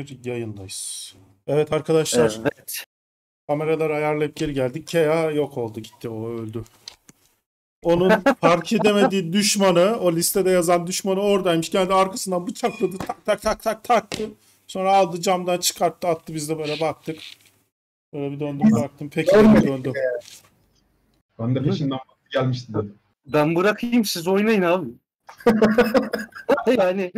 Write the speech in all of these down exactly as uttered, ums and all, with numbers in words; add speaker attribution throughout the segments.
Speaker 1: bir yayındayız. Evet arkadaşlar,
Speaker 2: Evet.
Speaker 1: kameraları ayarlayıp geri geldik. Kea yok oldu, gitti, o öldü. Onun fark edemediği düşmanı, o listede yazan düşmanı oradaymış. Geldi arkasından bıçakladı, tak tak tak tak taktı. Sonra aldı, camdan çıkarttı, attı, biz de böyle baktık. Böyle bir döndüm baktım, peki dedim, döndüm.
Speaker 3: Ben de peşinden gelmişti dedim.
Speaker 2: Ben bırakayım, siz oynayın abi. Yani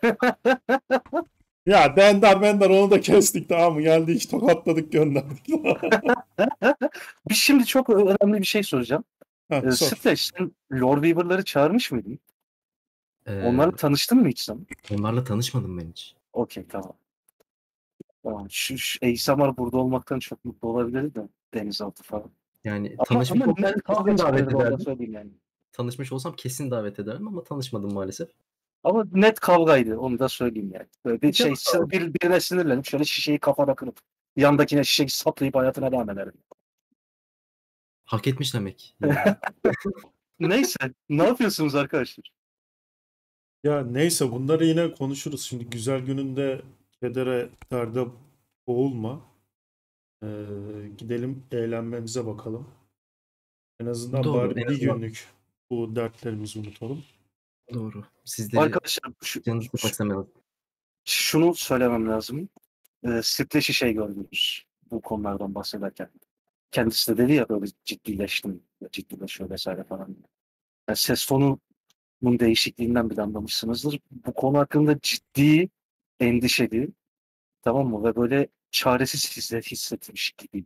Speaker 1: Ya Dendar Bendar onu da kestik, tamam mı? Geldi, hiç tokatladık, gönderdik.
Speaker 2: biz şimdi çok önemli bir şey soracağım.
Speaker 1: Heh,
Speaker 2: Ee,
Speaker 1: sor.
Speaker 2: Splash, sen Lord Weaver'ları çağırmış mıydın?
Speaker 4: Ee,
Speaker 2: Onlarla tanıştın mı hiç sen?
Speaker 4: onlarla tanışmadım ben hiç.
Speaker 2: Okey, tamam. Tamam. Şu, şu A S M R burada olmaktan çok mutlu olabilirdi de, denizaltı falan.
Speaker 4: Yani
Speaker 2: Ama,
Speaker 4: tanışmış
Speaker 2: ama
Speaker 4: olsam
Speaker 2: net kavga
Speaker 4: kesin davet
Speaker 2: çıkarırdı, onu da
Speaker 4: ederdim.
Speaker 2: söyleyeyim yani.
Speaker 4: Tanışmış olsam kesin davet ederdim ama tanışmadım maalesef.
Speaker 2: Ama net kavgaydı, onu da söyleyeyim yani. Böyle bir şey,
Speaker 4: Tamam.
Speaker 2: bir, birine sinirlenip şöyle şişeyi kafana kırıp yandakine şişeyi saplayıp hayatına devam ederdi.
Speaker 4: Hak etmiş demek. Yani.
Speaker 2: Neyse, ne yapıyorsunuz arkadaşlar?
Speaker 1: Ya neyse, bunları yine konuşuruz. Şimdi güzel gününde kedere, derde boğulma. Ee, gidelim eğlenmemize bakalım. En azından
Speaker 4: Doğru.
Speaker 1: bari
Speaker 4: En
Speaker 1: bir
Speaker 4: azından
Speaker 1: günlük bu dertlerimizi unutalım.
Speaker 4: doğru. Sizleri
Speaker 2: Arkadaşlar şu,
Speaker 4: canınızı sıkmak
Speaker 2: şu-
Speaker 4: istemem.
Speaker 2: şunu söylemem lazım. E, Splash'i şey gördünüz bu konulardan bahsederken. Kendisi de dedi ya, böyle ciddileştim, ciddileşiyor vesaire falan. Yani ses tonunun değişikliğinden bile anlamışsınızdır. Bu konu hakkında ciddi, endişeli, tamam mı? Ve böyle çaresiz hisset, hissetmiş gibi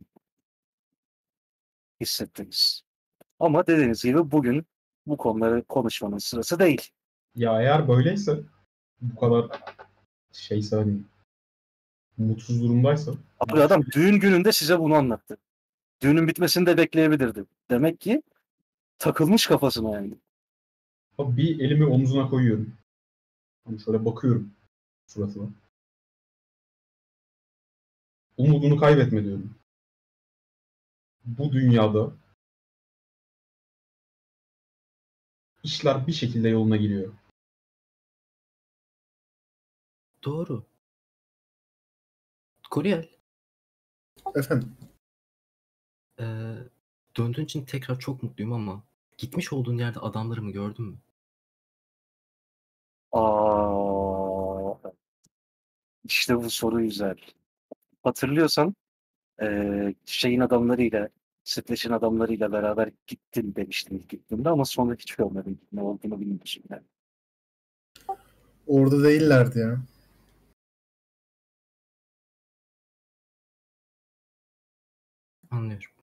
Speaker 2: hissettiniz. Ama dediğiniz gibi bugün bu konuları konuşmanın sırası değil.
Speaker 3: Ya eğer böyleyse, bu kadar şeyse hani mutsuz durumdaysa,
Speaker 2: Abi adam düğün gününde size bunu anlattı. Düğünün bitmesini de bekleyebilirdi. Demek ki takılmış kafasına yani.
Speaker 3: abi bir elimi omzuna koyuyorum. Hani şöyle bakıyorum suratına. Umudunu kaybetme diyorum. Bu dünyada işler bir şekilde yoluna giriyor.
Speaker 4: Doğru. Koreal,
Speaker 5: Efendim.
Speaker 4: ee, döndüğün için tekrar çok mutluyum ama gitmiş olduğun yerde adamlarımı gördün mü?
Speaker 2: Aa, işte bu soru güzel. Hatırlıyorsan eee, şeyin adamlarıyla, Splash'in adamlarıyla beraber gittim demiştim ilk gittiğimde, ama sonra hiç görmedim. Ne olduğunu bilmiyorsun yani.
Speaker 5: Orada değillerdi ya.
Speaker 4: Anlıyorum.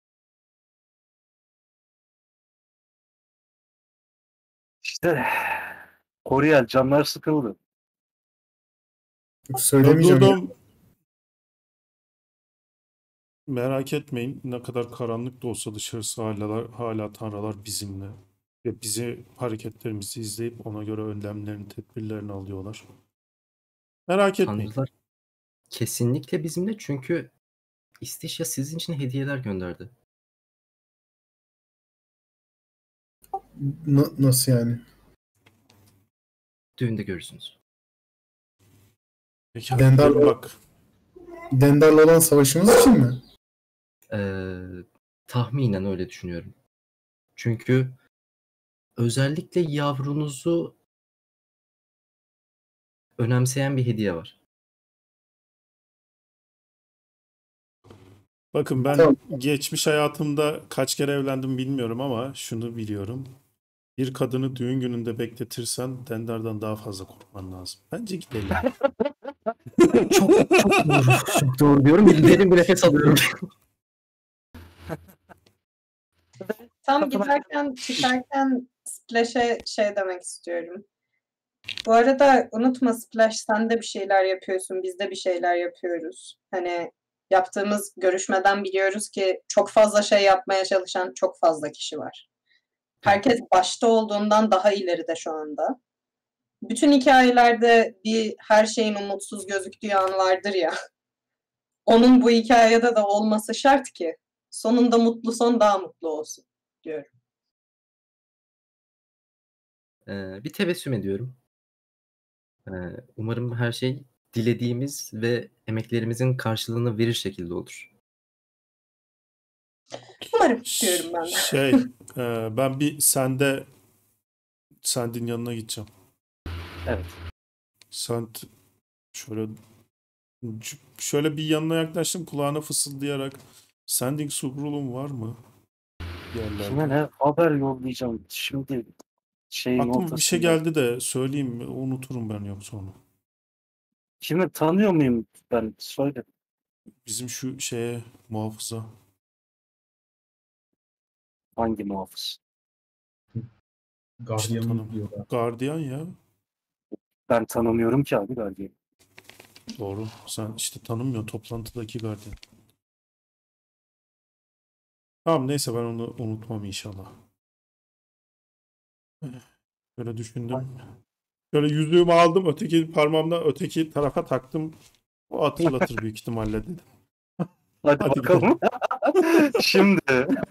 Speaker 2: İşte Koreal, canlar sıkıldı.
Speaker 5: Yok,
Speaker 1: Dur dur
Speaker 5: söylemeyeceğim ya.
Speaker 1: dur. Merak etmeyin, ne kadar karanlık da olsa dışarısı hala, hala tanrılar bizimle. Ve bizi, hareketlerimizi izleyip ona göre önlemlerini, tedbirlerini alıyorlar. Merak etmeyin.
Speaker 4: Tanrılar kesinlikle bizimle, çünkü İstişya sizin için hediyeler gönderdi.
Speaker 5: N- nasıl yani?
Speaker 4: Düğünde görürsünüz.
Speaker 1: Peki
Speaker 5: Dendar-
Speaker 1: gidelim bak.
Speaker 5: Dendar'la olan savaşımız için mi?
Speaker 4: Ee, tahminen öyle düşünüyorum. Çünkü özellikle yavrunuzu önemseyen bir hediye var.
Speaker 1: Bakın ben
Speaker 5: Tamam.
Speaker 1: geçmiş hayatımda kaç kere evlendim bilmiyorum ama şunu biliyorum. Bir kadını düğün gününde bekletirsen Dendar'dan daha fazla korkman lazım. Bence gidelim.
Speaker 4: Çok çok doğru. Çok doğru diyorum. Bir derin bir nefes alıyorum.
Speaker 6: Tam giderken çıkarken Splash'e şey demek istiyorum. Bu arada unutma Splash, sen de bir şeyler yapıyorsun, biz de bir şeyler yapıyoruz. Hani yaptığımız görüşmeden biliyoruz ki çok fazla şey yapmaya çalışan çok fazla kişi var. Herkes başta olduğundan daha ileride şu anda. Bütün hikayelerde bir her şeyin umutsuz gözüktüğü an vardır ya. Onun bu hikayede de olması şart ki sonunda mutlu son daha mutlu olsun diyorum.
Speaker 4: Ee, bir tebessüm ediyorum. Ee, umarım her şey dilediğimiz ve emeklerimizin karşılığını verir şekilde olur.
Speaker 6: Umarım diyorum ben de.
Speaker 1: Şey, e, ben bir sende Send'in yanına gideceğim.
Speaker 2: Evet.
Speaker 1: Send şöyle şöyle bir yanına yaklaştım, kulağına fısıldayarak Sending Subrulum var mı?
Speaker 2: Kime
Speaker 1: Yerlerde.
Speaker 2: ne haber yollayacağım şimdi şeyin
Speaker 1: Aklıma bir şey
Speaker 2: ortasında.
Speaker 1: geldi de söyleyeyim mi? Unuturum ben yoksa onu.
Speaker 2: Kimi tanıyor muyum ben? Söyle.
Speaker 1: Bizim şu şeye muhafıza.
Speaker 2: Hangi muhafız?
Speaker 1: İşte
Speaker 3: Guardian'ı
Speaker 1: tanım.
Speaker 3: diyorlar.
Speaker 1: Gardiyan ya.
Speaker 2: Ben tanımıyorum ki abi Guardian.
Speaker 1: Doğru. Sen işte tanımıyorsun toplantıdaki gardiyan. Tamam neyse, ben onu unutmam inşallah. Böyle düşündüm. Böyle yüzüğümü aldım, öteki parmağımdan öteki tarafa taktım. O hatırlatır büyük ihtimalle dedim.
Speaker 2: Hadi,
Speaker 1: Hadi
Speaker 2: bakalım. Şimdi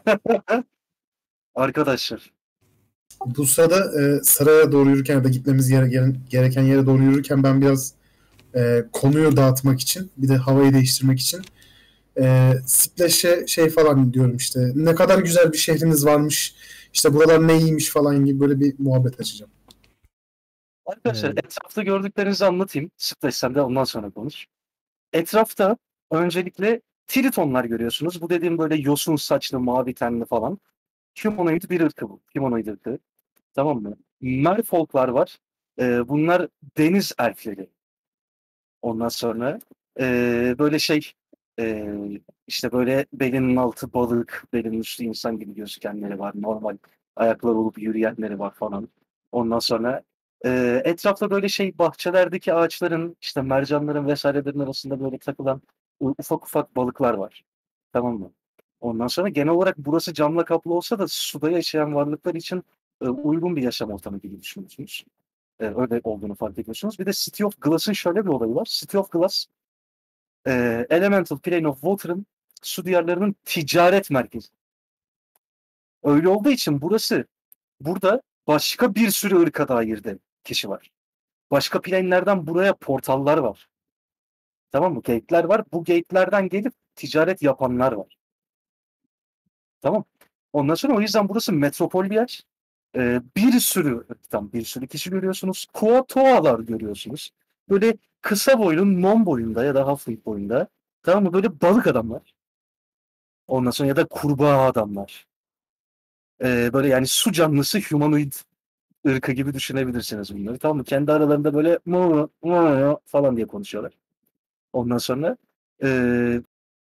Speaker 2: arkadaşlar
Speaker 5: Bu sırada e, saraya doğru yürürken ya da gitmemiz gere- gere- gereken yere doğru yürürken ben biraz e, konuyu dağıtmak için, bir de havayı değiştirmek için e, Splash'e şey falan diyorum işte. Ne kadar güzel bir şehriniz varmış. İşte buralar ne iyiymiş falan gibi böyle bir muhabbet açacağım.
Speaker 2: arkadaşlar
Speaker 4: Ee,
Speaker 2: etrafta gördüklerinizi anlatayım. Splash sen de ondan sonra konuş. Etrafta öncelikle Tritonlar görüyorsunuz. Bu dediğim böyle yosun saçlı, mavi tenli falan. Humanoid bir ırkı bu. Humanoid ırkı. Tamam mı? Merfolklar var. Ee, bunlar deniz elfleri. Ondan sonra ee, böyle şey ee, işte böyle belinin altı balık, belinin üstü insan gibi gözükenleri var. Normal ayakları olup yürüyenleri var falan. Ondan sonra ee, etrafta böyle şey bahçelerdeki ağaçların işte mercanların vesairelerin arasında böyle takılan u- ufak ufak balıklar var. Tamam mı? Ondan sonra genel olarak burası camla kaplı olsa da suda yaşayan varlıklar için e, uygun bir yaşam ortamı gibi düşünüyorsunuz. E, öyle olduğunu fark ediyorsunuz. Bir de City of Glass'ın şöyle bir olayı var. City of Glass, e, Elemental Plane of Water'ın su diyarlarının ticaret merkezi. Öyle olduğu için burası, burada başka bir sürü ırka dair de kişi var. Başka plane'lerden buraya portallar var. Tamam mı? Gate'ler var. Bu gate'lerden gelip ticaret yapanlar var. Tamam. Ondan sonra o yüzden burası metropol bir yer. Ee, bir sürü ırktan bir sürü kişi görüyorsunuz. Kuotoalar görüyorsunuz. Böyle kısa boylu, non boyunda ya da hafif boyunda. Tamam mı? Böyle balık adamlar. Ondan sonra ya da kurbağa adamlar. Ee, böyle yani su canlısı humanoid ırkı gibi düşünebilirsiniz bunları. Tamam mı? Kendi aralarında böyle "Mı, mı" falan diye konuşuyorlar. Ondan sonra ee,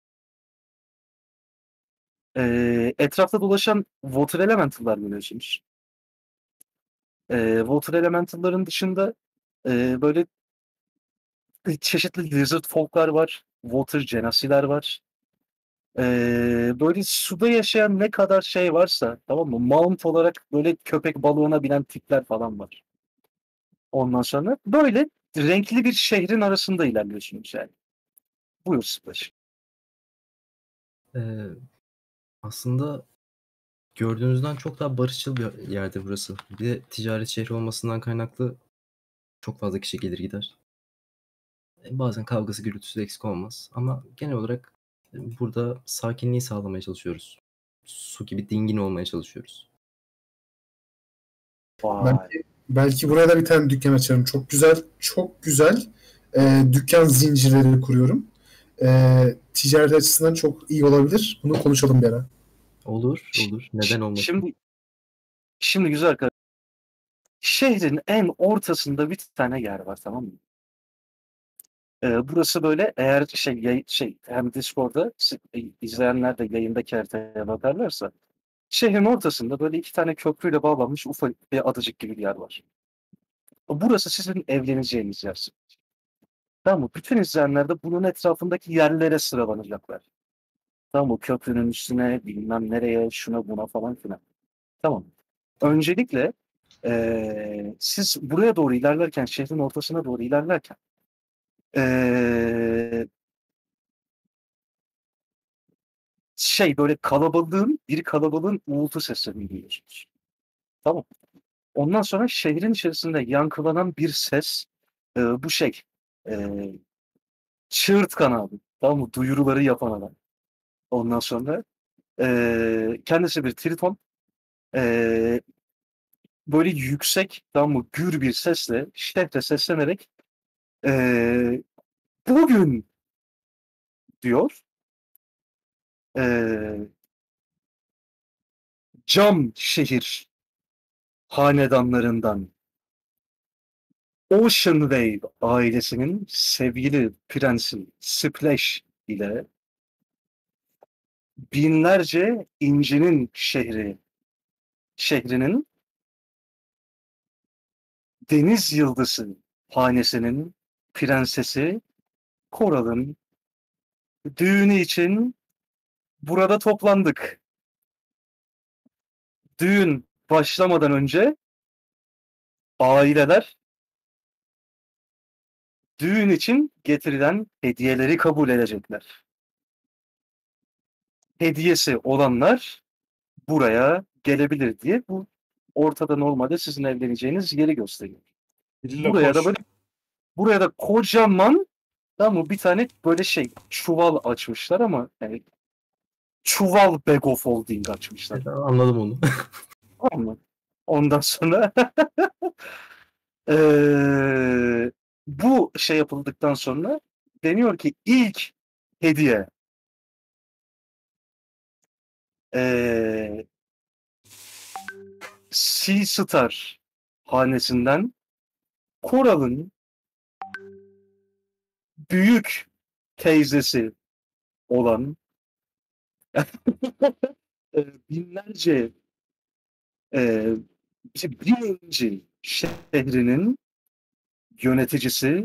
Speaker 2: ee, etrafta dolaşan water elemental'lar görüyorsunuz. Ee, water elemental'ların dışında ee, böyle çeşitli lizard folk'lar var. Water genasiler var. Ee, böyle suda yaşayan ne kadar şey varsa, tamam mı? Mount olarak böyle köpek balığına binen tipler falan var. Ondan sonra böyle renkli bir şehrin arasında ilerliyorsunuz yani. Buyur Splash.
Speaker 4: e, aslında gördüğünüzden çok daha barışçıl bir yerde burası. Bir de ticaret şehri olmasından kaynaklı çok fazla kişi gelir gider. E, Bazen kavgası gürültüsü de eksik olmaz. Ama genel olarak e, burada sakinliği sağlamaya çalışıyoruz. Su gibi dingin olmaya çalışıyoruz.
Speaker 2: Vay.
Speaker 5: Belki, belki buraya da bir tane dükkan açarım. Çok güzel, çok güzel e, dükkan zincirleri kuruyorum. E, ticaret açısından çok iyi olabilir. Bunu konuşalım bir ara.
Speaker 4: Olur, olur. Neden olmasın?
Speaker 2: Şimdi şimdi güzel arkadaşlar. Şehrin en ortasında bir tane yer var, tamam mı? Ee, burası böyle, eğer şey, yay- şey hem Discord'da s- e, izleyenler de yayındaki haritaya bakarlarsa şehrin ortasında böyle iki tane köprüyle bağlanmış ufak bir adacık gibi bir yer var. Burası sizin evleneceğiniz yer. Tamam mı? Bütün izleyenler de bunun etrafındaki yerlere sıralanacaklar. Tamam mı? Köprünün üstüne, bilmem nereye, şuna buna falan filan. Tamam. Öncelikle eee, siz buraya doğru ilerlerken, şehrin ortasına doğru ilerlerken eee, şey böyle kalabalığın, bir kalabalığın uğultu seslerini duyuyorsunuz. Tamam. Ondan sonra şehrin içerisinde yankılanan bir ses, eee, bu şey, eee, Çığırtkan abi. Tamam mı? Duyuruları yapan adam. Ondan sonra ee, kendisi bir Triton. Ee, böyle yüksek, tamam mı? Gür bir sesle, şiddetle seslenerek ee, bugün diyor. Ee, Cam şehir hanedanlarından Ocean Wave ailesinin sevgili prensi Splash ile binlerce incinin şehri şehrinin Deniz Yıldızı hanesinin prensesi Coral'ın düğünü için burada toplandık. Düğün başlamadan önce aileler düğün için getirilen hediyeleri kabul edecekler. Hediyesi olanlar buraya gelebilir diye bu ortada normalde sizin evleneceğiniz yeri gösteriyor.
Speaker 1: Biriyle
Speaker 2: Buraya da
Speaker 1: koş.
Speaker 2: böyle buraya da kocaman, tamam mı, bir tane böyle şey çuval açmışlar ama yani çuval bag of holding açmışlar.
Speaker 4: Anladım onu.
Speaker 2: Tamam mı? Ondan sonra eee, bu şey yapıldıktan sonra deniyor ki ilk hediye eee Sea Star hanesinden Coral'ın büyük teyzesi olan e, binlerce e, işte birinci şehrinin yöneticisi.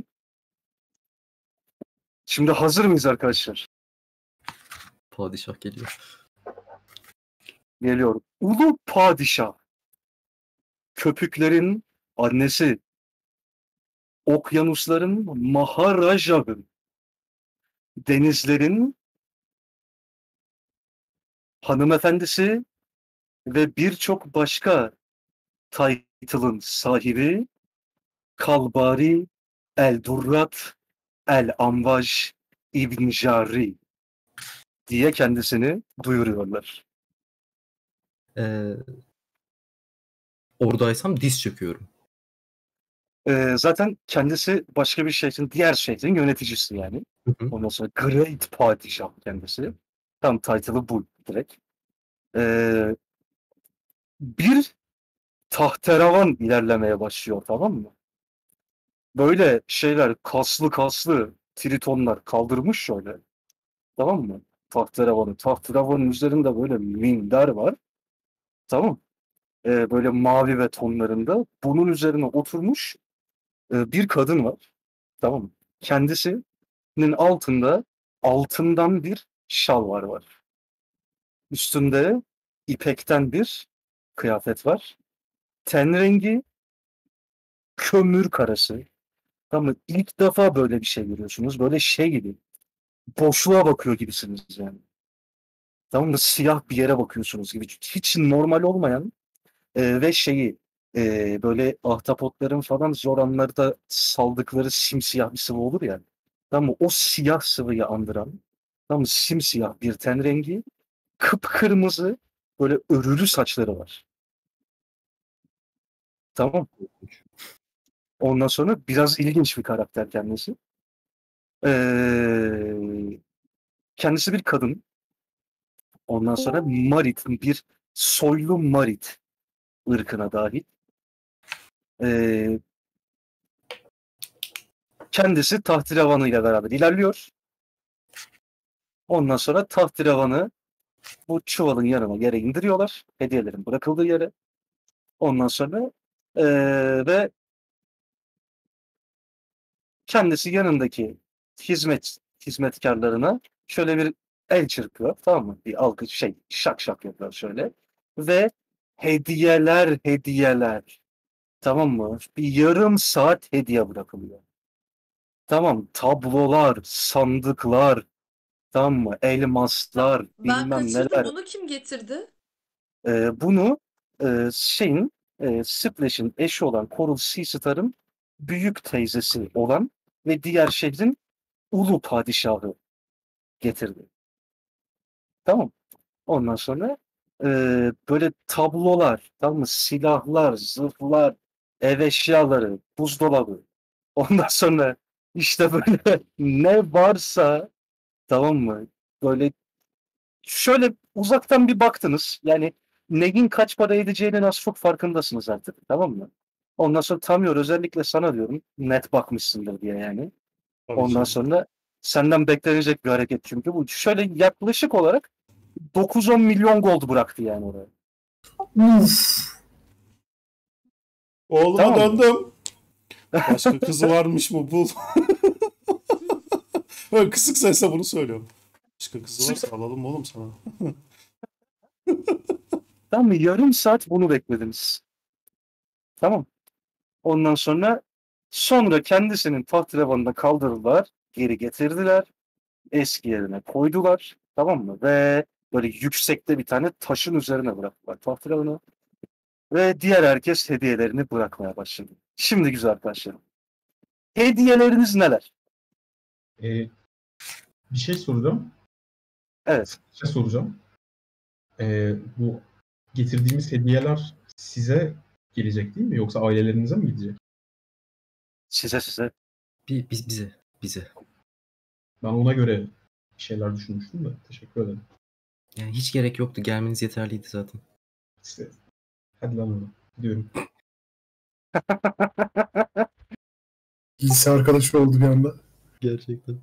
Speaker 2: Şimdi hazır mıyız arkadaşlar?
Speaker 4: Padişah geliyor.
Speaker 2: Geliyor. Ulu Padişah, köpüklerin annesi, okyanusların Maharajahı, denizlerin hanımefendisi ve birçok başka title'ın sahibi Kalbari El Durrat El Amvaj İbn Jari diye kendisini duyuruyorlar.
Speaker 4: Ee, oradaysam diz çöküyorum.
Speaker 2: Ee, zaten kendisi başka bir şehrin, diğer şehrin yöneticisi yani.
Speaker 4: Hı hı.
Speaker 2: Ondan sonra Great Padişah kendisi. Tam title'ı bu direkt. Ee, bir tahterevan ilerlemeye başlıyor, tamam mı? Böyle şeyler kaslı kaslı tritonlar kaldırmış şöyle. Tamam mı? Tahterevanı. Tahterevanın üzerinde böyle minder var. Tamam. Ee, böyle mavi ve tonlarında. Bunun üzerine oturmuş e, bir kadın var. Tamam mı? Kendisinin altında altından bir şal var var. Üstünde ipekten bir kıyafet var. Ten rengi kömür karası. Tamam mı? İlk defa böyle bir şey görüyorsunuz. Böyle şey gibi. Boşluğa bakıyor gibisiniz yani. Tamam mı? Siyah bir yere bakıyorsunuz gibi. Hiç normal olmayan e, ve şeyi e, böyle ahtapotların falan zor anlarda saldıkları simsiyah bir sıvı olur ya. Tamam mı? O siyah sıvıyı andıran, tamam mı? Simsiyah bir ten rengi, kıpkırmızı böyle örülü saçları var. Tamam. Ondan sonra biraz ilginç bir karakter kendisi. Ee, kendisi bir kadın. Ondan sonra Marit, bir soylu Marit ırkına dahil. Ee, kendisi tahterevanı ile beraber ilerliyor. Ondan sonra tahterevanı bu çuvalın yanına yere indiriyorlar. Hediyelerin bırakıldığı yere. Ondan sonra ee, ve kendisi yanındaki hizmet hizmetkarlarına şöyle bir el çırpıyor. Tamam mı? Bir alkış şey şak şak yapıyor şöyle. Ve hediyeler hediyeler. Tamam mı? Bir yarım saat hediye bırakılıyor. Tamam, tablolar, sandıklar, tamam mı? Elmaslar,
Speaker 7: Ben
Speaker 2: bilmem
Speaker 7: kaçırdım.
Speaker 2: neler.
Speaker 7: Bunu kim getirdi?
Speaker 2: Ee, bunu e, şeyin e, Splash'in eşi olan Coral Seastar'ın büyük teyzesi olan ve diğer şehrin ulu padişahı getirdi. Tamam. Ondan sonra e, böyle tablolar, tamam mı? Silahlar, zırhlar, ev eşyaları, buzdolabı. Ondan sonra işte böyle ne varsa, tamam mı? Böyle şöyle uzaktan bir baktınız. Yani neyin kaç para edeceğinin az çok farkındasınız artık. Tamam mı? Ondan sonra tanıyor, özellikle sana diyorum. Net bakmışsındır diye yani.
Speaker 1: Tabii
Speaker 2: Ondan
Speaker 1: ki.
Speaker 2: sonra senden beklenecek bir hareket çünkü bu. Şöyle yaklaşık olarak dokuz on milyon gold bıraktı yani oraya.
Speaker 5: Uf.
Speaker 1: Oğluma
Speaker 2: Tamam mı?
Speaker 1: döndüm. Başka kızı varmış mı bul. Böyle kısık sesle bunu söylüyorum. Başka kızı varsa alalım oğlum sana.
Speaker 2: Tamam mı? Yarım saat bunu beklediniz. Tamam. Ondan sonra sonra kendisinin tahterevanına kaldırdılar, geri getirdiler, eski yerine koydular. Tamam mı? Ve böyle yüksekte bir tane taşın üzerine bıraktılar tahterevanı. Ve diğer herkes hediyelerini bırakmaya başladı. Şimdi güzel arkadaşlarım. Hediyeleriniz neler?
Speaker 3: Ee, bir şey soracağım.
Speaker 2: Evet.
Speaker 3: Bir şey soracağım. Ee, bu getirdiğimiz hediyeler size gelecek değil mi? Yoksa ailelerinize mi gidecek?
Speaker 2: Size size.
Speaker 4: Bir, biz, bize. Bize.
Speaker 3: Ben ona göre bir şeyler düşünmüştüm de. Teşekkür ederim.
Speaker 4: Yani hiç gerek yoktu. Gelmeniz yeterliydi zaten.
Speaker 3: İşte, hadi lan oğlum. Gidiyorum.
Speaker 5: Lise arkadaşı oldu bir anda.
Speaker 4: Gerçekten.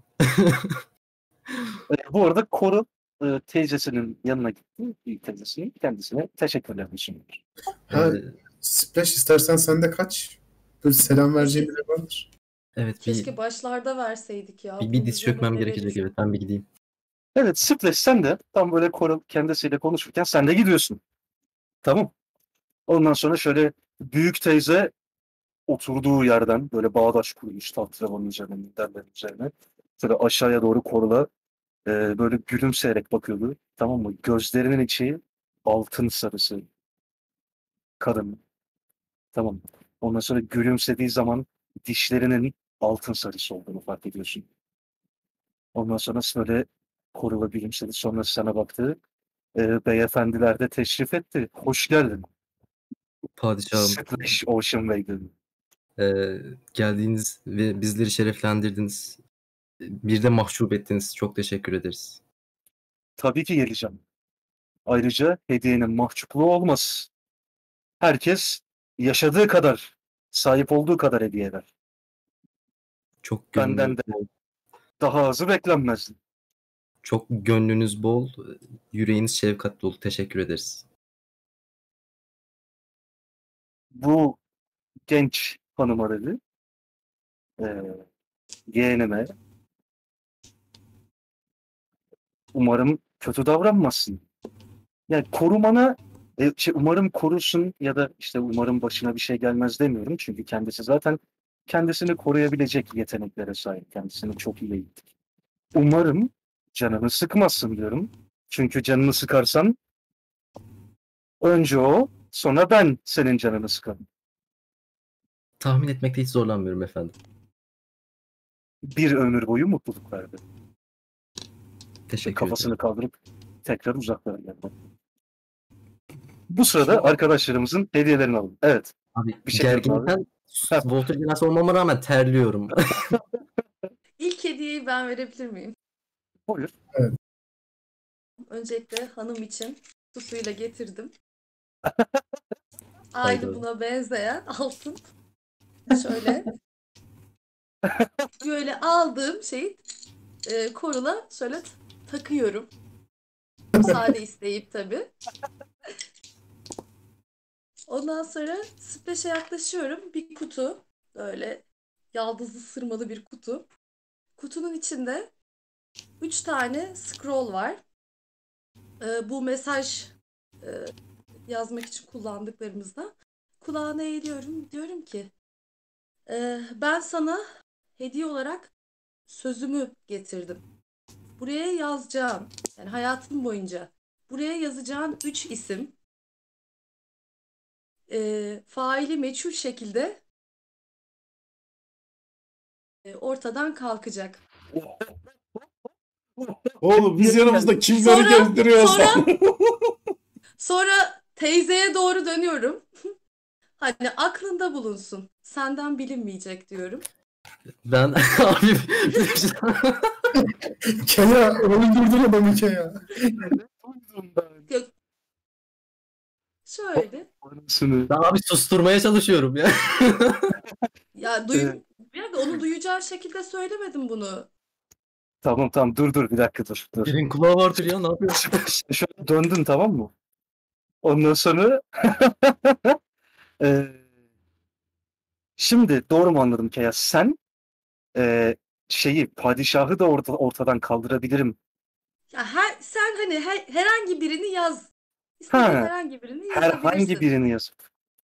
Speaker 2: E, bu arada Coral e, teyzesinin yanına gitti. Büyük teyzesinin kendisine teşekkürlerini sunuyor.
Speaker 5: Ha,
Speaker 4: Ee,
Speaker 5: Splash istersen sen de kaç. Böyle selam vereceğin biri vardır.
Speaker 4: evet bir,
Speaker 7: Keşke başlarda verseydik ya.
Speaker 4: bir, bir
Speaker 7: Bunu
Speaker 4: diz
Speaker 7: bize
Speaker 4: çökmem
Speaker 7: böyle
Speaker 4: gerekecek.
Speaker 7: verirsin.
Speaker 4: Evet ben bir gideyim.
Speaker 2: Evet, Splash sen de tam böyle Coral kendisiyle konuşurken sen de gidiyorsun. Tamam. Ondan sonra şöyle büyük teyze oturduğu yerden böyle bağdaş kurmuş tahterevanın üzerine, minderlerin üzerine. Şöyle aşağıya doğru Coral'a e, böyle gülümseyerek bakıyordu. Tamam mı? Gözlerinin içi altın sarısı. Kadın. Tamam. Ondan sonra gülümsediği zaman dişlerinin altın sarısı olduğunu fark ediyorsun. Ondan sonra böyle Coral'a gülümsedi. Sonra sana baktı. E, beyefendiler de teşrif etti. Hoş geldin.
Speaker 4: Padişahım,
Speaker 2: Splash Ocean Wagon.
Speaker 4: e, geldiğiniz ve bizleri şereflendirdiniz. Bir de mahcup ettiniz. Çok teşekkür ederiz.
Speaker 2: Tabii ki geleceğim. Ayrıca hediyenin mahcupluğu olmaz. Herkes yaşadığı kadar, sahip olduğu kadar hediye eder.
Speaker 4: Çok
Speaker 2: Benden
Speaker 4: gönlünüz
Speaker 2: de
Speaker 4: bol.
Speaker 2: daha azı beklenmezdi.
Speaker 4: Çok gönlünüz bol. Yüreğiniz şefkat dolu. Teşekkür ederiz.
Speaker 2: Bu genç hanıma dedi, e, yeğenime, umarım kötü davranmazsın. Yani korumana, e, şey, umarım korusun ya da işte umarım başına bir şey gelmez demiyorum. Çünkü kendisi zaten kendisini koruyabilecek yeteneklere sahip. Kendisini çok iyi eğittik. Umarım canını sıkmazsın diyorum. Çünkü canını sıkarsan önce o, sonra ben senin canını sıkarım.
Speaker 4: Tahmin etmekte hiç zorlanmıyorum efendim.
Speaker 2: Bir ömür boyu mutluluk verdi.
Speaker 4: Teşekkür
Speaker 2: Kafasını
Speaker 4: ederim.
Speaker 2: kaldırıp tekrar uzaklara geldi. Bu sırada arkadaşlarımızın hediyelerini alın. Evet.
Speaker 4: Abi
Speaker 2: Bir şey yok abi.
Speaker 4: gerginlikten Walter Ginası olmama rağmen terliyorum.
Speaker 7: İlk hediyeyi ben verebilir miyim?
Speaker 2: Buyur.
Speaker 7: Öncelikle hanım için su suyuyla getirdim. Aynı
Speaker 4: Haydi.
Speaker 7: buna benzeyen altın. Şöyle. Böyle aldığım şeyi e, Coral'a şöyle t- takıyorum. Müsaade isteyip tabii. Ondan sonra Splash'e yaklaşıyorum. Bir kutu. Böyle yaldızlı sırmalı bir kutu. Kutunun içinde üç tane scroll var. Ee, bu mesaj e, yazmak için kullandıklarımızda. Kulağına eğiliyorum. Diyorum ki e, ben sana hediye olarak sözümü getirdim. Buraya yazacağım. Yani hayatın boyunca buraya yazacağın üç isim e, faili meçhul şekilde e, ortadan kalkacak.
Speaker 1: Oğlum biz yanımızda kimleri
Speaker 7: Sonra-
Speaker 1: gezdiriyoruz
Speaker 7: sonra-
Speaker 1: lan?
Speaker 7: Sonra teyzeye doğru dönüyorum. Hani aklında bulunsun. Senden bilinmeyecek diyorum.
Speaker 4: Ben abi
Speaker 5: Kaya öldürdün adamı Kaya.
Speaker 2: Duydum ben.
Speaker 7: Şöyle.
Speaker 2: Anasını.
Speaker 4: ben abi susturmaya çalışıyorum ya.
Speaker 7: Ya duy
Speaker 2: Evet.
Speaker 7: bir dakika, onu duyacağı şekilde söylemedim bunu.
Speaker 2: Tamam tamam dur dur bir dakika dur. dur.
Speaker 4: Birin kulağı vardır ya, ne yapıyorsun?
Speaker 2: Şöyle döndün tamam mı? Ondan sonra Eee, şimdi doğru mu anladım Kaya? Sen eee, şeyi padişahı da orta, ortadan kaldırabilirim.
Speaker 7: Ya her, sen hani her- herhangi birini yaz. İstediğin
Speaker 2: Ha,
Speaker 7: herhangi birini
Speaker 2: herhangi
Speaker 7: yazabilirsin.
Speaker 2: birini yazıp.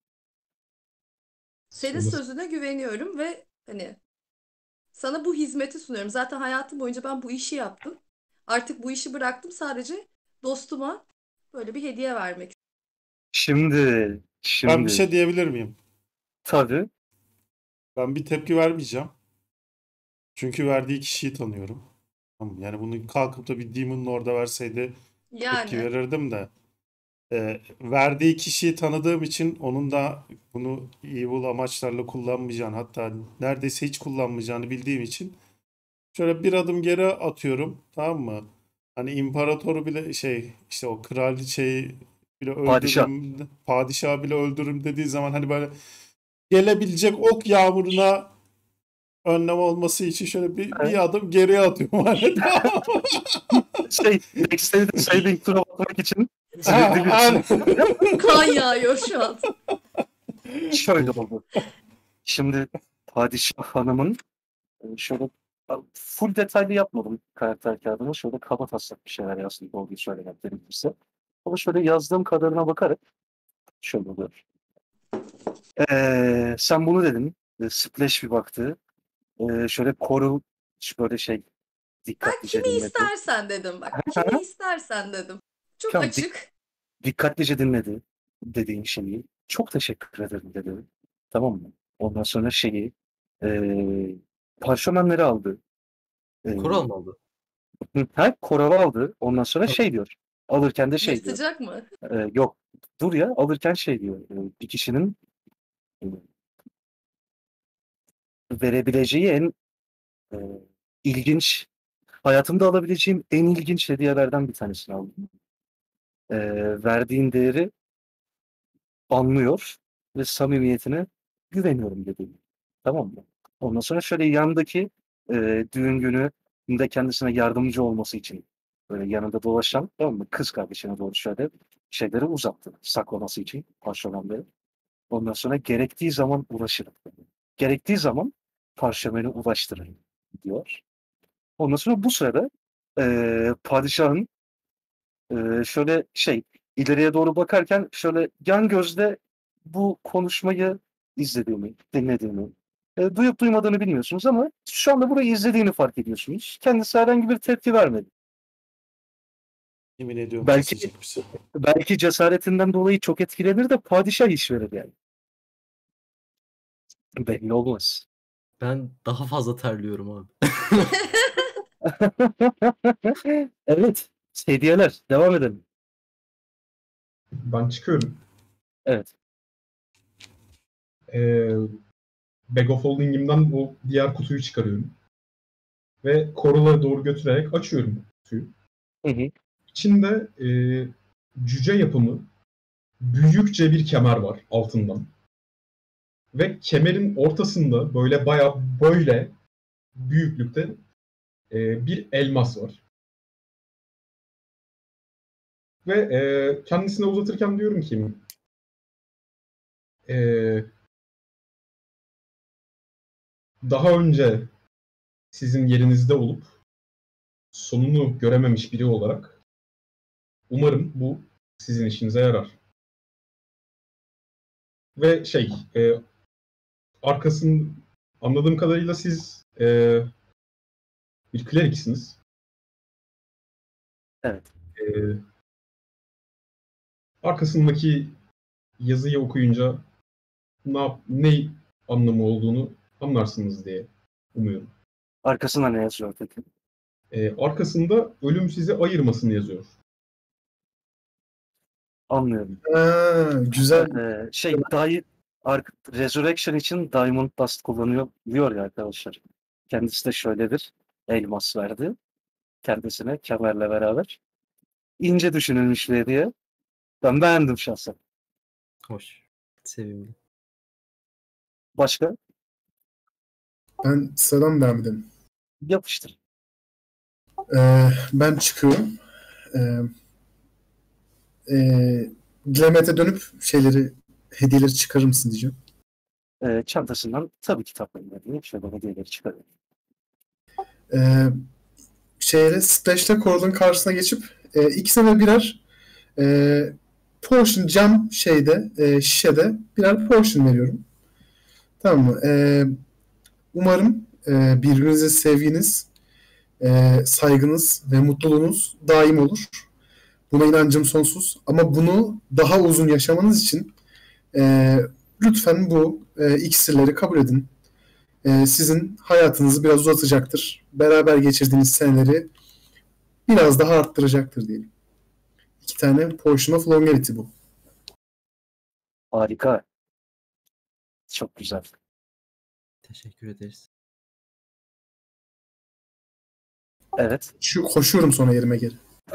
Speaker 7: Senin
Speaker 3: Sonra-
Speaker 7: sözüne güveniyorum ve hani sana bu hizmeti sunuyorum. Zaten hayatım boyunca ben bu işi yaptım. Artık bu işi bıraktım. Sadece dostuma böyle bir hediye vermek.
Speaker 2: Şimdi, şimdi
Speaker 1: Ben bir şey diyebilir miyim?
Speaker 2: tabii.
Speaker 1: Ben bir tepki vermeyeceğim. Çünkü verdiği kişiyi tanıyorum. Tamam, yani bunu kalkıp da bir Demon Lord'a verseydi tepki
Speaker 7: Yani
Speaker 1: verirdim de. Ee, verdiği kişiyi tanıdığım için onun da bunu evil amaçlarla kullanmayacağını, hatta neredeyse hiç kullanmayacağını bildiğim için şöyle bir adım geri atıyorum, tamam mı? Hani imparatoru bile şey işte o kraliçeyi bile
Speaker 2: Padişah.
Speaker 1: öldürürüm, padişahı bile öldürürüm dediği zaman hani böyle gelebilecek ok yağmuruna önlem olması için şöyle bir,
Speaker 2: Evet.
Speaker 1: bir adım geriye atıyorum. Hani, tamam mı?
Speaker 2: Şey, Dexterity saving throw atmak için
Speaker 1: Ha,
Speaker 2: zilindiriyorsun.
Speaker 1: aynen.
Speaker 7: kan yağıyor şu an.
Speaker 2: Şöyle oldu. Şimdi padişah hanımın e, şöyle full detaylı yapmadım karakter kağıdına. Şöyle kaba taslak bir şeyler yazdım olduğu söylemek gerekirse. Ama şöyle yazdığım kadarına bakarak şöyle oluyor. Ee, sen bunu dedin. E, Splash bir baktı. Ee, şöyle koru böyle şey
Speaker 7: Ben
Speaker 2: dikkatlice
Speaker 7: kimi
Speaker 2: dinledi.
Speaker 7: istersen dedim bak. Kimi istersen dedim. Çok
Speaker 2: Tamam, dik-
Speaker 7: açık.
Speaker 2: Dikkatlice dinledi dediğin şeyi. Çok teşekkür ederim dedi. Tamam mı? Ondan sonra şeyi ee, parşömenleri aldı. Ee,
Speaker 4: Koral mı oldu?
Speaker 2: Her koralı aldı. Ondan sonra
Speaker 4: Tamam.
Speaker 2: şey diyor. Alırken de şey diyor.
Speaker 7: Yırtacak mı?
Speaker 2: Ee, yok. Dur ya. Alırken şey diyor. e, Bir kişinin e, verebileceği en e, ilginç, hayatımda alabileceğim en ilginç hediyelerden bir tanesini aldım. Ee, verdiğin değeri anlıyor ve samimiyetine güveniyorum dedi. Tamam mı? Ondan sonra şöyle yandaki e, düğün gününde kendisine yardımcı olması için böyle yanında dolaşan, tamam mı? Kız kardeşine doğru şöyle şeyleri uzattı saklaması için parşömenleri. Ondan sonra gerektiği zaman ulaşırım. Gerektiği zaman parşömeni ulaştırırım diyor. Ondan sonra bu sırada e, padişahın e, şöyle şey ileriye doğru bakarken şöyle yan gözle bu konuşmayı izlediğini, dinlediğini, e, duyup duymadığını bilmiyorsunuz ama şu anda burayı izlediğini fark ediyorsunuz. Kendisi herhangi bir tepki vermedi.
Speaker 1: Yemin ediyorum
Speaker 2: Belki-
Speaker 1: kesecek bizi.
Speaker 2: Belki cesaretinden dolayı çok etkilenir de padişah iş verir yani. Belli olmaz.
Speaker 4: Ben daha fazla terliyorum abi.
Speaker 2: Evet. Hediyeler. Devam edelim.
Speaker 3: Ben çıkıyorum.
Speaker 2: Evet.
Speaker 3: Ee, Bag of Holding'imden o diğer kutuyu çıkarıyorum. Ve Coral'a doğru götürerek açıyorum kutuyu.
Speaker 2: Hı hı.
Speaker 3: İçinde e, cüce yapımı büyükçe bir kemer var altından. Ve kemerin ortasında böyle bayağı böyle büyüklükte e, bir elmas var. Ve e, kendisine uzatırken diyorum ki e, daha önce sizin yerinizde olup sonunu görememiş biri olarak umarım bu sizin işinize yarar. Ve şey e, arkasını anladığım kadarıyla siz e, bir kleriksiniz.
Speaker 2: Evet.
Speaker 3: E, arkasındaki yazıyı okuyunca ne, yap- ne anlamı olduğunu anlarsınız diye umuyorum.
Speaker 2: Arkasına ne yazıyor peki?
Speaker 3: Ee, arkasında ölüm sizi ayırmasın yazıyor.
Speaker 2: Anlıyorum.
Speaker 5: Ha, güzel.
Speaker 2: Ee, şey, Di Ark Resurrection için Diamond Dust kullanıyor diyor ya arkadaşlar. Kendisi de şöyledir. Elmas verdi. Kendisine kemerle beraber. İnce düşünülmüş bir hediye. Ben beğendim şahsen.
Speaker 4: Hoş. Sevimli.
Speaker 2: Başka?
Speaker 5: Ben sıradan devam edelim.
Speaker 2: Yapıştır.
Speaker 5: Ee, ben çıkıyorum. Ee, e, Glemet'e dönüp şeyleri, hediyeleri çıkarır mısın diyeceğim.
Speaker 2: Ee, çantasından tabii ki tapmayın diye şöyle hediyeleri çıkarıyor.
Speaker 5: Ee, şeyle Splash'la Coral'ın karşısına geçip e, ikisine de birer e, portion cam şeyde e, şişede birer portion veriyorum. Tamam mı? E, umarım e, birbirinize sevginiz, e, saygınız ve mutluluğunuz daim olur. Buna inancım sonsuz. Ama bunu daha uzun yaşamanız için e, lütfen bu e, iksirleri kabul edin. E, sizin hayatınızı biraz uzatacaktır. Beraber geçirdiğiniz seneleri biraz daha arttıracaktır diyelim. İki tane Potion of Longevity bu.
Speaker 2: Harika. Çok güzel.
Speaker 4: Teşekkür ederiz.
Speaker 2: Evet.
Speaker 5: Şu koşuyorum sonra yerime geri.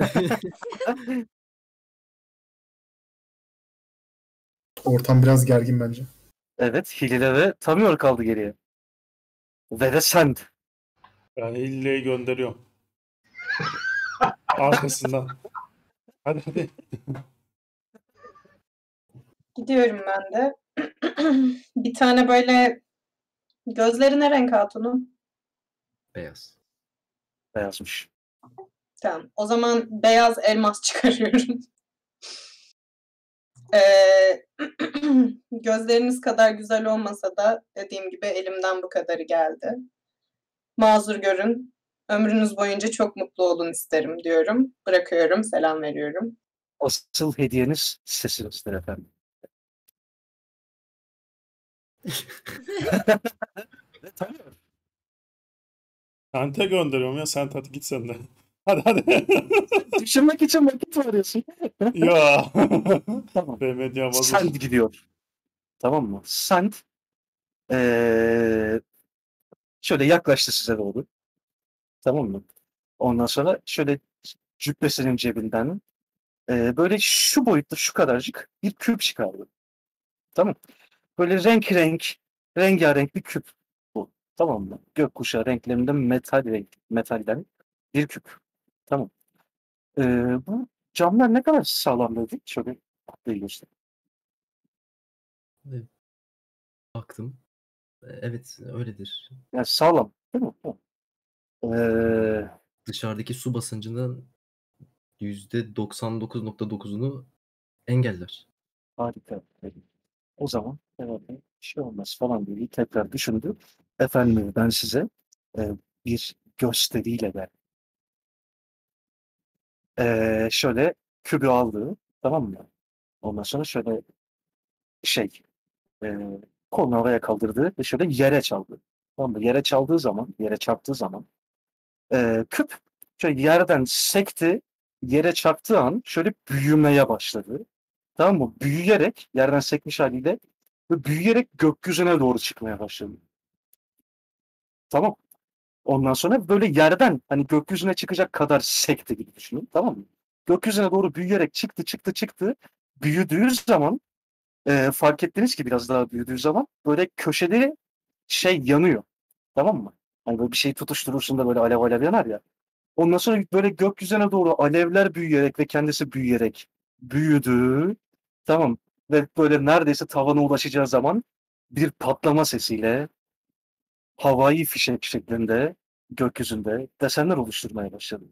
Speaker 5: Ortam biraz gergin bence.
Speaker 2: Evet. Hilile ve Tamiyor kaldı geriye. Ve de sen.
Speaker 1: Ben illeyi gönderiyorum. Arkasından. Hadi hadi.
Speaker 6: Gidiyorum ben de. Bir tane böyle gözlerine renk hatunun.
Speaker 4: Beyaz.
Speaker 2: Beyazmış.
Speaker 6: Tamam. O zaman beyaz elmas çıkarıyorum. Ee, gözleriniz kadar güzel olmasa da dediğim gibi elimden bu kadarı geldi. Mazur görün. Ömrünüz boyunca çok mutlu olun isterim diyorum. Bırakıyorum, selam veriyorum.
Speaker 2: Asıl hediyeniz sesinizdir efendim. Ve Tamiyor.
Speaker 1: Sente gönderiyorum ya. Sent hadi git sen de. Hadi hadi.
Speaker 2: Düşünmek için vakit arıyorsun.
Speaker 1: Ya.
Speaker 2: Tamam.
Speaker 1: B Medya bozuldu.
Speaker 2: Sand gidiyor. Tamam mı? Sand ee, şöyle yaklaştı size doğru. Tamam mı? Ondan sonra şöyle cübbesinin cebinden ee, böyle şu boyutta şu kadarcık bir küp çıkardı. Tamam. Böyle renk renk rengarenk bir küp bu. Tamam mı? Gökkuşağı renklerinde metal renk, metalden bir küp. Tamam. Ee, bu camlar ne kadar sağlam dedik? Şöyle değil işte.
Speaker 4: Baktım. E, Evet öyledir.
Speaker 2: Yani sağlam değil mi? Tamam. Ee,
Speaker 4: Dışarıdaki su basıncının yüzde doksan dokuz nokta dokuzunu engeller.
Speaker 2: harika. O zaman herhalde bir şey olmaz falan diye tekrar düşündü. Efendim ben size e, bir gösteriyle geldim. Ee, şöyle kübü aldı. Tamam mı? Ondan sonra şöyle şey e, kolunu havaya kaldırdı ve şöyle yere çaldı. Tamam mı? Yere çaldığı zaman, yere çarptığı zaman e, küp şöyle yerden sekti. Yere çarptığı an şöyle büyümeye başladı. Tamam mı? Büyüyerek, yerden sekmiş haliyle ve büyüyerek gökyüzüne doğru çıkmaya başladı. Tamam. Ondan sonra böyle yerden hani gökyüzüne çıkacak kadar sekti gibi düşünün. Tamam mı? Gökyüzüne doğru büyüyerek çıktı, çıktı, çıktı. Büyüdüğü zaman e, fark ettiniz ki biraz daha büyüdüğü zaman böyle köşeleri şey yanıyor. Tamam mı? Hani böyle bir şey tutuşturursun da böyle alev alev yanar ya. Ondan sonra böyle gökyüzüne doğru alevler büyüyerek ve kendisi büyüyerek büyüdü. Tamam. Ve böyle neredeyse tavana ulaşacağı zaman bir patlama sesiyle havai fişek şeklinde gökyüzünde desenler oluşturmaya başladı.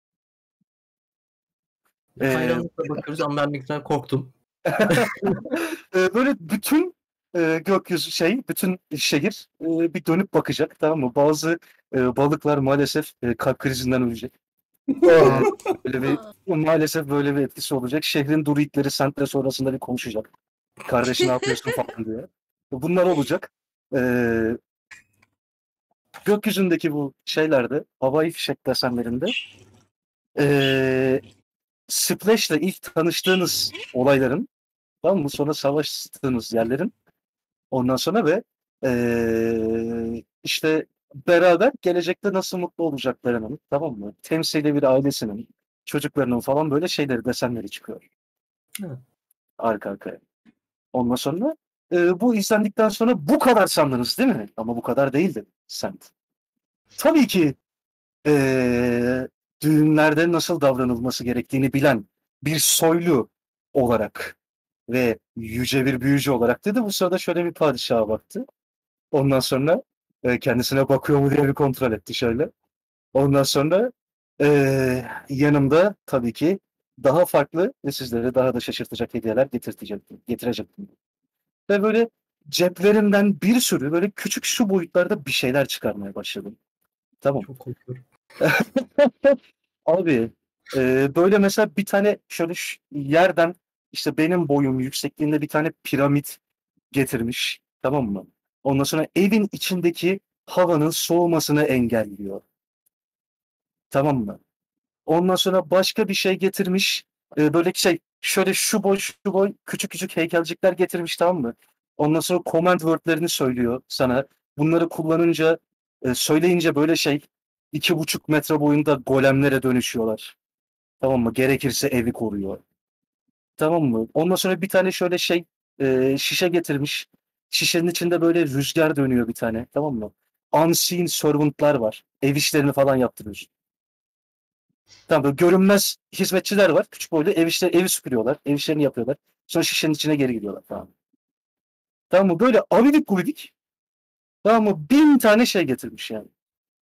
Speaker 2: Ee,
Speaker 4: Hayranlıkla bakıyoruz ama ben bir miktar korktum.
Speaker 2: Ee, böyle bütün e, gökyüzü şey, bütün şehir e, bir dönüp bakacak, tamam mı? Bazı e, balıklar maalesef e, kalp krizinden ölecek.
Speaker 5: Aa,
Speaker 2: Böyle bir, maalesef böyle bir etkisi olacak. Şehrin druidleri Sent'le sonrasında bir konuşacak. Kardeş ne yapıyorsun falan diye. Bunlar olacak. Ee, gökyüzündeki bu şeylerde, havai fişek desenlerinde ee, Splash'la ilk tanıştığınız olayların, tamam mı? Sonra savaştığınız yerlerin, ondan sonra ve ee, işte beraber gelecekte nasıl mutlu olacaklarının, tamam mı? Temsili bir ailesinin, çocuklarının falan böyle şeyleri, desenleri çıkıyor.
Speaker 4: Evet.
Speaker 2: Arka arkaya. Ondan sonra e, bu izlendikten sonra bu kadar sandınız değil mi? Ama bu kadar değildi Sent. Tabii ki e, düğünlerde nasıl davranılması gerektiğini bilen bir soylu olarak ve yüce bir büyücü olarak dedi. Bu sırada şöyle bir padişaha baktı. Ondan sonra e, kendisine bakıyor mu diye bir kontrol etti şöyle. Ondan sonra e, yanımda tabii ki daha farklı ve sizlere daha da şaşırtacak hediyeler getirtecektim, getirecektim. Ve böyle ceplerinden bir sürü böyle küçük şu boyutlarda bir şeyler çıkarmaya başladım. Tamam.
Speaker 4: Çok korkuyorum.
Speaker 2: Abi e, böyle mesela bir tane şöyle ş- yerden işte benim boyum yüksekliğinde bir tane piramit getirmiş. Tamam mı? Ondan sonra evin içindeki havanın soğumasını engelliyor. Tamam mı? Ondan sonra başka bir şey getirmiş. E, böyle şey şöyle şu boy şu boy küçük küçük heykelcikler getirmiş, tamam mı? Ondan sonra command word'lerini söylüyor sana. Bunları kullanınca e, söyleyince böyle şey iki buçuk metre boyunda golemlere dönüşüyorlar. Tamam mı? Gerekirse evi koruyor. Tamam mı? Ondan sonra bir tane şöyle şey e, şişe getirmiş. Şişenin içinde böyle rüzgar dönüyor bir tane. Tamam mı? Unseen servant'lar var. Ev işlerini falan yaptırıyorsun. Tamam, böyle görünmez hizmetçiler var. Küçük boylu ev işleri, evi süpürüyorlar. Ev işlerini yapıyorlar. Sonra şişenin içine geri gidiyorlar. Tamam. Tamam mı? Böyle abidik gubidik. Tamam mı? Bin tane şey getirmiş yani.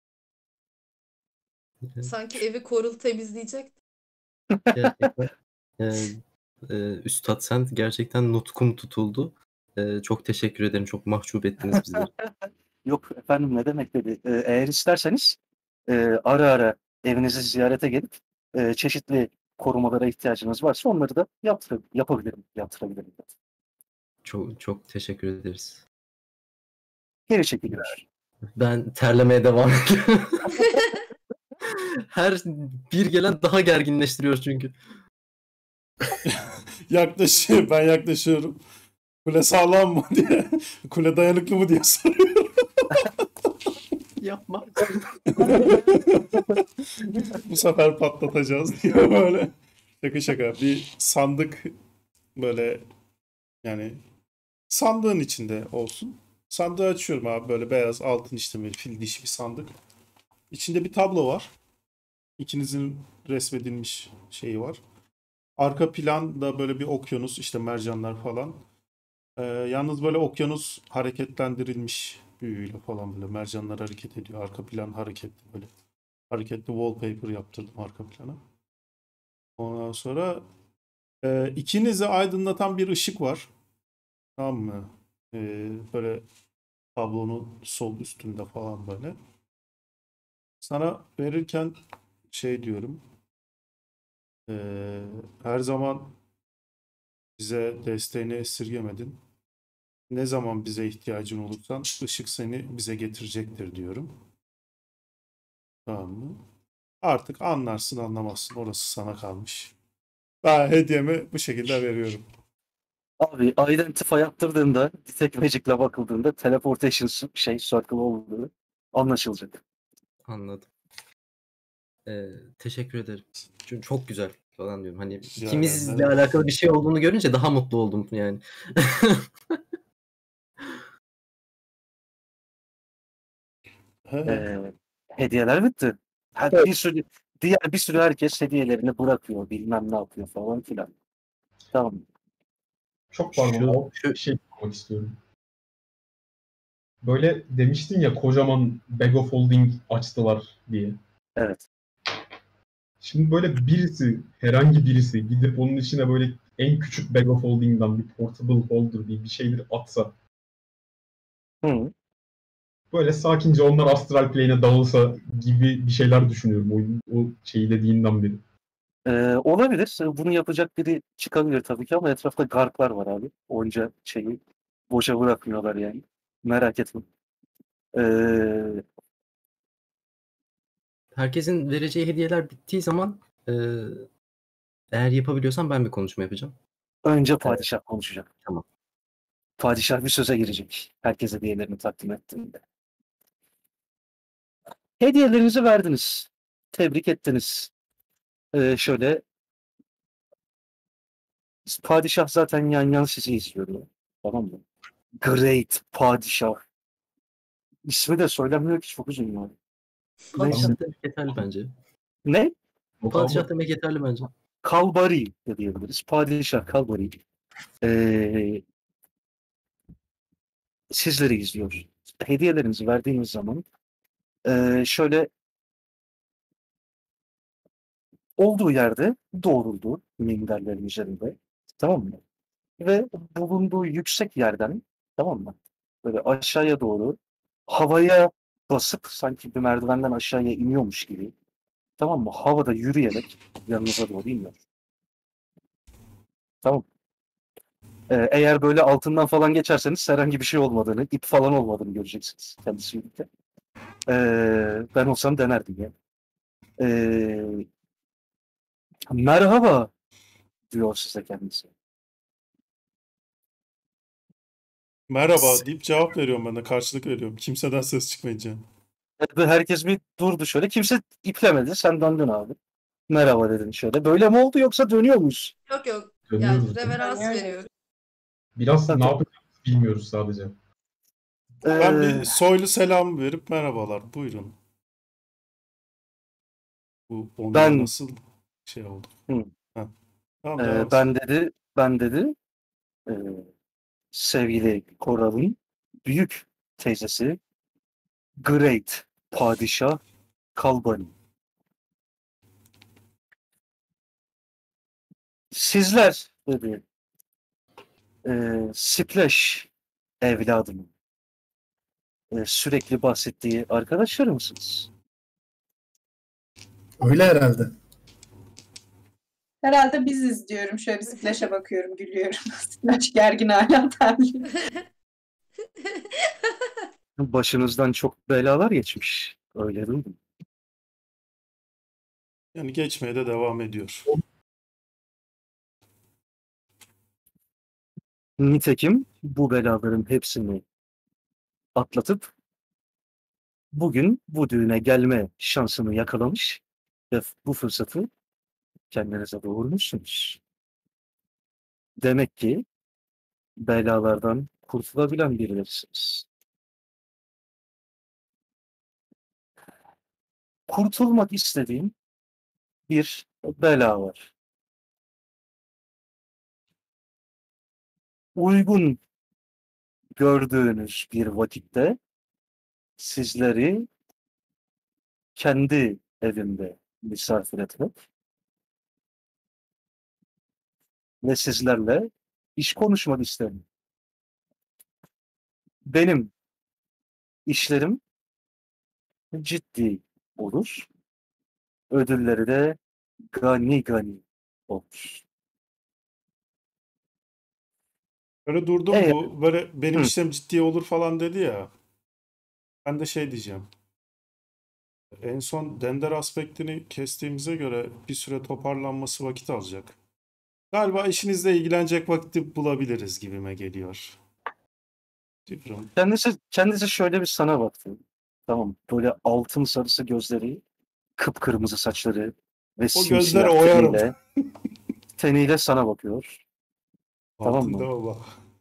Speaker 7: Sanki evi korul temizleyecek.
Speaker 4: Gerçekten. Ee, e, Üstad sen gerçekten nutkum tutuldu. Ee, çok teşekkür ederim. Çok mahcup ettiniz bizleri.
Speaker 2: Yok efendim, ne demek dedi. Ee, eğer isterseniz e, ara ara evinizi ziyarete gelip e, çeşitli korumalara ihtiyacınız varsa onları da yaptır yapabilirim, yaptırabilirim.
Speaker 4: Çok çok teşekkür ederiz.
Speaker 2: Geri çekiliyor.
Speaker 4: Ben terlemeye devam ediyorum. Her bir gelen daha gerginleştiriyor çünkü.
Speaker 1: Yaklaşıyor. Ben yaklaşıyorum. Kule sağlam mı diye. Kule dayanıklı mı diye soruyorum.
Speaker 4: Yapma.
Speaker 1: Bu sefer patlatacağız diye böyle. Şaka şaka. Bir sandık böyle, yani sandığın içinde olsun. Sandığı açıyorum abi, böyle beyaz altın işlemeli fil dişi bir sandık. İçinde bir tablo var. İkinizin resmedilmiş şeyi var. Arka planda böyle bir okyanus, işte mercanlar falan. Ee, yalnız böyle okyanus hareketlendirilmiş büyüyle falan, böyle mercanlar hareket ediyor. Arka plan hareketli, böyle hareketli wallpaper yaptırdım arka plana. Ondan sonra e, ikinizi aydınlatan bir ışık var. Tamam mı? Ee, böyle tablonun sol üstünde falan böyle. Sana verirken şey diyorum. Ee, her zaman bize desteğini esirgemedin. Ne zaman bize ihtiyacın olursan ışık seni bize getirecektir diyorum. Tamam mı? Artık anlarsın anlamazsın, orası sana kalmış. Ben hediyemi bu şekilde veriyorum.
Speaker 2: Abi Identify yaptırdığında, Detect Magic'le bakıldığında teleportation s- şey circle olduğu anlaşılacak.
Speaker 4: Anladım. Ee, teşekkür ederim. Çünkü çok güzel falan diyorum. Hani
Speaker 1: Rica
Speaker 4: ikimizle
Speaker 1: ederim.
Speaker 4: alakalı bir şey olduğunu görünce daha mutlu oldum yani.
Speaker 1: He,
Speaker 2: Ee, hediyeler bitti. Ha, bir sürü diğer bir sürü herkes hediyelerini bırakıyor, bilmem ne yapıyor falan filan. Tamam.
Speaker 3: Çok pardon.
Speaker 4: Şu,
Speaker 3: Alt
Speaker 4: şu
Speaker 3: bir şey sormak istiyorum. Böyle demiştin ya, kocaman bag of holding açtılar diye.
Speaker 2: Evet.
Speaker 3: Şimdi böyle birisi, herhangi birisi gidip onun içine böyle en küçük bag of holding'dan bir portable holder diye bir şeyleri atsa,
Speaker 2: Hı.
Speaker 3: böyle sakince onlar astral plane'e dağılsa gibi bir şeyler düşünüyorum o, o şeyi dediğinden beri.
Speaker 2: Ee, olabilir. Bunu yapacak biri çıkabilir tabii ki ama etrafta garklar var abi. Onca şeyi boşa bırakmıyorlar yani. Merak etme. Ee,
Speaker 4: herkesin vereceği hediyeler bittiği zaman e, eğer yapabiliyorsam ben bir konuşma yapacağım.
Speaker 2: Önce padişah konuşacak.
Speaker 4: Tamam.
Speaker 2: Padişah bir söze girecek. Herkese hediyelerini takdim ettiğinde. Hediyelerinizi verdiniz. Tebrik ettiniz. Ee, şöyle padişah zaten yan yan sizi izliyor. Tamam mı? Great padişah. İsmi de söylenmiyor ki, çok uzun yani.
Speaker 4: Padişah demek yeterli bence.
Speaker 2: Ne?
Speaker 3: O
Speaker 4: Padişah
Speaker 3: kaldı.
Speaker 4: demek yeterli bence.
Speaker 2: Kalbari de diyebiliriz. Padişah Kalbari. Ee, sizleri izliyor. Hediyelerinizi verdiğiniz zaman ee, şöyle olduğu yerde doğruldu minderlerin üzerinde. Tamam mı? Ve bulunduğu yüksek yerden, tamam mı? Böyle aşağıya doğru havaya basıp sanki bir merdivenden aşağıya iniyormuş gibi, tamam mı? Havada yürüyerek yanınıza doğru iniyor. Tamam. Ee, eğer böyle altından falan geçerseniz herhangi bir şey olmadığını, ip falan olmadığını göreceksiniz kendisi yürürken. Ee, ben olsam denerdim ya. Ee, merhaba diyor size kendisi.
Speaker 1: Merhaba deyip cevap veriyorum ben de. Karşılık veriyorum. Kimseden ses çıkmayınca.
Speaker 2: Ve herkes bir durdu şöyle. Kimse iplemedi. Sen döndün abi. Merhaba dedin şöyle. Böyle mi oldu yoksa dönüyor muyuz?
Speaker 7: Yok yok.
Speaker 3: Dönüyoruz.
Speaker 7: Yani reverans
Speaker 6: Dönüyoruz.
Speaker 7: veriyor.
Speaker 3: Biraz
Speaker 2: Tabii.
Speaker 3: ne yapacağımızı bilmiyoruz sadece.
Speaker 1: Ben
Speaker 2: Ee,
Speaker 1: bir soylu selam verip merhabalar. Buyurun. Bu onunla
Speaker 2: Ben-
Speaker 1: nasıl şey oldu?
Speaker 2: Hı.
Speaker 1: Ha. Tamam,
Speaker 2: e,
Speaker 1: devam
Speaker 2: ben
Speaker 1: et.
Speaker 2: dedi, ben dedi e, sevgili Koral'ın büyük teyzesi Great Padişah Kalbani. Sizler dedi e, Splash evladımın e, sürekli bahsettiği arkadaşlar mısınız?
Speaker 5: Öyle herhalde.
Speaker 6: Herhalde biziz diyorum. Şöyle bir Splash'e bakıyorum, gülüyorum. Splash gergin hala terli.
Speaker 2: Başınızdan çok belalar geçmiş. Öyle duydum.
Speaker 1: Yani geçmeye de devam ediyor.
Speaker 2: Nitekim bu belaların hepsini atlatıp bugün bu düğüne gelme şansını yakalamış ve bu fırsatı kendinize doğurmuşsunuz. Demek ki belalardan kurtulabilen birilerisiniz. Kurtulmak istediğim bir bela var. Uygun gördüğünüz bir vakitte sizleri kendi evimde misafir etmek ve sizlerle iş konuşmak isterim. Benim işlerim ciddi olur. Ödülleri de gani gani olur.
Speaker 1: Böyle durdum,
Speaker 2: Evet.
Speaker 1: bu böyle benim
Speaker 2: Hı.
Speaker 1: işlem ciddi olur falan dedi ya. Ben de şey diyeceğim. En son Dender aspektini kestiğimize göre bir süre toparlanması vakit alacak. Galiba işinizle ilgilenecek vakti bulabiliriz gibime geliyor. Diyorum.
Speaker 2: Kendisi, kendisi şöyle bir sana baktı. Tamam. Böyle altın sarısı gözleri, kıpkırmızı saçları ve
Speaker 1: O
Speaker 2: simsiyah
Speaker 1: gözleri oyarım.
Speaker 2: teniyle, teniyle sana bakıyor. Tamam
Speaker 1: Altın
Speaker 2: mı?
Speaker 1: deme bak.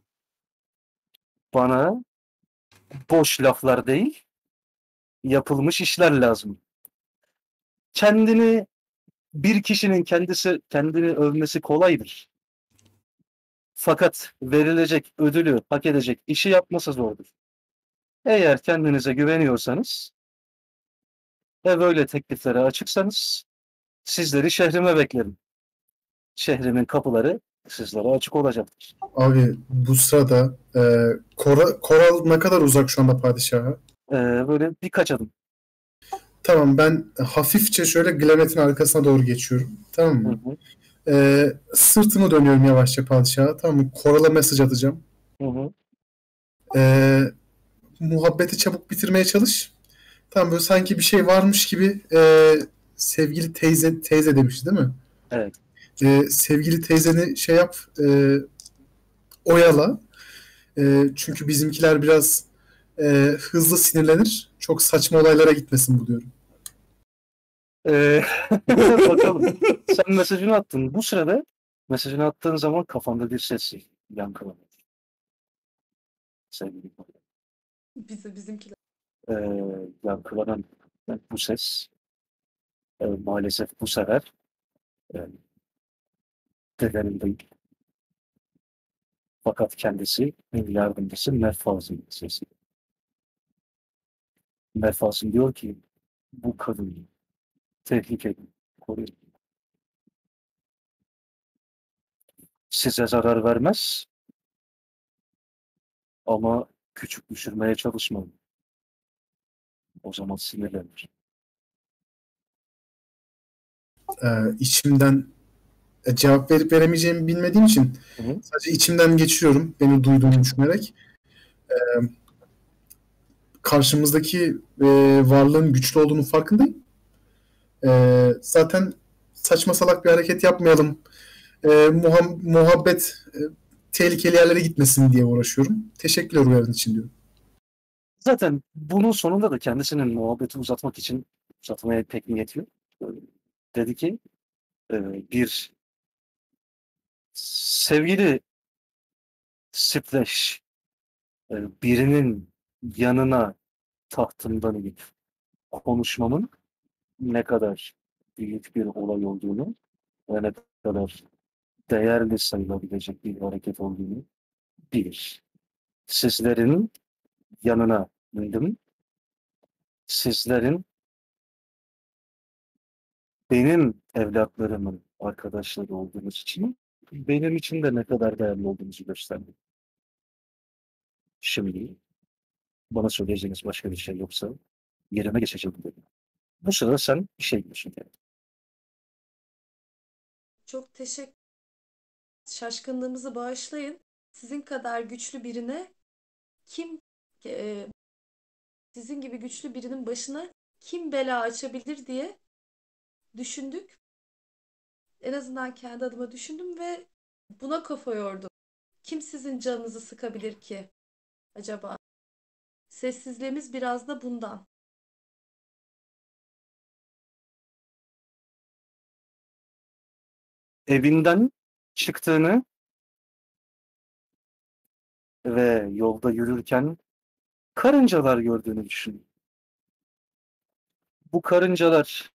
Speaker 2: Bana boş laflar değil, yapılmış işler lazım. Kendini bir kişinin kendisi kendini övmesi kolaydır. Fakat verilecek ödülü hak edecek işi yapması zordur. Eğer kendinize güveniyorsanız ve böyle tekliflere açıksanız sizleri şehrime beklerim. Şehrimin kapıları sizlere açık olacaktır.
Speaker 5: Abi bu sırada e, Kora- Koral ne kadar uzak şu anda padişaha?
Speaker 2: Ee, böyle birkaç adım.
Speaker 5: Tamam, ben hafifçe şöyle Glamet'in arkasına doğru geçiyorum. Tamam
Speaker 2: Hı
Speaker 5: mı?
Speaker 2: hı,
Speaker 5: E, sırtımı dönüyorum yavaşça padişaha. Tamam mı? Koral'a mesaj atacağım.
Speaker 2: hı hı.
Speaker 5: E, muhabbeti çabuk bitirmeye çalış. Tam böyle sanki bir şey varmış gibi e, sevgili teyze teyze demişti değil mi?
Speaker 2: Evet.
Speaker 5: E, sevgili teyzeni şey yap, e, oyala. E, çünkü bizimkiler biraz e, hızlı sinirlenir. Çok saçma olaylara gitmesin bu diyorum.
Speaker 2: Ee, bakalım. Sen mesajını attın. Bu sırada mesajını attığın zaman kafanda bir ses yankılanıyor. Sevgili.
Speaker 7: Bize bizimkiler.
Speaker 2: Ee, yankılanan bu ses e, maalesef bu sefer e, dedenin değil. Fakat kendisi yardımcısı Mefaz'ın sesi. Mefaz'ın diyor ki bu kadını tehlike koruyun. Size zarar vermez ama küçük düşürmeye çalışmayın. O zaman sinirlenir.
Speaker 5: E, içimden e, cevap verip veremeyeceğimi bilmediğim için
Speaker 2: Hı hı.
Speaker 5: sadece içimden geçiyorum. Beni duyduğunu düşünerek. E, karşımızdaki e, varlığın güçlü olduğunu farkındayım. E, zaten saçma salak bir hareket yapmayalım. E, muha- muhabbet e, tehlikeli yerlere gitmesin diye uğraşıyorum. Teşekkürler uyarın için diyorum.
Speaker 2: Zaten bunun sonunda da kendisinin muhabbeti uzatmak için uzatmaya pek niyeti yok. Dedi ki e, bir sevgili Splash e, birinin yanına tahtından inip konuşmamın ne kadar büyük bir olay olduğunu ve ne kadar değerli sayılabilecek bir hareket olduğunu bilir. Sizlerin yanına indim. Sizlerin benim evlatlarımın arkadaşları olduğunuz için benim için de ne kadar değerli olduğunuzu gösterdim. Şimdi bana söyleyeceğiniz başka bir şey yoksa yerime geçeceğim dedim. Bu sırada sen bir şey diyorsun. Yani.
Speaker 7: Çok teşekkür. Şaşkınlığımızı bağışlayın. Sizin kadar güçlü birine kim e, sizin gibi güçlü birinin başına kim bela açabilir diye düşündük. En azından kendi adıma düşündüm ve buna kafa yordum. Kim sizin canınızı sıkabilir ki acaba? Sessizliğimiz biraz da bundan.
Speaker 2: Evinden çıktığını ve yolda yürürken karıncalar gördüğünü düşün. Bu karıncalar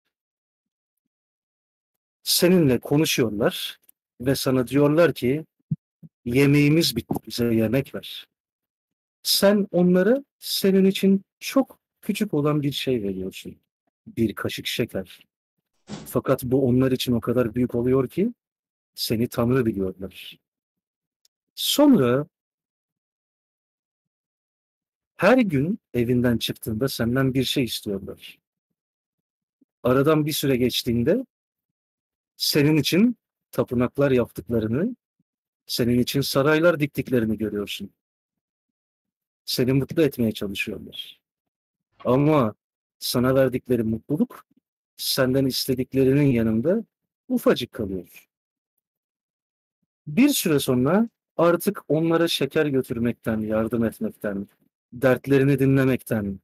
Speaker 2: seninle konuşuyorlar ve sana diyorlar ki yemeğimiz bitti, bize yemek ver. Sen onlara senin için çok küçük olan bir şey veriyorsun. Bir kaşık şeker. Fakat bu onlar için o kadar büyük oluyor ki seni Tanrı biliyorlar. Sonra her gün evinden çıktığında senden bir şey istiyorlar. Aradan bir süre geçtiğinde senin için tapınaklar yaptıklarını, senin için saraylar diktiklerini görüyorsun. Seni mutlu etmeye çalışıyorlar. Ama sana verdikleri mutluluk senden istediklerinin yanında ufacık kalıyor. Bir süre sonra artık onlara şeker götürmekten, yardım etmekten, dertlerini dinlemekten,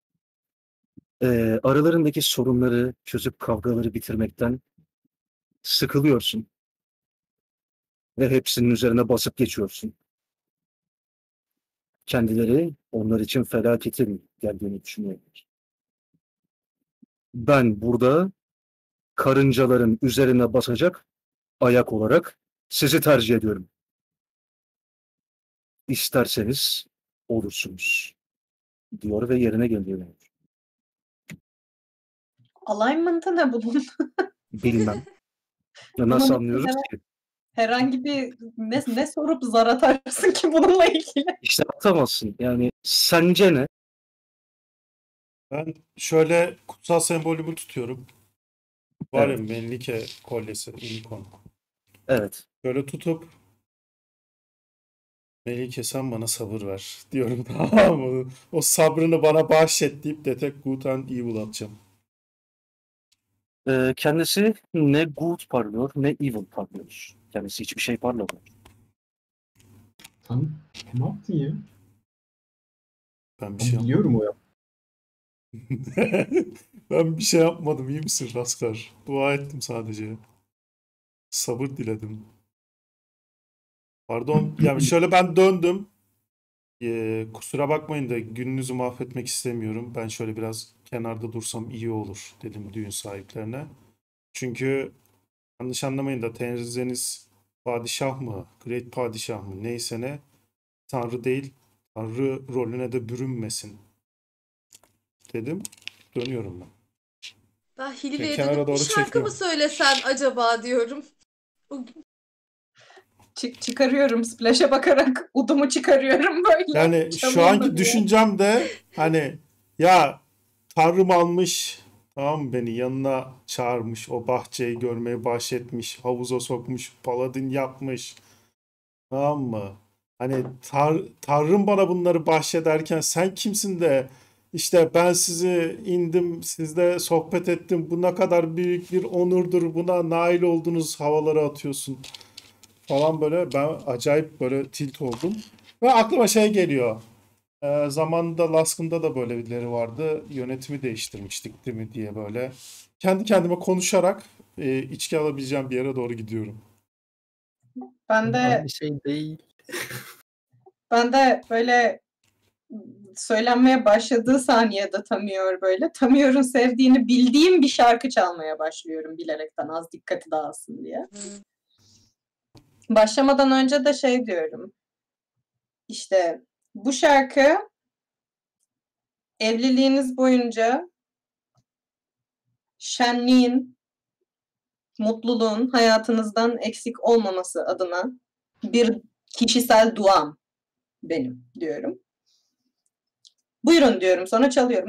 Speaker 2: e, aralarındaki sorunları çözüp kavgaları bitirmekten sıkılıyorsun. Ve hepsinin üzerine basıp geçiyorsun. Kendileri onlar için felaketin geldiğini düşünüyorlar. Ben burada karıncaların üzerine basacak ayak olarak sizi tercih ediyorum. İsterseniz olursunuz. Diyor ve yerine geliyor.
Speaker 6: Alignment'ı ne bunun?
Speaker 2: Bilmem. Nasıl
Speaker 6: Bunun
Speaker 2: anlıyoruz
Speaker 6: üstüne
Speaker 2: ki?
Speaker 6: herhangi bir ne, ne sorup zar atarsın ki bununla ilgili?
Speaker 2: İşte atamazsın. Yani sence ne?
Speaker 1: Ben şöyle kutsal sembolümü tutuyorum. Var ya
Speaker 2: Evet.
Speaker 1: Melike kolyesi, unicorn.
Speaker 2: Evet.
Speaker 1: Böyle tutup Melike sen bana sabır ver diyorum, tamam mı? O sabrını bana bahşet deyip Detect Good and Evil atacağım.
Speaker 2: Ee, kendisi ne good parlıyor ne evil parlıyor. Kendisi hiçbir şey parlamıyor.
Speaker 3: Sen ne yaptın ya?
Speaker 1: Ben bir
Speaker 3: Ben
Speaker 1: şey yapmadım.
Speaker 3: biliyorum o yap.
Speaker 1: Ben bir şey yapmadım. İyi misin Raskar? Dua ettim sadece. Sabır diledim. Pardon. Yani şöyle ben döndüm. Ee, kusura bakmayın da gününüzü mahvetmek istemiyorum. Ben şöyle biraz kenarda dursam iyi olur dedim düğün sahiplerine. Çünkü yanlış anlamayın da teyzeniz padişah mı, great padişah mı neyse ne, tanrı değil, tanrı rolüne de bürünmesin dedim. Dönüyorum ben.
Speaker 7: Ben
Speaker 1: Ke-
Speaker 7: Hilve'ye
Speaker 1: kenara
Speaker 7: dönüp bir
Speaker 1: doğru
Speaker 7: şarkı mı
Speaker 1: çekiliyorum.
Speaker 7: söylesen acaba diyorum. O gün
Speaker 6: Çık çıkarıyorum splash'e bakarak udumu çıkarıyorum böyle.
Speaker 1: Yani şu
Speaker 6: Çalayım
Speaker 1: anki
Speaker 6: mı diye.
Speaker 1: düşüncem de hani ya tanrım almış, tamam mı, beni yanına çağırmış, o bahçeyi görmeyi bahşetmiş, havuza sokmuş, paladin yapmış, tamam mı? Hani tar Tanrım bana bunları bahşederken sen kimsin de işte ben sizi indim, sizle sohbet ettim, bu ne kadar büyük bir onurdur, buna nail oldunuz havalara atıyorsun falan, böyle ben acayip böyle tilt oldum. Ve aklıma şey geliyor. Ee, zamanında Laskın'da da böyle birileri vardı. Yönetimi değiştirmiştik değil mi diye böyle. Kendi kendime konuşarak e, içki alabileceğim bir yere doğru gidiyorum.
Speaker 6: Ben de
Speaker 4: Aynı şey değil.
Speaker 6: ben de böyle söylenmeye başladığı saniyede Tamıyor böyle. Tamıyor'un sevdiğini bildiğim bir şarkı çalmaya başlıyorum bilerekten az dikkati dağılsın diye. Başlamadan önce de şey diyorum. İşte bu şarkı evliliğiniz boyunca şenliğin, mutluluğun hayatınızdan eksik olmaması adına bir kişisel duam benim diyorum. Buyurun diyorum, sonra çalıyorum.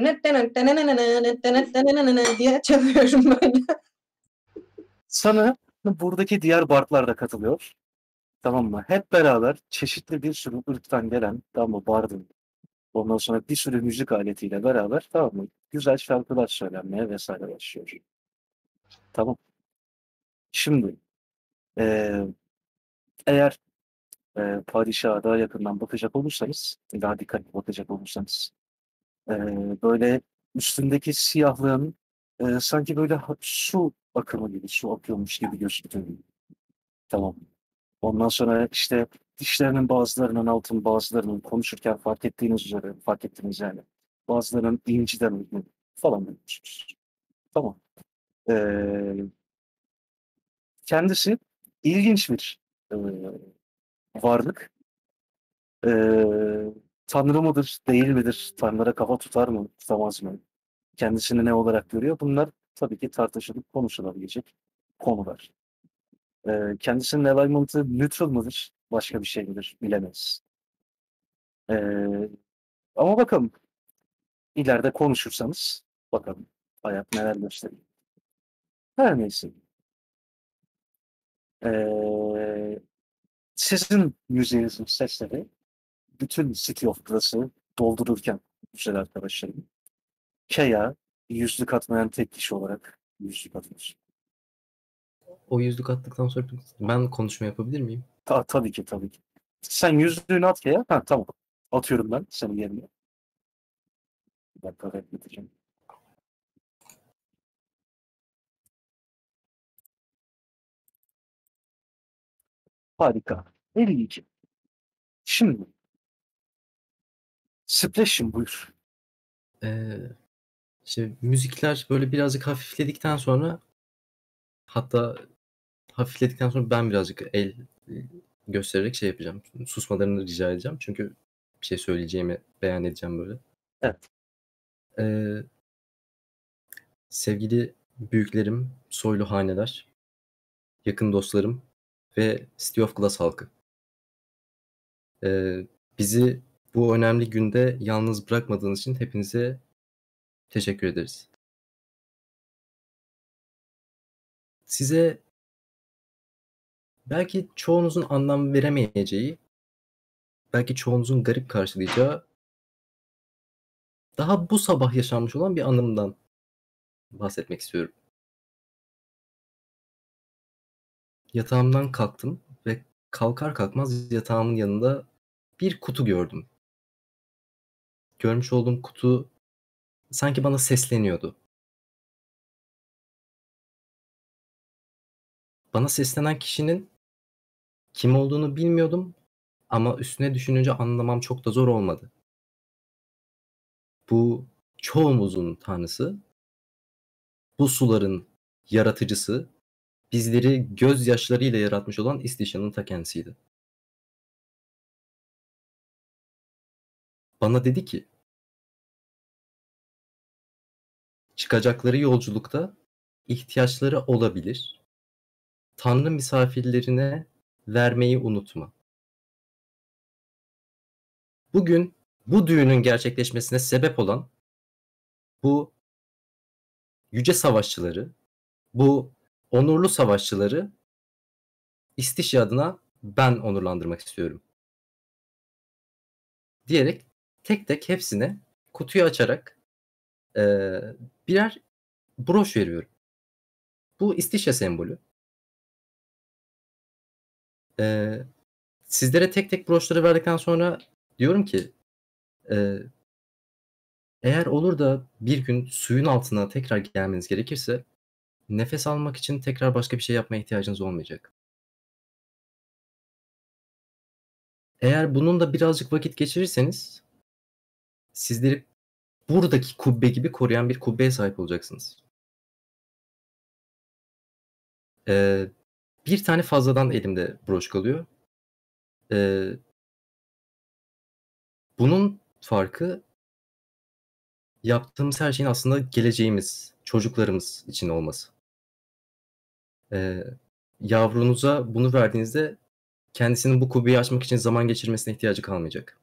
Speaker 6: diye çalıyorum böyle.
Speaker 2: Sana buradaki diğer bardlar da katılıyor. Tamam mı? Hep beraber çeşitli bir sürü ırktan gelen, tamam mı, bardın. Ondan sonra bir sürü müzik aletiyle beraber, tamam mı, güzel şarkılar söylenmeye vesaire başlıyor. Tamam. Şimdi eee, eğer eee padişaha daha yakından bakacak olursanız, daha dikkatli bakacak olursanız, eee, böyle üstündeki siyahlığın eee, sanki böyle ha- su akımı gibi, su akıyormuş gibi gözüküyor. Tamam. Ondan sonra işte dişlerinin bazılarının altın, bazılarının konuşurken fark ettiğiniz üzere, fark ettiğiniz yani, bazılarının inciden uygun falan görüyorsunuz. Tamam. Ee, kendisi ilginç bir e, varlık. Ee, Tanrı mıdır, değil midir? Tanrılara kafa tutar mı, tutamaz mı? Kendisini ne olarak görüyor? Bunlar tabii ki tartışılıp konuşulabilecek konular. Ee, kendisinin alignment'ı neutral mıdır? Başka bir şey midir? Bilemeyiz. Ee, ama bakalım, ileride konuşursanız bakalım hayat neler gösteriyor. Her neyse. Ee, sizin müziğinizin sesleri bütün City of Glass'ı doldururken güzel arkadaşlarım, Kea yüzlük atmayan tek kişi olarak yüzlük atmış.
Speaker 4: O yüzlük attıktan sonra ben konuşma yapabilir miyim?
Speaker 2: Ta tabii ki tabii ki. Sen yüzlüğünü at Kea. Ha tamam. Atıyorum ben senin yerine. Bir dakika bekleteceğim. Harika. elli iki. Şimdi Splash'im buyur.
Speaker 4: Ee, işte müzikler böyle birazcık hafifledikten sonra, hatta hafifledikten sonra ben birazcık el göstererek şey yapacağım. Susmalarını rica edeceğim. Çünkü bir şey söyleyeceğimi beyan edeceğim böyle.
Speaker 2: Evet.
Speaker 4: Ee, sevgili büyüklerim, soylu haneler, yakın dostlarım ve City of Glass halkı. Ee, bizi bu önemli günde yalnız bırakmadığınız için hepinize teşekkür ederiz. Size belki çoğunuzun anlam veremeyeceği belki çoğunuzun garip karşılayacağı daha bu sabah yaşanmış olan bir anımdan bahsetmek istiyorum. Yatağımdan kalktım ve kalkar kalkmaz yatağımın yanında bir kutu gördüm. Görmüş olduğum kutu sanki bana sesleniyordu. Bana seslenen kişinin kim olduğunu bilmiyordum ama üstüne düşününce anlamam çok da zor olmadı. Bu çoğumuzun tanrısı, bu suların yaratıcısı, bizleri gözyaşlarıyla yaratmış olan İstişa'nın ta kendisiydi. Bana dedi ki, çıkacakları yolculukta ihtiyaçları olabilir. Tanrı misafirlerine vermeyi unutma. Bugün bu düğünün gerçekleşmesine sebep olan bu yüce savaşçıları, bu onurlu savaşçıları İstişi adına ben onurlandırmak istiyorum. Diyerek tek tek hepsine kutuyu açarak e, birer broş veriyorum. Bu İstişe sembolü. E, sizlere tek tek broşları verdikten sonra diyorum ki e, eğer olur da bir gün suyun altına tekrar gelmeniz gerekirse nefes almak için tekrar başka bir şey yapmaya ihtiyacınız olmayacak. Eğer bununla birazcık vakit geçirirseniz sizleri buradaki kubbe gibi koruyan bir kubbeye sahip olacaksınız. Ee, bir tane fazladan elimde broş kalıyor. Ee, bunun farkı yaptığımız her şeyin aslında geleceğimiz, çocuklarımız için olması. Ee, yavrunuza bunu verdiğinizde kendisinin bu kubbeyi açmak için zaman geçirmesine ihtiyacı kalmayacak.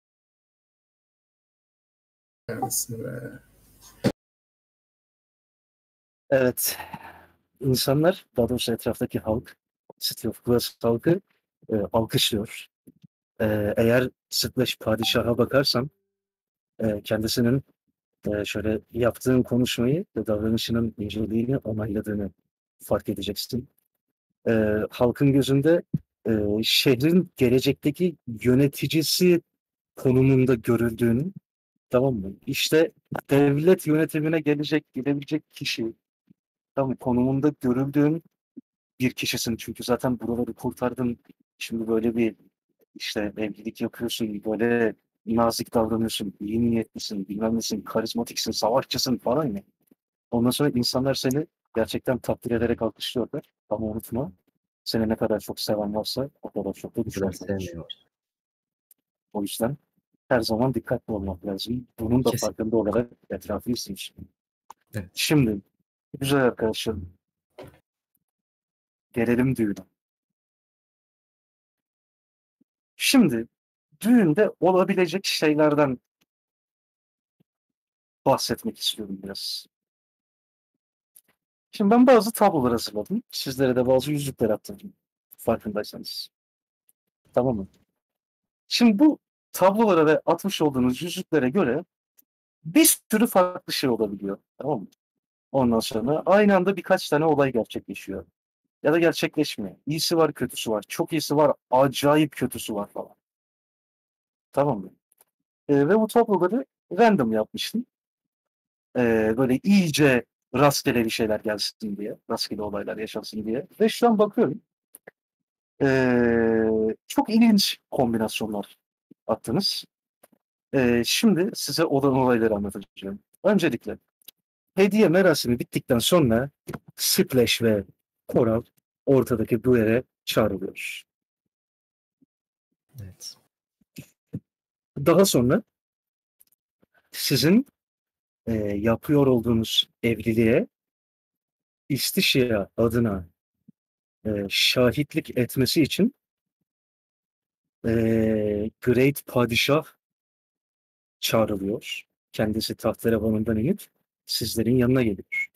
Speaker 2: Evet. İnsanlar, daha doğrusu etraftaki halk, City of Glass halkı e, alkışlıyor. E, eğer Splash Padişah'a bakarsan e, kendisinin e, şöyle yaptığın konuşmayı ve davranışının inceliğini onayladığını fark edeceksin. E, halkın gözünde e, şehrin gelecekteki yöneticisi konumunda görüldüğünü, tamam mı? İşte devlet yönetimine gelecek, gidebilecek kişi, tamam, konumunda görüldüğün bir kişisin. Çünkü zaten buraları kurtardın. Şimdi böyle bir işte evlilik yapıyorsun, böyle nazik davranıyorsun, iyi niyetlisin, bilmem nesin, karizmatiksin, savaşçısın falan ya. Ondan sonra insanlar seni gerçekten takdir ederek alkışlıyorlar. Ama unutma, seni ne kadar çok seven varsa o kadar çok da
Speaker 4: Bu kadar
Speaker 2: düşman var.
Speaker 4: sevmiyor.
Speaker 2: O yüzden her zaman dikkatli olmak lazım. Bunun da
Speaker 4: Kesin.
Speaker 2: farkında olarak etrafı izleyin.
Speaker 4: Evet.
Speaker 2: Şimdi güzel arkadaşlarım, gelelim düğüne. Şimdi düğünde olabilecek şeylerden bahsetmek istiyorum biraz. Şimdi ben bazı tablolar hazırladım. Sizlere de bazı yüzükler attırdım. Farkındaysanız. Tamam mı? Şimdi bu tablolara ve atmış olduğunuz yüzüklere göre bir sürü farklı şey olabiliyor. Tamam mı? Ondan sonra aynı anda birkaç tane olay gerçekleşiyor. Ya da gerçekleşmiyor. İyisi var, kötüsü var. Çok iyisi var, acayip kötüsü var falan. Tamam mı? Ee, ve bu tabloları random yapmıştım. Ee, böyle iyice rastgele bir şeyler gelsin diye. Rastgele olaylar yaşansın diye. Ve şu an bakıyorum. Ee, çok ilginç kombinasyonlar attınız. Ee, şimdi size olan olayları anlatacağım. Öncelikle hediye merasimi bittikten sonra Splash ve Coral ortadaki duere çağrılıyor.
Speaker 4: Evet.
Speaker 2: Daha sonra sizin e, yapıyor olduğunuz evliliğe İstişya adına e, şahitlik etmesi için e, Great Padişah çağrılıyor. Kendisi taht-ı inip sizlerin yanına geliyor.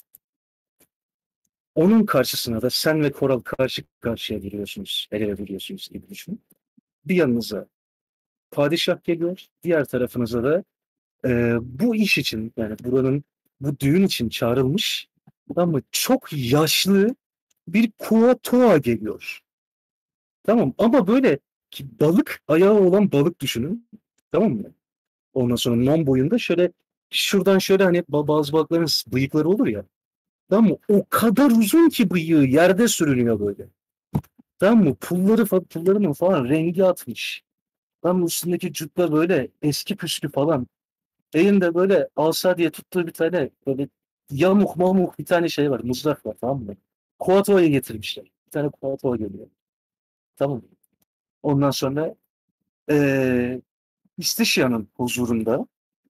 Speaker 2: Onun karşısına da sen ve Koral karşı karşıya geliyorsunuz, el ele veriyorsunuz gibi düşünün. Bir yanınıza padişah geliyor. Diğer tarafınıza da e, bu iş için yani buranın bu düğün için çağrılmış ama çok yaşlı bir Kuatoa geliyor. Tamam ama böyle ki balık ayağı olan balık düşünün. Tamam mı? Ondan sonra non boyunda şöyle şuradan şöyle hani ba- bazı balıkların bıyıkları olur ya. Tamam mı? O kadar uzun ki bıyığı yerde sürünüyor böyle. Tamam mı? Pulları fa- pullarının falan rengi atmış. Tamam mı? Üstündeki cübbe böyle eski püskü falan. Elinde böyle asa diye tuttuğu bir tane böyle yamuk mamuk bir tane şey var. Mızrak var, tamam mı? Kuato'ya getirmişler. Bir tane Kuato'ya geliyor. Tamam mı? Ondan sonra eee İstişya'nın huzurunda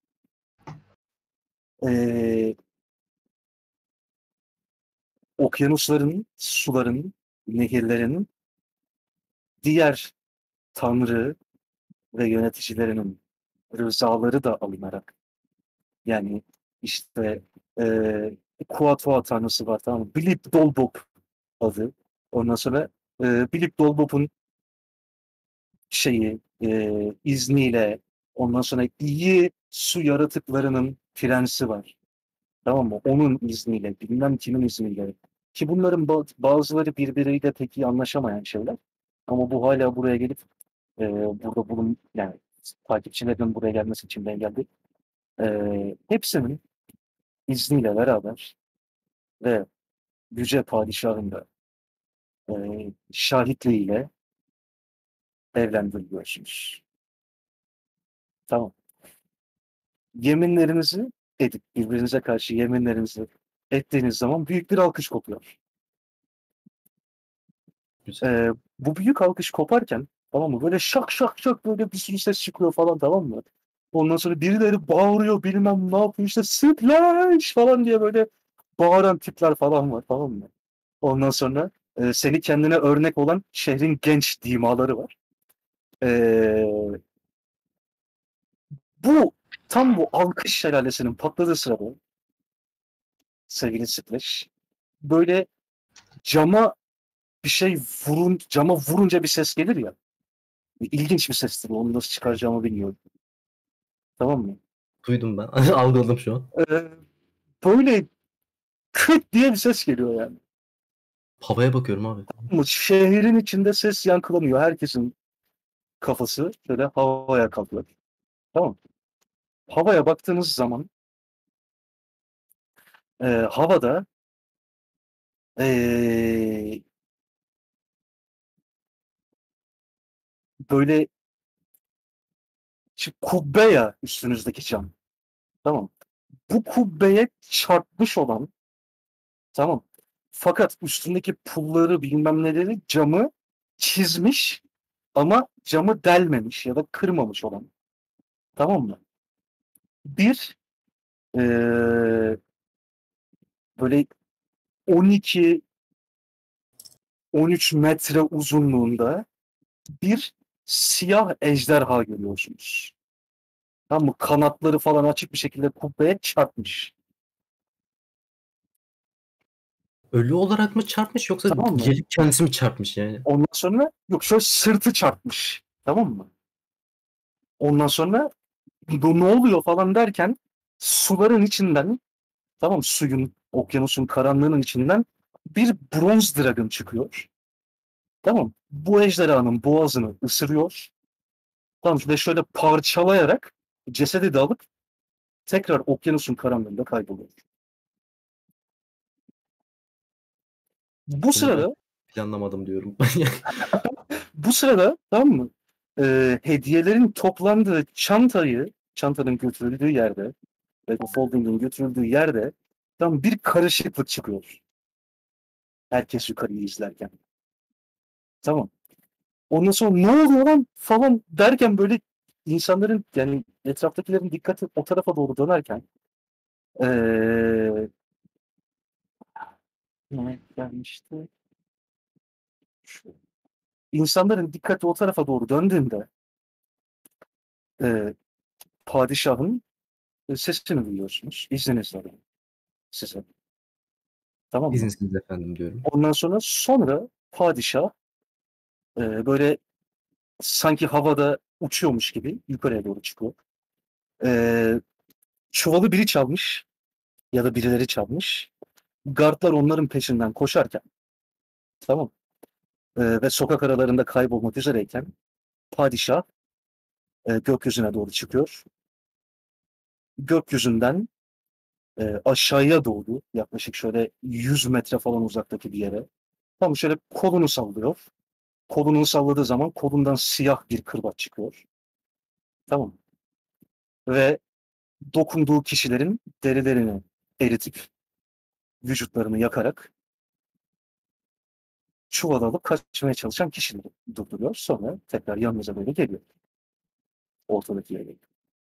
Speaker 2: eee, okyanusların, suların, nehirlerin diğer tanrı ve yöneticilerinin rızaları da alınarak yani işte eee Kuatoa tanrısı var, tamam mı? Bilip Dolbop adı. Ondan sonra eee Bilip Dolbop'un şeyi eee, izniyle ondan sonra iyi su yaratıklarının prensi var. Tamam mı? Onun izniyle, bilmem kimin izniyle. Ki bunların ba- bazıları birbiriyle pek iyi anlaşamayan şeyler. Ama bu hala buraya gelip e, burada bulun yani takipçilerin buraya gelmesi için ben geldik. E, hepsinin izniyle beraber ve Yüce Padişah'ın da e, şahitliğiyle evlendiriliyorsunuz. Tamam. Yeminlerinizi edip birbirinize karşı yeminlerinizi ettiğiniz zaman büyük bir alkış kopuyor.
Speaker 4: Güzel.
Speaker 2: Ee, bu büyük alkış koparken tamam mı? Böyle şak şak şak böyle bir sürü ses çıkıyor falan, tamam mı? Ondan sonra birileri bağırıyor bilmem ne yapıyor işte Splash falan diye böyle bağıran tipler falan var, tamam mı? Ondan sonra e, seni kendine örnek olan şehrin genç dimaları var. Ee, bu tam bu alkış şelalesinin patladığı sırada sevgili Splash böyle cama bir şey vurun cama vurunca bir ses gelir ya. İlginç bir sestir. Onu nasıl çıkaracağımı bilmiyorum. Tamam mı?
Speaker 4: Duydum ben. Algıladım şu an.
Speaker 2: Ee, böyle kıt diye bir ses geliyor yani.
Speaker 4: Havaya bakıyorum abi.
Speaker 2: Ama şehrin içinde ses yankılanıyor. Herkesin kafası şöyle havaya kalkıyor. Tamam. Havaya baktığınız zaman e, havada e, böyle şu kubbe ya üstünüzdeki cam. Tamam. Bu kubbeye çarpmış olan, tamam. Fakat üstündeki pulları bilmem neleri camı çizmiş ama camı delmemiş ya da kırmamış olan. Tamam mı? Bir eee, böyle on iki on üç metre uzunluğunda bir siyah ejderha görüyorsunuz. Tamam mı? Kanatları falan açık bir şekilde kubbeye çarpmış.
Speaker 4: Ölü olarak mı çarpmış yoksa
Speaker 2: Tamam mı?
Speaker 4: gelip kendisi mi çarpmış yani?
Speaker 2: Ondan sonra yok şöyle sırtı çarpmış. Tamam mı? Ondan sonra bu ne oluyor falan derken suların içinden, tamam, suyun, okyanusun karanlığının içinden bir bronz dragon çıkıyor. Tamam. Bu ejderhanın boğazını ısırıyor. Tamam ve şöyle parçalayarak cesedi de alıp tekrar okyanusun karanlığında kayboluyor. Bu
Speaker 4: Bunu ben
Speaker 2: sırada
Speaker 4: planlamadım diyorum.
Speaker 2: bu sırada tamam mı? Ee, hediyelerin toplandığı çantayı, çantanın götürüldüğü yerde ve bu folding'in götürüldüğü yerde tam bir karışıklık çıkıyor. Herkes yukarıyı izlerken. Tamam. Ondan sonra ne oluyor lan falan derken böyle insanların yani etraftakilerin dikkati o tarafa doğru dönerken ee, ne gelmişti? Şu. İnsanların dikkati o tarafa doğru döndüğünde ee, padişahın e, sesini duyuyorsunuz. İzninizle size. Tamam mı?
Speaker 4: İzinsiz efendim diyorum.
Speaker 2: Ondan sonra sonra padişah ee, böyle sanki havada uçuyormuş gibi yukarıya doğru çıkıyor. Ee, çuvalı biri çalmış ya da birileri çalmış. Gardlar onların peşinden koşarken, tamam, ee, ve sokak aralarında kaybolmak üzereyken padişah e, gökyüzüne doğru çıkıyor. Gökyüzünden e, aşağıya doğru yaklaşık şöyle yüz metre falan uzaktaki bir yere tam şöyle kolunu sallıyor. Kolunu salladığı zaman kolundan siyah bir kırbaç çıkıyor. Tamam. Ve dokunduğu kişilerin derilerini eritip vücutlarını yakarak çuvala alıp kaçmaya çalışan kişileri durduruyor. Sonra tekrar yanınıza böyle geliyor. Ortadaki yere geliyor.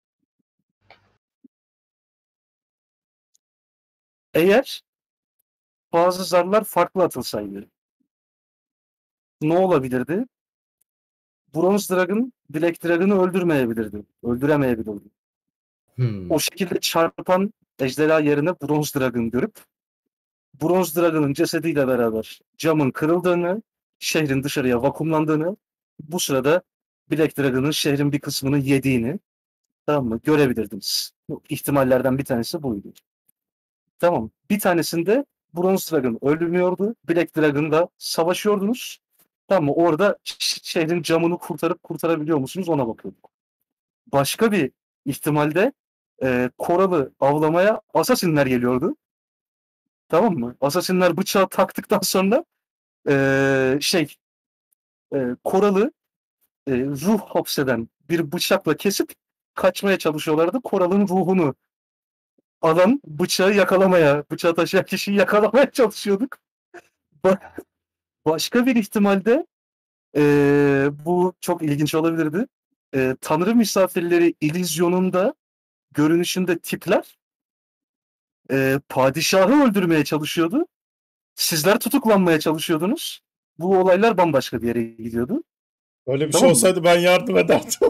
Speaker 2: Eğer bazı zarlar farklı atılsaydı ne olabilirdi? Bronze Dragon, Black Dragon'ı öldürmeyebilirdi. Öldüremeyebilirdi.
Speaker 4: Hmm.
Speaker 2: O şekilde çarpan ejderha yerine Bronze Dragon görüp Bronze Dragon'ın cesediyle beraber camın kırıldığını, şehrin dışarıya vakumlandığını, bu sırada Black Dragon'ın şehrin bir kısmını yediğini, tamam mı, görebilirdiniz. Bu ihtimallerden bir tanesi buydu. Tamam. Bir tanesinde Bronze Dragon ölmüyordu. Black Dragon'la savaşıyordunuz. Tamam mı? Orada şehrin camını kurtarıp kurtarabiliyor musunuz ona bakıyorduk. Başka bir ihtimalde e, Koral'ı avlamaya Assassin'ler geliyordu. Tamam mı? Assassin'ler bıçağı taktıktan sonra e, şey e, Koral'ı e, ruh hapseden bir bıçakla kesip kaçmaya çalışıyorlardı. Koral'ın ruhunu alan bıçağı yakalamaya, bıçağı taşıyan kişiyi yakalamaya çalışıyorduk. Başka bir ihtimalde e, bu çok ilginç olabilirdi. E, Tanrı misafirleri illüzyonunda görünüşünde tipler e, padişahı öldürmeye çalışıyordu. Sizler tutuklanmaya çalışıyordunuz. Bu olaylar bambaşka bir yere gidiyordu.
Speaker 1: Öyle bir
Speaker 2: Tamam
Speaker 1: şey
Speaker 2: mı?
Speaker 1: olsaydı ben yardım ederdim.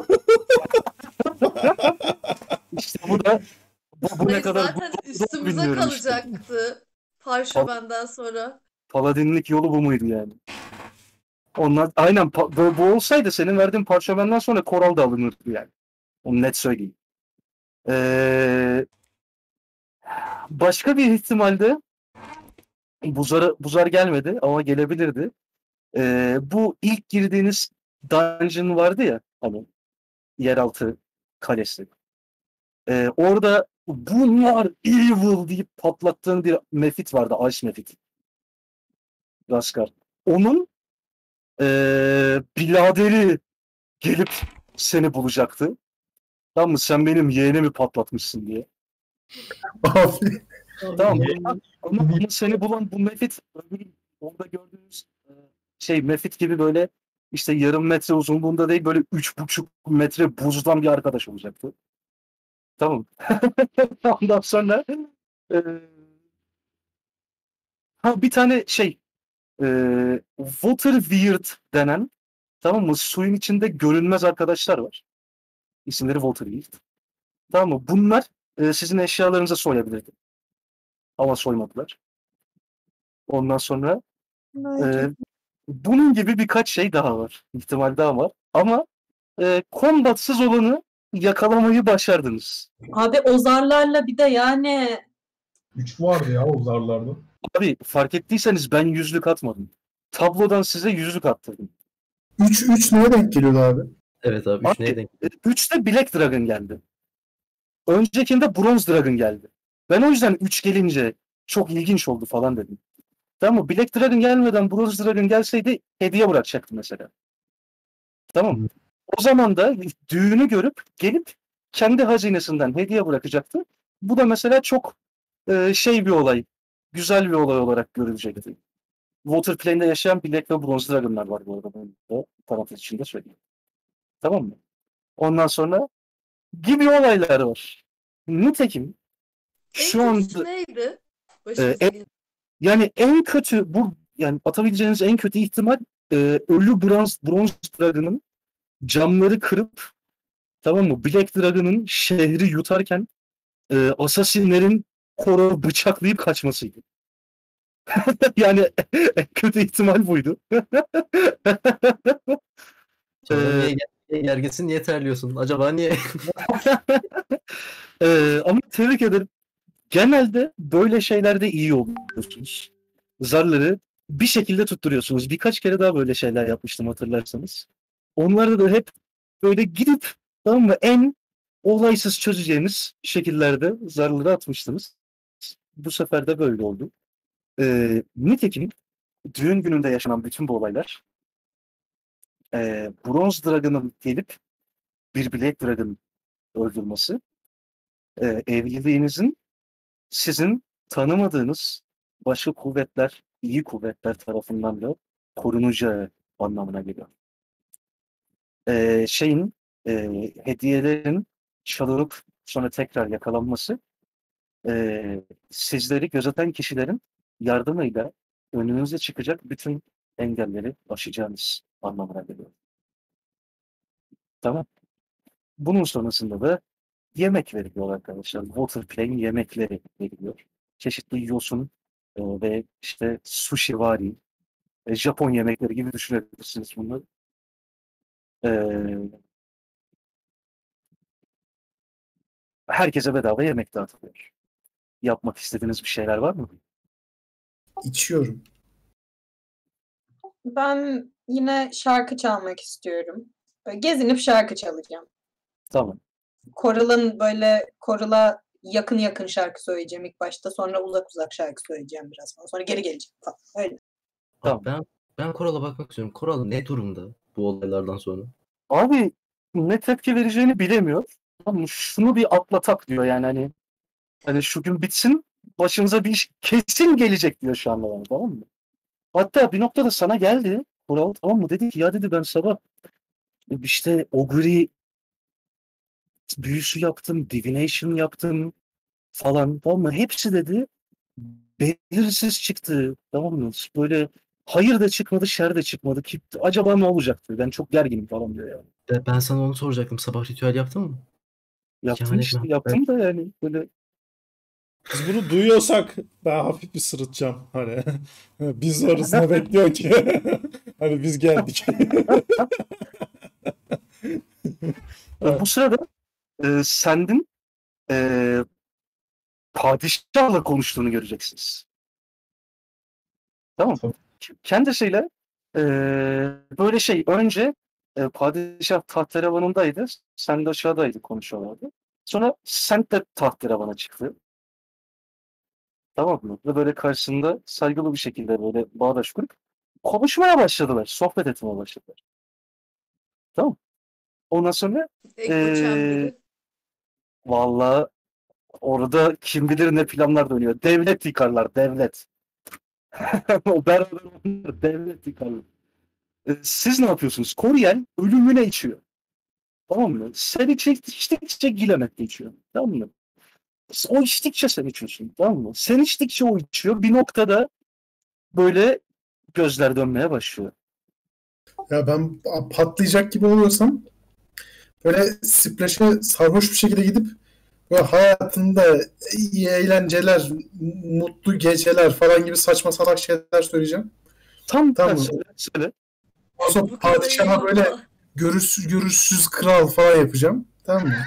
Speaker 2: İşte bu da bu, bu ne
Speaker 7: Hayır,
Speaker 2: kadar
Speaker 7: zaten
Speaker 2: bu-
Speaker 7: üstümüze
Speaker 2: bilmiyorum işte.
Speaker 7: kalacaktı. Parşömen'den sonra.
Speaker 2: Paladinlik yolu bu muydu yani? Onlar aynen pa- bu, bu olsaydı senin verdiğin parşömenden sonra Koral da alınırdı yani. Onu net söyleyeyim. Ee, başka bir ihtimalde buzara, buzar gelmedi ama gelebilirdi. Ee, bu ilk girdiğiniz dungeon vardı ya, hani yeraltı kalesi. Ee, orada bunlar evil deyip patlattığın bir mefit vardı. Ice mefit. Raskar. Onun ee, biladeri gelip seni bulacaktı. Tamam mı? Sen benim yeğenimi patlatmışsın diye.
Speaker 5: Abi.
Speaker 2: Tamam.
Speaker 3: Yeğen-
Speaker 2: Ama, ama, ama seni bulan bu mefit öbür orada gördüğünüz e, şey mefit gibi böyle işte yarım metre uzunluğunda değil böyle üç buçuk metre buzdan bir arkadaş olacaktı. Tamam. Ondan sonra e, ha bir tane şey e, water weird denen, tamam mı, suyun içinde görünmez arkadaşlar var. İsimleri water weird. Tamam mı? Bunlar e, sizin eşyalarınıza soyabilirdi. Ama soymadılar. Ondan sonra e, bunun gibi birkaç şey daha var. İhtimal daha var. Ama e, kombatsız olanı yakalamayı başardınız.
Speaker 6: Abi o zarlarla bir de yani
Speaker 3: Üç vardı ya o zarlarda.
Speaker 2: Abi fark ettiyseniz ben yüzlük atmadım. Tablodan size yüzlük attırdım.
Speaker 5: üç üç neye denk geliyordu abi?
Speaker 4: Evet abi, üç neye
Speaker 2: Abi
Speaker 4: denk?
Speaker 2: üçte Black Dragon geldi. Öncekinde Bronze Dragon geldi. Ben o yüzden üç gelince çok ilginç oldu falan dedim. Tamam mı? Black Dragon gelmeden Bronze Dragon gelseydi hediye bırakacaktı mesela. Tamam mı? O zaman da düğünü görüp gelip kendi hazinesinden hediye bırakacaktı. Bu da mesela çok e, şey bir olay, güzel bir olay olarak görülecekti. Waterplane'de yaşayan Black ve Bronze Dragon'lar var bu arada. Ben de parantez içinde söyleyeyim. Tamam mı? Ondan sonra gibi olaylar var. Nitekim şu
Speaker 7: En
Speaker 2: anda
Speaker 7: kötüsü neydi?
Speaker 2: e,
Speaker 7: Başımıza
Speaker 2: en-
Speaker 7: gelen.
Speaker 2: yani en kötü bu yani atabileceğiniz en kötü ihtimal e, ölü Bronze, Bronze Dragon'ın camları kırıp, tamam mı, Black Dragon'ın şehri yutarken e, Assassin'lerin Koral'ı bıçaklayıp kaçmasıydı. Yani en kötü ihtimal buydu.
Speaker 4: Sonra
Speaker 2: Ee,
Speaker 4: niye Gerginsin niye terliyorsun? Acaba niye?
Speaker 2: Ee, ama tebrik ederim. Genelde böyle şeylerde iyi oluyorsunuz. Zarları bir şekilde tutturuyorsunuz. Birkaç kere daha böyle şeyler yapmıştım hatırlarsanız. Onlarda da hep böyle gidip tamam mı en olaysız çözeceğiniz şekillerde zarları atmıştınız. Bu sefer de böyle oldu. Ee, nitekim düğün gününde yaşanan bütün bu olaylar e, Bronze Dragon'ın gelip bir Black Dragon öldürmesi e, evliliğinizin sizin tanımadığınız başka kuvvetler, iyi kuvvetler tarafından da korunacağı anlamına geliyor. Ee, şeyin, e, hediyelerin çalınıp sonra tekrar yakalanması e, sizleri gözeten kişilerin yardımıyla önünüze çıkacak bütün engelleri aşacağınız anlamına geliyor. Tamam. Bunun sonrasında da yemek veriliyor arkadaşlar. Water plane yemekleri veriliyor. Çeşitli yosun e, ve işte sushi vari, e, Japon yemekleri gibi düşünebilirsiniz bunları. E, herkese bedava yemek dağıtılıyor. Yapmak istediğiniz bir şeyler var mı?
Speaker 5: İçiyorum.
Speaker 6: Ben yine şarkı çalmak istiyorum. Böyle gezinip şarkı çalacağım.
Speaker 2: Tamam.
Speaker 6: Koral'ın böyle Koral'a yakın yakın şarkı söyleyeceğim ilk başta. Sonra uzak uzak şarkı söyleyeceğim biraz falan. Sonra geri geleceğim falan. Öyle.
Speaker 2: Tamam.
Speaker 4: Abi ben ben Koral'a bakmak istiyorum. Koral ne durumda bu olaylardan sonra?
Speaker 2: Abi ne tepki vereceğini bilemiyor. Ama şunu bir atlatak diyor yani hani hani şu gün bitsin başımıza bir iş kesin gelecek diyor şu anda yani, tamam mı? Hatta bir noktada sana geldi. Kural tamam mı? Dedi ki ya dedi ben sabah işte Oguri büyüsü yaptım, divination yaptım falan tamam mı? Hepsi dedi belirsiz çıktı tamam mı? Böyle hayır da çıkmadı, şer de çıkmadı. Ki, acaba ne olacaktı? Ben çok gerginim falan diyor yani.
Speaker 4: Ben ben sana onu soracaktım. Sabah ritüel yaptın mı?
Speaker 2: Yaptım
Speaker 4: Yani
Speaker 2: işte
Speaker 4: ben-
Speaker 2: yaptım da yani böyle
Speaker 1: Biz bunu duyuyorsak ben hafif bir sırıtacağım. Hani biz varız ne bekliyor ki? Hani biz geldik.
Speaker 2: E, bu sırada e, Send'in e, padişahla konuştuğunu göreceksiniz. Tamam mı? Kendisiyle e, böyle şey önce e, padişah tahterevanındaydı. Send aşağıdaydı konuşuyorlardı. Sonra Send de tahterevana çıktı. Tamam mı? Ve böyle karşısında saygılı bir şekilde böyle bağdaş kurup konuşmaya başladılar. Sohbet etmeye başladılar. Tamam. Ondan sonra
Speaker 7: Eko
Speaker 2: e,
Speaker 7: çemberi.
Speaker 2: vallahi orada kim bilir ne planlar dönüyor. Devlet yıkarlar, devlet. O beraber onlar devlet yıkarlar. E, siz ne yapıyorsunuz? Koryen ölümüne içiyor. Tamam mı? Sen içtik, içtikçe Gilemet de içiyor. Tamam mı? O içtikçe sen içiyorsun. Tamam mı? Sen içtikçe o içiyor. Bir noktada böyle gözler dönmeye başlıyor.
Speaker 5: Ya ben patlayacak gibi oluyorsam böyle Splash'e sarhoş bir şekilde gidip böyle hayatında iyi eğlenceler, mutlu geceler falan gibi saçma salak şeyler söyleyeceğim.
Speaker 2: Tam
Speaker 5: Tamam.
Speaker 2: tersi. Söyle, söyle.
Speaker 5: Sonra
Speaker 7: Bu kadar iyi
Speaker 5: padişaha böyle
Speaker 7: yapma.
Speaker 5: görüşsüz görüşsüz kral falan yapacağım. Tamam mı?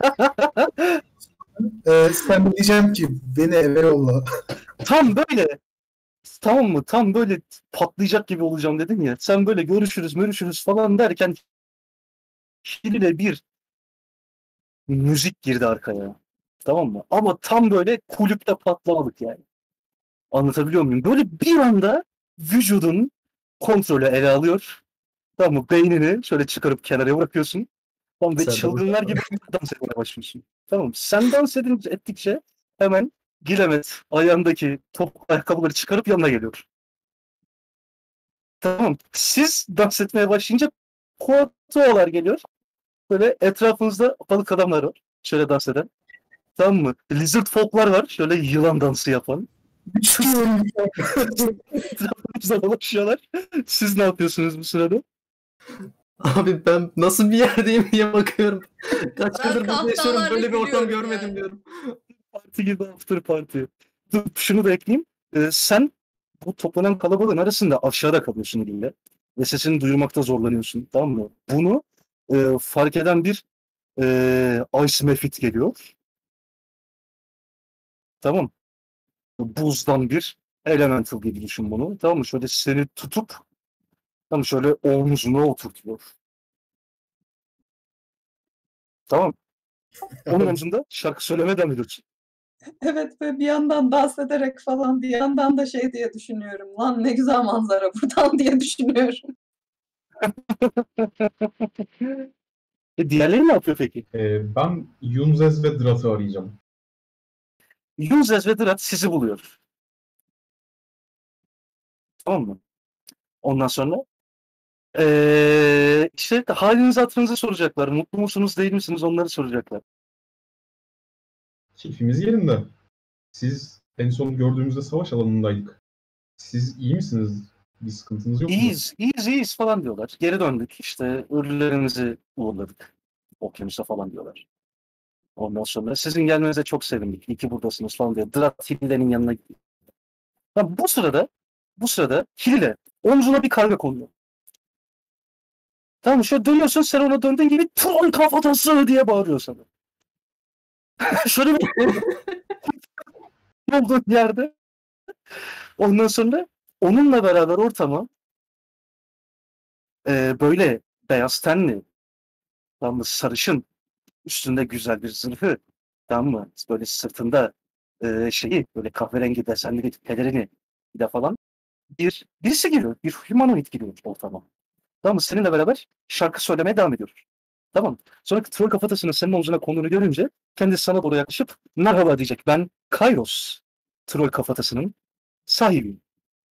Speaker 5: Ee, sen de diyeceğim ki beni eve yolla.
Speaker 2: Tam böyle. Tamam mı? Tam böyle patlayacak gibi olacağım dedin ya. Sen böyle görüşürüz, görüşürüz falan derken Şirin'e bir müzik girdi arkaya. Tamam mı? Ama tam böyle kulüpte patlamadık yani. Anlatabiliyor muyum? Böyle bir anda vücudun kontrolü ele alıyor. Tamam mı? Beynini şöyle çıkarıp kenara bırakıyorsun. Tamam ve
Speaker 4: Sen de
Speaker 2: çılgınlar gibi dans etmeye başlıyorsun. Tamam mı? Sen dans edince, ettikçe hemen Gilemet ayağındaki topuklu ayakkabıları çıkarıp yanına geliyor. Tamam. Siz dans etmeye başlayınca Kuato'lar geliyor. Böyle etrafınızda balık adamlar var. Şöyle dans eden. Tamam mı? Lizard folk'lar var. Şöyle yılan dansı yapan.
Speaker 5: Çıkıyorum.
Speaker 2: Etrafınızda dolaşıyorlar. Siz ne yapıyorsunuz bu sırada?
Speaker 4: Abi ben nasıl bir yerdeyim diye bakıyorum. Kaç
Speaker 7: Ben
Speaker 4: yıldır burada yaşıyorum
Speaker 7: kahkahalarla
Speaker 4: böyle bir ortam
Speaker 7: gülüyorum
Speaker 4: görmedim
Speaker 7: yani.
Speaker 4: diyorum.
Speaker 2: Parti gibi after party. Dur, şunu da ekleyeyim. Ee, sen bu toplanan kalabalığın arasında aşağıda kalıyorsun gibi. Ve sesini duyurmakta zorlanıyorsun. Tamam mı? Bunu e, fark eden bir e, Ice Mefit geliyor. Tamam. Buzdan bir Elemental gibi düşün bunu. Tamam mı? Şöyle seni tutup tamam şöyle omzuna oturtuyor. Tamam. Onun omzunda şarkı söylemeye devam ediyorsun.
Speaker 6: Evet ve bir yandan dans ederek falan bir yandan da şey diye düşünüyorum. Lan ne güzel manzara buradan diye düşünüyorum.
Speaker 2: E diğerleri ne yapıyor peki?
Speaker 3: Ee, ben Yunzez ve Drat'ı arayacağım.
Speaker 2: Yunzez ve Drat sizi buluyor. Tamam mı? Ondan sonra ee, işte halinizi hatırınızı soracaklar. Mutlu musunuz değil misiniz onları soracaklar.
Speaker 3: Keyfimiz yerinde. Siz en son gördüğümüzde savaş alanındaydık. Siz iyi misiniz? Bir sıkıntınız yok mu?
Speaker 2: İyiyiz, iyiyiz, iyiyiz falan diyorlar. Geri döndük işte ölülerimizi uğurladık. Okyanusa falan diyorlar. Ondan sonra sizin gelmenize çok sevindik. İyi ki buradasınız falan diyor. Drat Hille'nin yanına gidiyor. Ya bu sırada bu sırada Hille omzuna bir karga konuyor. Tamam şöyle dönüyorsun sen ona döndüğün gibi Tron kafatası diye bağırıyor sana. Şöyle bir olduğun yerde. Ondan sonra onunla beraber ortama e, böyle beyaz tenli, tamam mı, sarışın, üstünde güzel bir zırhı, tamam mı, böyle sırtında e, şeyi böyle kahverengi desenli bir pelerini bir de falan bir birisi geliyor. Bir humanoid geliyor ortama. Tamam mı? Seninle beraber şarkı söylemeye devam ediyor. Tamam mı? Sonra troll kafatasının senin omzuna konduğunu görünce kendisi sana doğru yaklaşıp merhaba diyecek. Ben Kairos. Troll kafatasının sahibiyim.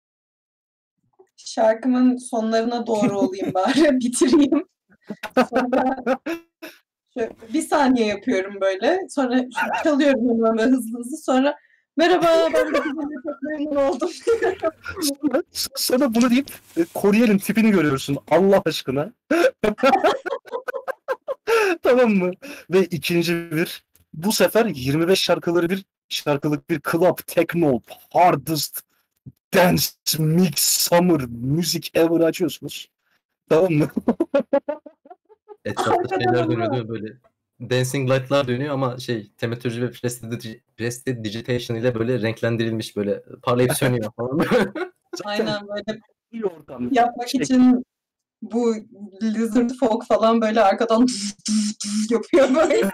Speaker 6: Şarkımın sonlarına doğru olayım bari bitireyim. Sonra şöyle bir saniye yapıyorum böyle. Sonra çalıyorum hemen böyle hızlı hızlı. Sonra merhaba ben de sizinle çok memnun oldum.
Speaker 2: Sonra, sonra bunu deyip e, Koriyel'in tipini görüyorsun Allah aşkına. Tamam mı? Ve ikinci bir bu sefer yirmi beş şarkıları bir şarkılık bir club techno hardest dance mix summer music ever açıyorsunuz. Tamam mı?
Speaker 4: Etrafta şeyler dönüyor değil mi böyle? Dancing light'lar dönüyor ama şey temetürji ve prestidigi- prestidigitation ile böyle renklendirilmiş böyle parlayıp sönüyor falan.
Speaker 6: Aynen böyle
Speaker 2: Bir ortam.
Speaker 6: yapmak
Speaker 2: Şey,
Speaker 6: için bu Lizard Folk falan böyle arkadan yapıyor böyle.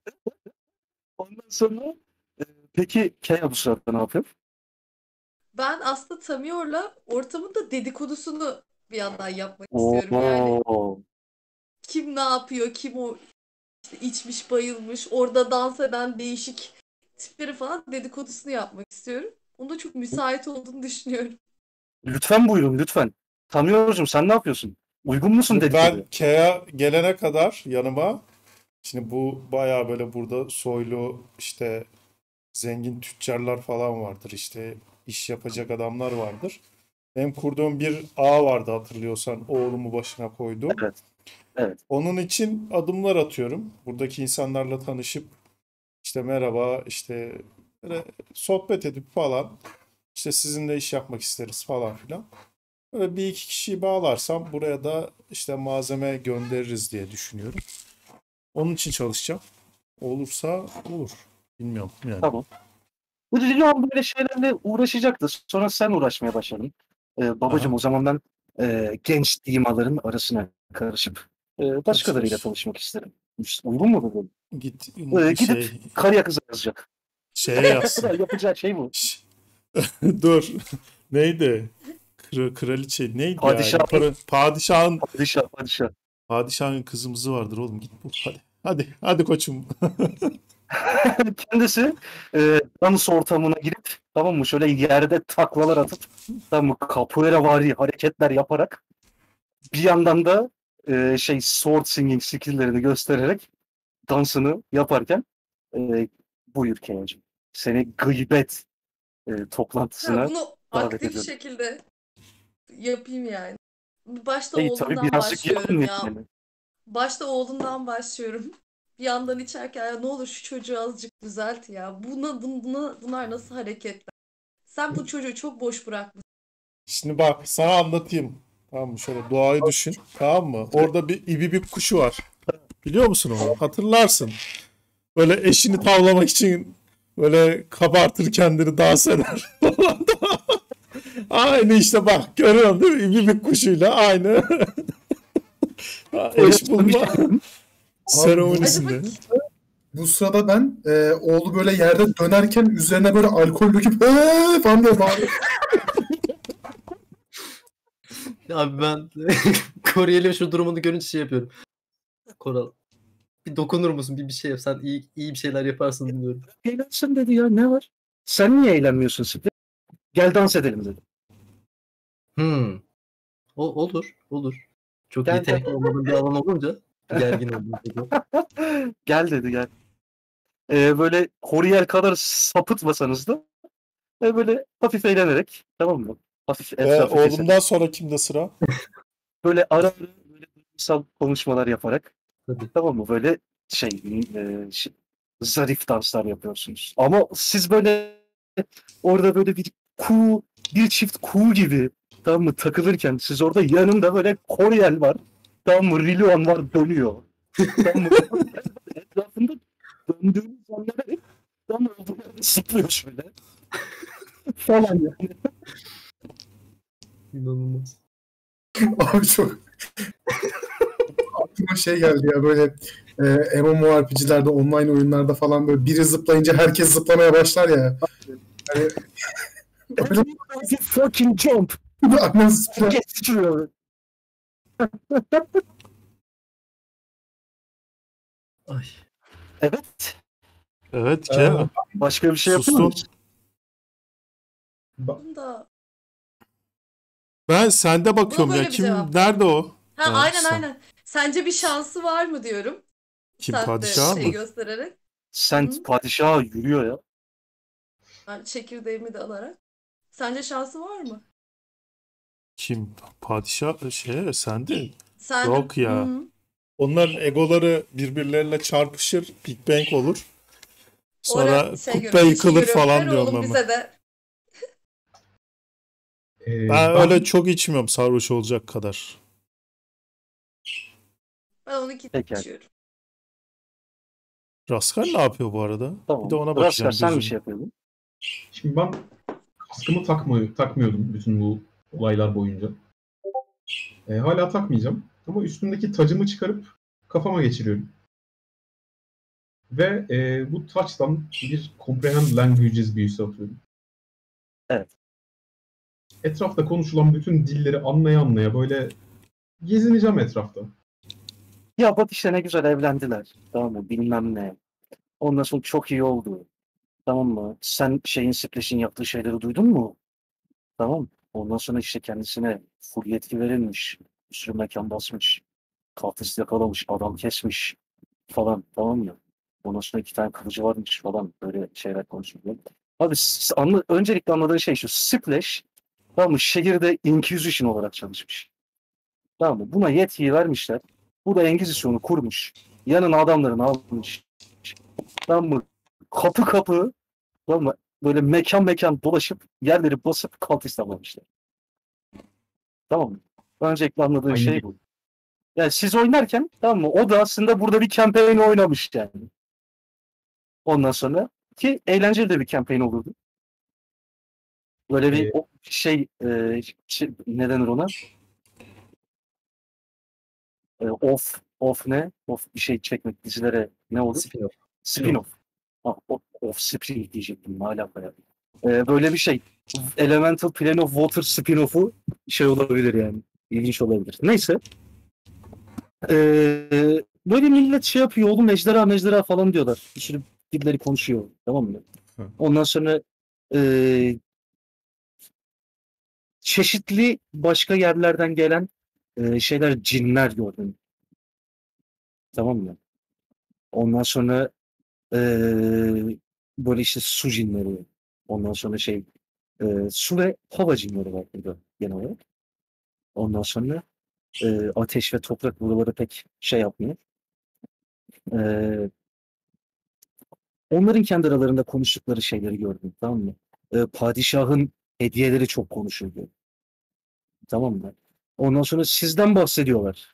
Speaker 2: ondan sonra e, peki Kea bu sırada ne yapıyor?
Speaker 7: Ben aslında Tamiyor'la ortamın da dedikodusunu bir yandan yapmak istiyorum. Yani
Speaker 2: Oo.
Speaker 7: kim ne yapıyor, kim o işte içmiş bayılmış, orada dans eden değişik tipleri falan dedikodusunu yapmak istiyorum. Onda çok müsait olduğunu düşünüyorum.
Speaker 2: Lütfen buyurun lütfen. Tanıyoruzum sen ne yapıyorsun? Uygun musun dedik
Speaker 1: Ben
Speaker 2: dedi.
Speaker 1: Kea gelene kadar yanıma, şimdi bu bayağı böyle burada soylu işte zengin tüccarlar falan vardır, işte iş yapacak adamlar vardır. Benim kurduğum bir ağ vardı, hatırlıyorsan oğlumu başına koydum.
Speaker 2: Evet. Evet.
Speaker 1: Onun için adımlar atıyorum. Buradaki insanlarla tanışıp işte merhaba, işte böyle sohbet edip falan, işte sizinle iş yapmak isteriz falan filan. Böyle bir iki kişiyi bağlarsam buraya da işte malzeme göndeririz diye düşünüyorum. Onun için çalışacağım. Olursa olur. Bilmiyorum yani.
Speaker 2: Tamam. Bu Lilian böyle şeylerle uğraşacaktı. Sonra sen uğraşmaya başladın. Ee, babacığım
Speaker 1: Aha.
Speaker 2: o zaman ben e, genç dimaların arasına karışıp e, başkalarıyla
Speaker 1: Karışmış.
Speaker 2: tanışmak isterim. İşte uygun mu bu?
Speaker 1: Git
Speaker 2: Ee, gidip
Speaker 1: şey
Speaker 2: karıya kıza yazacak.
Speaker 1: şeye yazsın.
Speaker 2: Yapacağı şey bu.
Speaker 1: Şş. Dur. Neydi? Kra- kraliçe neydi ya?
Speaker 2: Padişah.
Speaker 1: İmpara- Padişahın
Speaker 2: Padişah, padişah.
Speaker 1: padişahın kızımızı vardır oğlum. Git bul. Hadi. Hadi. Hadi koçum.
Speaker 2: Kendisi e, dans ortamına girip tamam mı şöyle yerde taklalar atıp tamam mı capoeira vari hareketler yaparak bir yandan da e, şey sword singing skill'lerini göstererek dansını yaparken e, buyur Kenan'cığım. Seni gıybet e,
Speaker 7: Ha,
Speaker 2: toplantısına
Speaker 7: bunu
Speaker 2: davet
Speaker 7: aktif
Speaker 2: ediyorum.
Speaker 7: şekilde yapayım yani. Başta
Speaker 2: İyi tabii
Speaker 7: oğlundan
Speaker 2: birazcık
Speaker 7: başlıyorum
Speaker 2: yapın
Speaker 7: ya.
Speaker 2: yani.
Speaker 7: Başta oğlundan başlıyorum. Bir yandan içerken ya ne olur şu çocuğu azıcık düzelt ya. Buna, buna, buna- bunlar nasıl hareketler? Sen bu çocuğu çok boş bırakmışsın.
Speaker 1: Şimdi bak sana anlatayım. Tamam mı? Şöyle doğayı düşün. Tamam mı? Orada bir ibibik kuşu var. Biliyor musun onu? Hatırlarsın. Böyle eşini tavlamak için böyle kabartır kendini dans eder. Aynı işte bak görüyorsun değil mi? İbibik kuşuyla aynı eş bulma seremonisinde.
Speaker 5: Bu sırada ben e, oğlu böyle yerde dönerken üzerine böyle alkol döküp "Eee!" falan diye bağırıyor.
Speaker 4: Abi ben Koreli'nin şu durumunu görünce şey yapıyorum. Koral, bir dokunur musun? Bir bir şey yap. Sen iyi iyi bir şeyler yaparsın dinliyorum.
Speaker 2: Eğlensin dedi ya, ne var? Sen niye eğlenmiyorsun Split? Gel dans edelim dedi.
Speaker 4: Hmm. O olur, olur. Çok
Speaker 2: Gel,
Speaker 4: yetenekli
Speaker 2: gel.
Speaker 4: olmadığın bir alan olunca gergin oldum.
Speaker 2: Gel dedi gel. Ee, böyle Horiel kadar sapıtmasanız da e, böyle hafif eğlenerek, tamam mı? Hafif
Speaker 1: Ve
Speaker 2: etrafı keserek.
Speaker 1: oğlumdan sonra kimde sıra?
Speaker 2: Böyle ara ara böyle duygusal konuşmalar yaparak,
Speaker 4: Tabii.
Speaker 2: tamam mı? Böyle şey, e, şey, zarif danslar yapıyorsunuz. Ama siz böyle orada böyle bir kuğu, bir çift kuğu gibi, tamam mı, takılırken siz orada yanında böyle Koreyel var. Tamam mı? Rilwan var, dönüyor. Tamam mı? Etrafında döndüğünüz anlara hep tam olduğu yerde sıplıyor şöyle. Falan yani.
Speaker 4: İnanılmaz.
Speaker 5: Abi çok aklıma şey geldi ya böyle e, MMORPG'lerde, online oyunlarda falan böyle biri zıplayınca herkes zıplamaya başlar ya. Hani öyle
Speaker 2: You fucking jump.
Speaker 5: aynen zıplıyor.
Speaker 2: Geçiyor.
Speaker 4: Ay.
Speaker 2: Evet.
Speaker 1: Evet
Speaker 5: Ee,
Speaker 1: K.
Speaker 2: Başka bir şey yapıyor
Speaker 1: Sustum.
Speaker 2: muyuz?
Speaker 5: Ba-
Speaker 7: Bunu da
Speaker 1: Ben sende
Speaker 7: buna
Speaker 1: bakıyorum ya.
Speaker 7: böyle bir
Speaker 1: Kim
Speaker 7: cevap
Speaker 1: nerede
Speaker 7: verdim.
Speaker 1: o?
Speaker 7: Ha,
Speaker 1: Ha,
Speaker 7: aynen
Speaker 1: sen.
Speaker 7: aynen. Sence bir şansı var mı diyorum.
Speaker 1: Kim,
Speaker 7: Sahte
Speaker 1: padişah
Speaker 7: şey
Speaker 1: mı?
Speaker 7: göstererek. Hı
Speaker 2: Sen
Speaker 7: hı.
Speaker 2: padişaha yürüyor ya.
Speaker 7: Ben çekirdeğimi de alarak. Sence şansı var mı?
Speaker 1: Kim? Padişah şey sende.
Speaker 7: Sence?
Speaker 1: Yok
Speaker 7: Hı
Speaker 1: ya.
Speaker 7: hı.
Speaker 1: Onların egoları birbirleriyle çarpışır. Big Bang olur.
Speaker 7: Ora
Speaker 1: Sonra
Speaker 7: şey
Speaker 1: kubbe
Speaker 7: görüyorum, işi
Speaker 1: yıkılır
Speaker 7: görüyorum. Ver
Speaker 1: falan diyorum
Speaker 7: oğlum
Speaker 1: ben.
Speaker 7: bize de.
Speaker 3: Ee,
Speaker 1: Ben
Speaker 3: ben
Speaker 1: öyle çok içmiyorum sarhoş olacak kadar.
Speaker 7: Ben onu
Speaker 2: Pekala.
Speaker 7: içiyorum.
Speaker 1: Raskar ne yapıyor bu arada? Bir de
Speaker 2: Tamam.
Speaker 1: ona
Speaker 2: Raskar
Speaker 1: bakacağım
Speaker 2: sen bir
Speaker 1: gözüm.
Speaker 2: şey yapıyordun.
Speaker 3: şimdi ben kaskımı takmıyor, takmıyordum bütün bu olaylar boyunca. Ee, hala takmayacağım. Ama üstümdeki tacımı çıkarıp kafama geçiriyorum. Ve e, bu taçtan bir Comprehend Languages büyüsü atıyorum.
Speaker 2: Evet.
Speaker 3: Etrafta konuşulan bütün dilleri anlaya anlaya böyle gezineceğim etrafta.
Speaker 2: Ya bak işte ne güzel evlendiler. Tamam mı? Bilmem ne. Ondan sonra çok iyi oldu. Tamam mı? Sen şeyin Splash'in yaptığı şeyleri duydun mu? Tamam. Ondan sonra işte kendisine full yetki verilmiş. Bir sürü mekan basmış. Katilsi yakalamış. Adam kesmiş. Falan. Tamam mı? Ondan sonra iki tane kılıcı varmış falan. Böyle şeyler konuşuluyor. Abi s- anla, öncelikle anladığın şey şu. Splash, tamam mı, şehirde Inquisition olarak çalışmış. Tamam mı? Buna yetkiyi vermişler. Bu da Engizisyon'u kurmuş. Yanına adamlarını almış. Tamam mı? Kapı kapı, tamam mı? Böyle mekan mekan dolaşıp yerleri basıp kaltist avlamışlar. Tamam mı? Öncelikle anladığın
Speaker 3: Aynı
Speaker 2: şey
Speaker 3: bir
Speaker 2: bu. Yani siz oynarken, tamam mı, o da aslında burada bir campaign oynamış yani. Ondan sonra ki eğlenceli de bir campaign olurdu. Böyle bir
Speaker 3: e,
Speaker 2: o şey, e, şey ne denir ona? E, off, off ne? Off bir şey çekmek dizilere ne olur?
Speaker 4: Spin-off.
Speaker 2: Spin-off. Ha, o- Offspring diyecektim. Ne alaka ya? Ee, böyle bir şey. Elemental Plane of Water spin-off'u şey olabilir yani. İlginç olabilir. Neyse. Ee, böyle millet şey yapıyor. Oğlum ejderha mejderha falan diyorlar. Bir sürü birileri konuşuyor. Tamam mı?
Speaker 1: Hı.
Speaker 2: Ondan sonra ee, çeşitli başka yerlerden gelen ee, şeyler, cinler gördüm. Tamam mı? Ondan sonra ee, böyle işte su cinleri. Ondan sonra şey ee, su ve hava cinleri var burada genel olarak. Ondan sonra e, ateş ve toprak buraları pek şey yapmıyor. E, onların kendi aralarında konuştukları şeyleri gördüm, tamam mı? E, padişahın hediyeleri çok konuşuldu. Tamam mı? Ondan sonra sizden bahsediyorlar.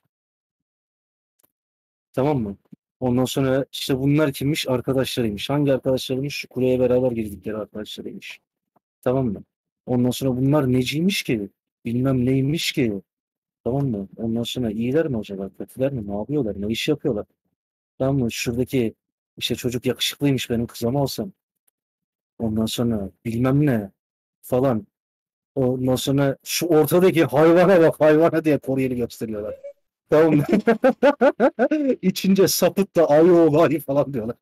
Speaker 2: Tamam mı? Ondan sonra işte bunlar kimmiş? Arkadaşlarıymış. Hangi arkadaşlarıymış? Şu kuleye beraber girdikleri arkadaşlarıymış. Tamam mı? Ondan sonra bunlar neciymiş ki? Bilmem neymiş ki? Tamam mı? Ondan sonra iyiler mi acaba? Kötüler mi? Ne yapıyorlar? Ne iş yapıyorlar? Tamam mı? Şuradaki işte çocuk yakışıklıymış, benim kızımı alsam. Ondan sonra bilmem ne falan. Ondan sonra şu ortadaki hayvana bak, hayvana diye Koreli gösteriyorlar. Tamam mı? İçince sapık da ayı oğlu ayı falan diyorlar.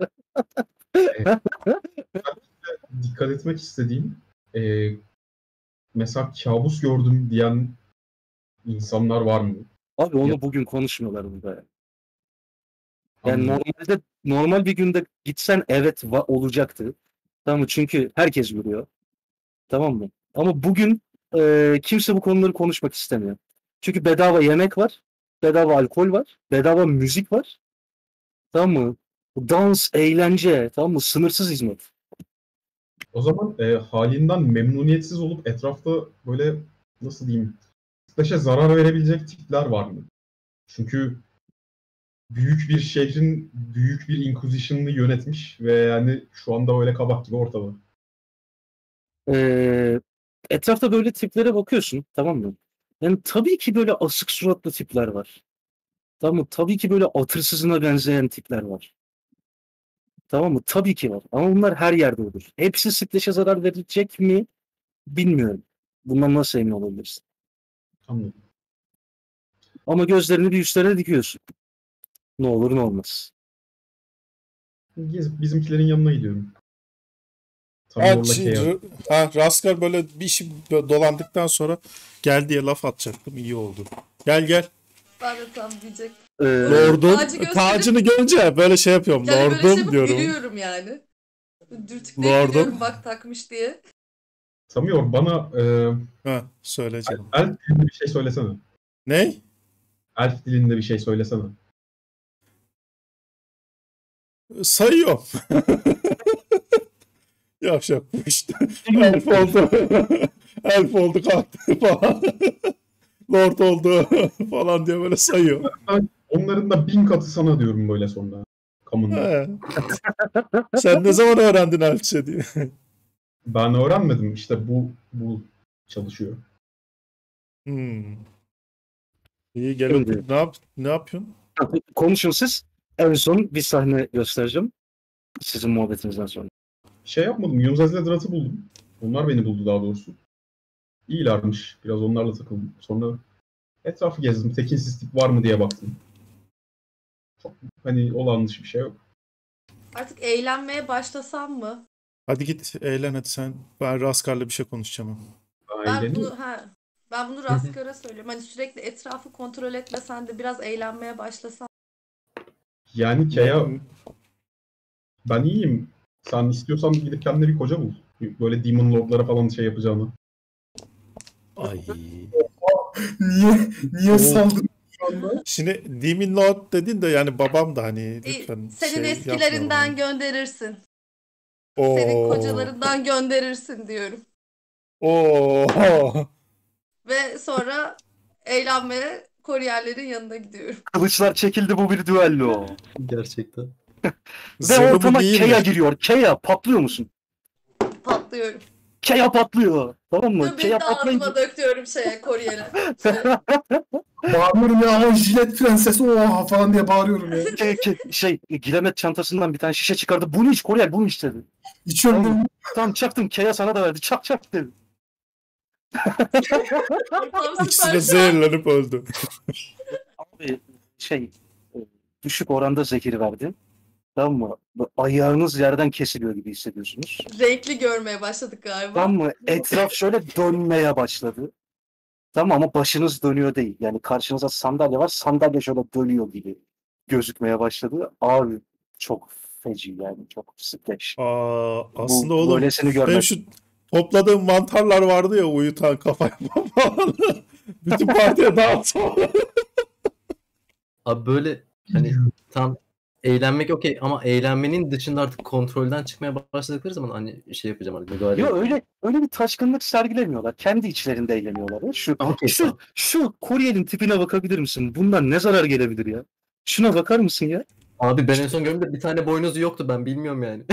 Speaker 3: Dikkat etmek istediğim e, mesela kabus gördüm diyen insanlar var mı?
Speaker 2: Abi onu
Speaker 3: Ya-
Speaker 2: bugün konuşmuyorlar burada. Yani
Speaker 3: Anladım.
Speaker 2: normalde normal bir günde gitsen evet va- olacaktı. Tamam mı? Çünkü herkes biliyor. Tamam mı? Ama bugün e, kimse bu konuları konuşmak istemiyor. Çünkü bedava yemek var, bedava alkol var, bedava müzik var. Tamam mı? Dans, eğlence, tamam mı? Sınırsız hizmet.
Speaker 3: O zaman e, halinden memnuniyetsiz olup etrafta böyle nasıl diyeyim Beşiktaş'a zarar verebilecek tipler var mı? Çünkü büyük bir şehrin büyük bir inquisition'ını yönetmiş ve yani şu anda öyle kabak gibi ortada.
Speaker 2: E, etrafta böyle tiplere bakıyorsun, tamam mı? Yani tabii ki böyle asık suratlı tipler var. Tamam mı? Tabii ki böyle atırsızına benzeyen tipler var. Tamam mı? Tabii ki var. Ama bunlar her yerde olur. Hepsi Splash'e zarar verecek mi? Bilmiyorum. Bundan nasıl emin olabilirsin?
Speaker 3: Anladım.
Speaker 2: Ama gözlerini bir üstlere dikiyorsun. Ne olur ne olmaz.
Speaker 3: Biz- Bizimkilerin yanına gidiyorum.
Speaker 1: Ha,
Speaker 3: Tanıyorlar
Speaker 1: şey,
Speaker 3: ki
Speaker 1: R- ha, Raskar böyle bir işi böyle dolandıktan sonra gel diye laf atacaktım. İyi oldu. Gel gel.
Speaker 7: Ben de tam diyecek.
Speaker 2: Ee,
Speaker 1: Lordum.
Speaker 7: Tacı gösterip-
Speaker 1: Tacını görünce böyle şey yapıyorum.
Speaker 7: Yani böyle şey
Speaker 1: Lordum
Speaker 7: yapıp
Speaker 1: diyorum.
Speaker 7: gülüyorum yani. Dürtükleyip
Speaker 1: Lordum.
Speaker 7: gülüyorum bak takmış diye.
Speaker 3: Samyor bana e,
Speaker 1: Ha, söyle canım.
Speaker 3: elf dilinde bir şey söylesene.
Speaker 1: Ne?
Speaker 3: Elf dilinde bir şey söylesene.
Speaker 1: Sayıyorum. Yavşak bu işte. Elf oldu. Elf oldu kalktı falan. Lord oldu falan diye böyle sayıyor.
Speaker 3: Onların da bin katı sana diyorum böyle sonra. Kamında.
Speaker 1: He. Sen ne zaman öğrendin Elfçe diye.
Speaker 3: Ben öğrenmedim işte bu bu çalışıyor.
Speaker 1: Hmm. İyi gel
Speaker 2: Şimdi-
Speaker 1: otur. Ne yap ne yapıyorsun?
Speaker 2: Konuşun siz. En son bir sahne göstereceğim. Sizin muhabbetinizden sonra.
Speaker 3: Şey yapmadım. Yunus Drat'ı buldum. Onlar beni buldu daha doğrusu. İyilermiş. Biraz onlarla takıldım. Sonra etrafı gezdim. Tekinsiz tip var mı diye baktım. Çok hani olağan dışı bir şey yok.
Speaker 7: Artık eğlenmeye başlasam mı?
Speaker 1: Hadi git eğlen hadi sen. Ben Raskar'la bir şey konuşacağım. ama.
Speaker 7: Ben
Speaker 3: Ailenin
Speaker 7: bunu ha ben bunu Raskar'a söylüyorum. Hani sürekli etrafı kontrol etmesen de biraz eğlenmeye başlasan.
Speaker 3: yani Kea ben iyiyim. Sen istiyorsan gidip kendine bir koca bul. Böyle Demon Lord'lara falan şey yapacağını.
Speaker 1: Ay.
Speaker 5: Niye niye
Speaker 1: Oo.
Speaker 5: saldın şu anda?
Speaker 1: Şimdi Demon Lord dedin de yani babam da hani
Speaker 7: E,
Speaker 1: lütfen
Speaker 7: senin
Speaker 1: şey
Speaker 7: eskilerinden
Speaker 1: yapmayalım.
Speaker 7: gönderirsin.
Speaker 1: Oo.
Speaker 7: Senin kocalarından gönderirsin diyorum.
Speaker 1: Oo.
Speaker 7: Ve sonra eğlenmeye Koriyerlerin yanına gidiyorum.
Speaker 2: Kılıçlar çekildi, bu bir düello.
Speaker 4: Gerçekten.
Speaker 2: Ve
Speaker 1: Zırhımı
Speaker 2: ortama
Speaker 1: giyeyim
Speaker 2: Kea
Speaker 1: mi?
Speaker 2: giriyor. Kea patlıyor musun?
Speaker 7: Patlıyorum.
Speaker 2: Kea patlıyor. Tamam mı?
Speaker 7: Ve
Speaker 2: Kea
Speaker 7: ben de
Speaker 2: patlayınca...
Speaker 7: ağzıma döktürüyorum şeye Koriyer'e. Şey,
Speaker 5: Bağırıyorum ya ama jilet prensesi oha falan diye bağırıyorum ya.
Speaker 2: Ke- ke- şey, Gilemet çantasından bir tane şişe çıkardı. Bunu iç Koreli, bunu iç dedi.
Speaker 5: İçiyorum
Speaker 2: Tamam.
Speaker 5: dedim.
Speaker 2: Tamam çaktım. Kea sana da verdi. Çak çak dedi.
Speaker 7: ortam
Speaker 1: İkisi
Speaker 7: süper
Speaker 1: de
Speaker 7: şu an.
Speaker 1: zehirlenip öldü.
Speaker 2: Abi şey, e, düşük oranda zehir verdi. Tamam mı? Bu ayağınız yerden kesiliyor gibi hissediyorsunuz.
Speaker 7: Renkli görmeye başladık galiba.
Speaker 2: Tamam mı? Etraf şöyle dönmeye başladı. Tamam ama başınız dönüyor değil. Yani karşınıza sandalye var. Sandalye şöyle dönüyor gibi gözükmeye başladı. Abi çok feci yani. Çok splash.
Speaker 1: Aa,
Speaker 2: Bu
Speaker 1: aslında oğlum
Speaker 2: böylesini
Speaker 1: benim
Speaker 2: görmek.
Speaker 1: şu topladığım mantarlar vardı ya uyutan kafaya falan. Bütün partiye dağıtsam.
Speaker 4: Abi böyle hani tam eğlenmek okey ama eğlenmenin dışında artık kontrolden çıkmaya başladıkları zaman hani şey yapacağım artık müdahale.
Speaker 2: Yok öyle öyle bir taşkınlık sergilemiyorlar. Kendi içlerinde eğleniyorlar. Şu
Speaker 4: Okey,
Speaker 2: şu
Speaker 4: tamam.
Speaker 2: şu Kore'nin tipine bakabilir misin? Bundan ne zarar gelebilir ya? Şuna bakar mısın ya?
Speaker 4: Abi ben en son gördüğümde bir tane boynuzu yoktu, ben bilmiyorum yani.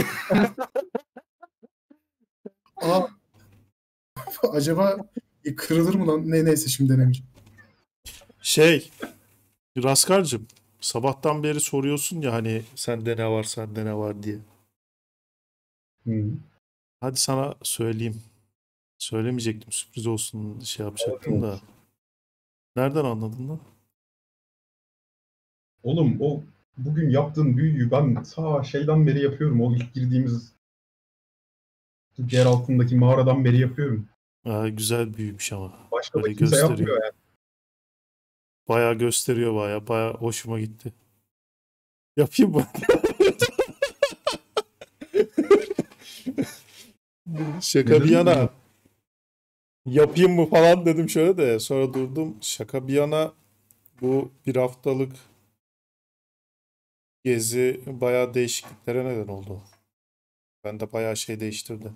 Speaker 5: Aa, acaba e, kırılır mı lan? Ne neyse şimdi denemeyeceğim.
Speaker 1: Şey, Raskar'cığım, sabahtan beri soruyorsun ya hani sende ne var, sende ne var diye.
Speaker 3: Hı.
Speaker 1: Hadi sana söyleyeyim. Söylemeyecektim, sürpriz olsun şey yapacaktım da. Nereden anladın lan?
Speaker 3: Oğlum o bugün yaptığın büyüyü ben ta şeyden beri yapıyorum. O ilk girdiğimiz yer altındaki mağaradan beri yapıyorum.
Speaker 1: Aa, güzel büyümüş ama.
Speaker 3: Başka da
Speaker 1: Böyle
Speaker 3: kimse
Speaker 1: gösteriyor.
Speaker 3: yapmıyor yani.
Speaker 1: Bayağı gösteriyor, bayağı. Bayağı hoşuma gitti. Yapayım mı? Şaka
Speaker 3: Ne
Speaker 1: bir
Speaker 3: dedin
Speaker 1: yana.
Speaker 3: ya?
Speaker 1: Yapayım mı falan dedim şöyle de. Sonra durdum. Şaka bir yana, bu bir haftalık gezi bayağı değişikliklere neden oldu. Ben de bayağı şey değiştirdi.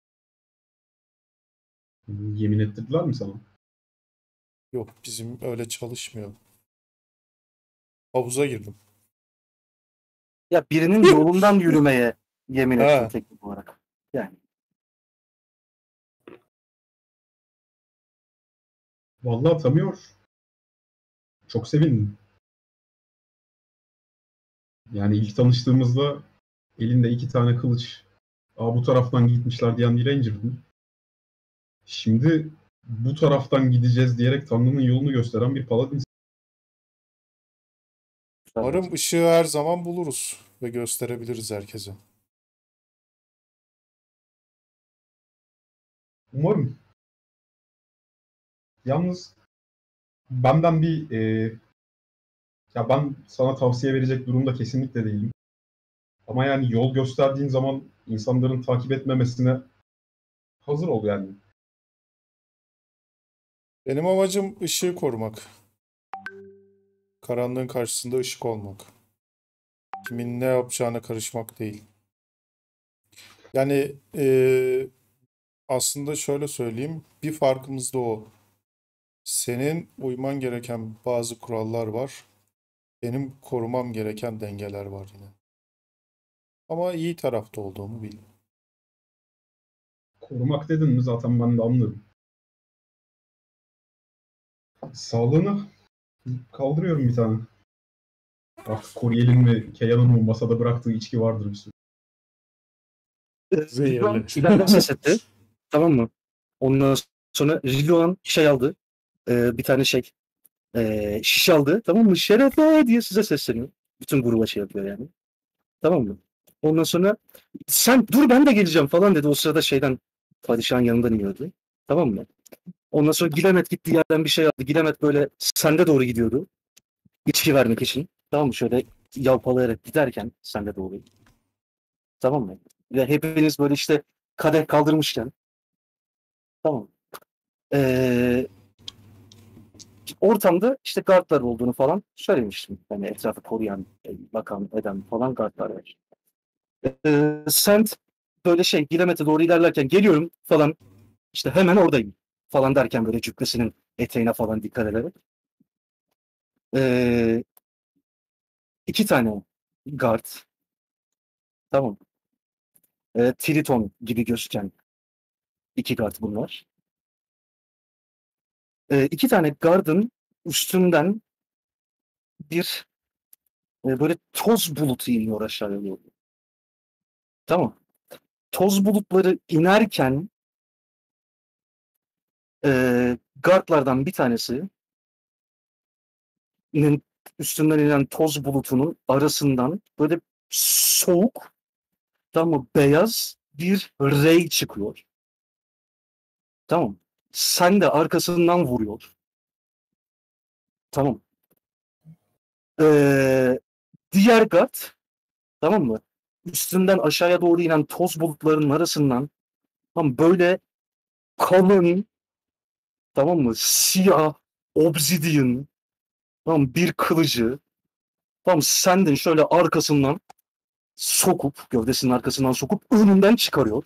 Speaker 3: Yemin ettirdiler mi sana?
Speaker 1: Yok, bizim öyle çalışmıyor. Havuza girdim.
Speaker 2: Ya birinin yolundan yürümeye yemin ettim
Speaker 1: Ha.
Speaker 2: teknik olarak. Yani
Speaker 3: Vallahi tanıyor. Çok sevindim. Yani ilk tanıştığımızda elinde iki tane kılıç. Aa, bu taraftan gitmişler diyen bir ranger'dın. Şimdi bu taraftan gideceğiz diyerek Tanrı'nın yolunu gösteren bir paladin.
Speaker 1: Umarım ışığı her zaman buluruz ve gösterebiliriz herkese.
Speaker 3: Umarım. Yalnız benden bir e, ya ben sana tavsiye verecek durumda kesinlikle değilim. Ama yani yol gösterdiğin zaman insanların takip etmemesine hazır ol yani.
Speaker 1: Benim amacım ışığı korumak. Karanlığın karşısında ışık olmak. Kimin ne yapacağına karışmak değil. Yani eee, aslında şöyle söyleyeyim. Bir farkımız da o. Senin uyman gereken bazı kurallar var. Benim korumam gereken dengeler var yine. Ama iyi tarafta olduğumu bil.
Speaker 3: Korumak dedin mi zaten ben de anlarım. Sağlığını kaldırıyorum bir tane. Artık Koryel'in mi Keya'nın mı masada bıraktığı içki vardır bir sürü.
Speaker 1: Zehirli.
Speaker 2: Rilvan ileriden ses etti. Tamam mı? Ondan sonra Rilvan şey aldı. Ee, bir tane şey ee, şişe aldı. Tamam mı? Şerefe diye size sesleniyor. Bütün gruba şey yapıyor yani. Tamam mı? Ondan sonra sen dur ben de geleceğim falan dedi. O sırada şeyden padişahın yanından iniyordu. Tamam mı? Ondan sonra Gilemet gittiği yerden bir şey aldı. Gilemet böyle sende doğru gidiyordu. İçki vermek için. Tamam mı? Şöyle yalpalayarak giderken sende doğru. Tamam mı? Ve hepiniz böyle işte kadeh kaldırmışken tamam. Ee, ortamda işte guardlar olduğunu falan söylemiştim. Yani etrafı koruyan, bakan, eden falan guardlar var. Ee, sen böyle şey Gilemet'e doğru ilerlerken geliyorum falan işte hemen oradayım falan derken böyle cübbesinin eteğine falan dikkat ederek. Ee, iki tane guard tamam. Ee, Triton gibi gözüken iki guard bunlar. Ee, iki tane guard'ın üstünden bir e, böyle toz bulutu iniyor aşağıya doğru. Tamam. Toz bulutları inerken e, guardlardan bir tanesinin üstünden inen toz bulutunun arasından böyle soğuk, tamam beyaz bir ray çıkıyor. Tamam. Sen de arkasından vuruyor. Tamam. Ee, diğer guard, tamam mı? Üstünden aşağıya doğru inen toz bulutlarının arasından tam böyle kalın, tamam mı? Siyah, obsidian, tamam bir kılıcı Tamam sen de şöyle arkasından sokup, gövdesinin arkasından sokup önünden çıkarıyor.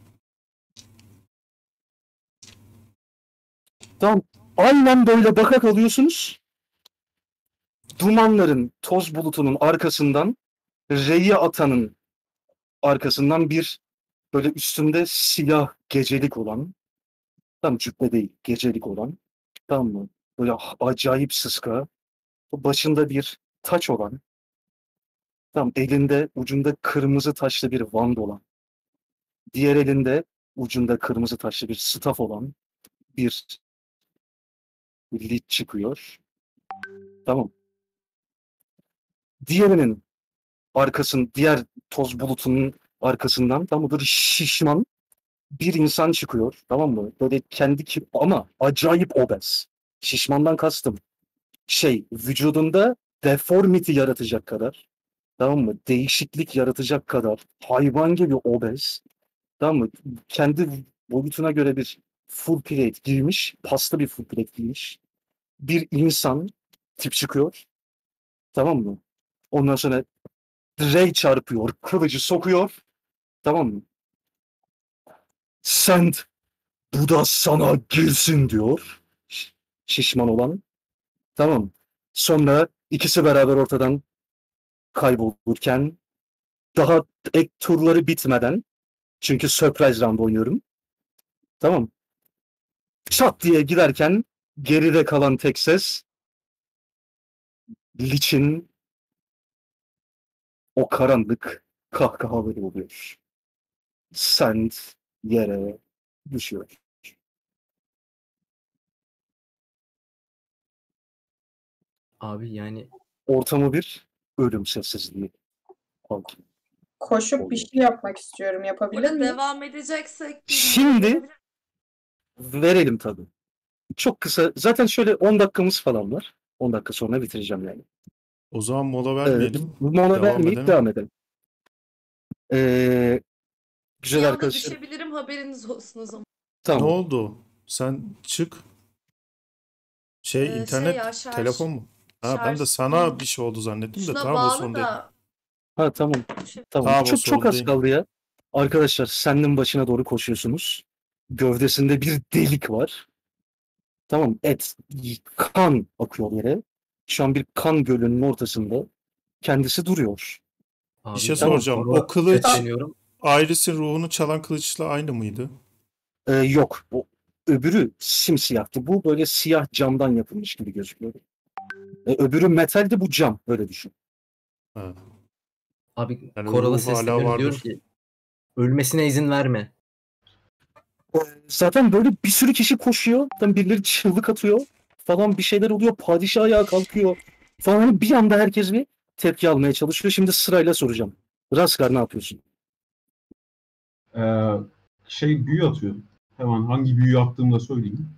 Speaker 2: Tamam. Aynen böyle baka kalıyorsunuz. Dumanların, toz bulutunun arkasından R'yi atanın arkasından bir böyle üstünde siyah gecelik olan, tam cübbe değil gecelik olan, tamam mı? Böyle acayip sıska, başında bir taç olan, tam elinde ucunda kırmızı taşlı bir wand olan, diğer elinde ucunda kırmızı taşlı bir staff olan bir lich çıkıyor. Tamam. Diğerinin arkasın, diğer toz bulutunun arkasından tam böyle şişman bir insan çıkıyor. Tamam mı? Böyle kendi ki ama acayip obez. Şişmandan kastım. Şey, vücudunda deformity yaratacak kadar. Tamam mı? Değişiklik yaratacak kadar hayvan gibi obez. Tamam mı? Kendi boyutuna göre bir full plate giymiş. Pasta bir full plate giymiş. Bir insan tip çıkıyor. Tamam mı? Ondan sonra Ray çarpıyor. Kılıcı sokuyor. Tamam mı? Sen bu da sana girsin diyor. Ş- Şişman olan. Tamam. Sonra ikisi beraber ortadan kaybolurken daha ek turları bitmeden çünkü surprise round oynuyorum. Tamam. Çat diye giderken geride kalan tek ses Lich'in o karanlık kahkahaları oluyor. Sand yere düşüyor.
Speaker 4: Abi yani
Speaker 2: Ortamı bir ölüm sessizliği. Hakim.
Speaker 6: Koşup bir şey yapmak istiyorum. Yapabilir
Speaker 7: Burada
Speaker 6: miyim?
Speaker 7: devam edeceksek bir
Speaker 2: Şimdi
Speaker 7: verebilir-
Speaker 2: verelim tabii. Çok kısa. Zaten şöyle on dakikamız falan var. on dakika sonra bitireceğim yani.
Speaker 1: O zaman mola
Speaker 2: Evet.
Speaker 1: vermeyelim.
Speaker 2: Mola
Speaker 1: Devam
Speaker 2: vermeyip
Speaker 1: edelim.
Speaker 2: devam edelim. Ee,
Speaker 7: bir
Speaker 2: güzel
Speaker 7: anda
Speaker 2: arkadaşlar.
Speaker 7: düşebilirim, haberiniz olsun o zaman.
Speaker 1: Ne
Speaker 2: Tamam.
Speaker 1: oldu? Sen çık. Şey
Speaker 7: Ee,
Speaker 1: internet,
Speaker 7: şey ya, şarj-
Speaker 1: telefon mu? Ha ben de
Speaker 7: şarj-
Speaker 1: sana bir şey oldu zannettim de
Speaker 7: Şuna
Speaker 1: tamam o
Speaker 7: bağlı
Speaker 1: sorun değil.
Speaker 7: da
Speaker 2: Ha tamam.
Speaker 7: düşe-
Speaker 2: Tamam.
Speaker 1: Tamam, o
Speaker 2: çok çok
Speaker 1: sorun
Speaker 2: az
Speaker 1: değil.
Speaker 2: kaldı ya. Arkadaşlar Sand'in başına doğru koşuyorsunuz. Gövdesinde bir delik var. Tamam. Et, kan akıyor yere. Şu an bir kan gölünün ortasında kendisi duruyor.
Speaker 4: abi
Speaker 1: Bir şey
Speaker 2: Tamam,
Speaker 1: soracağım.
Speaker 4: sonra
Speaker 1: O kılıç
Speaker 4: sesleniyorum.
Speaker 1: Iris'in ruhunu çalan kılıçla aynı mıydı?
Speaker 2: Ee, yok. O öbürü simsiyahtı. Bu böyle siyah camdan yapılmış gibi gözüküyor. Ee, öbürü metaldi, bu cam. Öyle düşün.
Speaker 1: Ha.
Speaker 4: Abi
Speaker 1: Yani
Speaker 4: Koral'a
Speaker 1: ruhu hala
Speaker 4: sesleniyorum,
Speaker 1: vardır.
Speaker 4: diyorum ki ölmesine izin verme.
Speaker 2: Ee, Zaten böyle bir sürü kişi koşuyor. Zaten birileri çığlık atıyor falan, bir şeyler oluyor. Padişah ayağa kalkıyor falan. Hani bir anda herkes bir tepki almaya çalışıyor. Şimdi sırayla soracağım. Raskar ne yapıyorsun?
Speaker 3: Ee, şey büyü atıyorum. Hemen hangi büyü attığımı da söyleyeyim.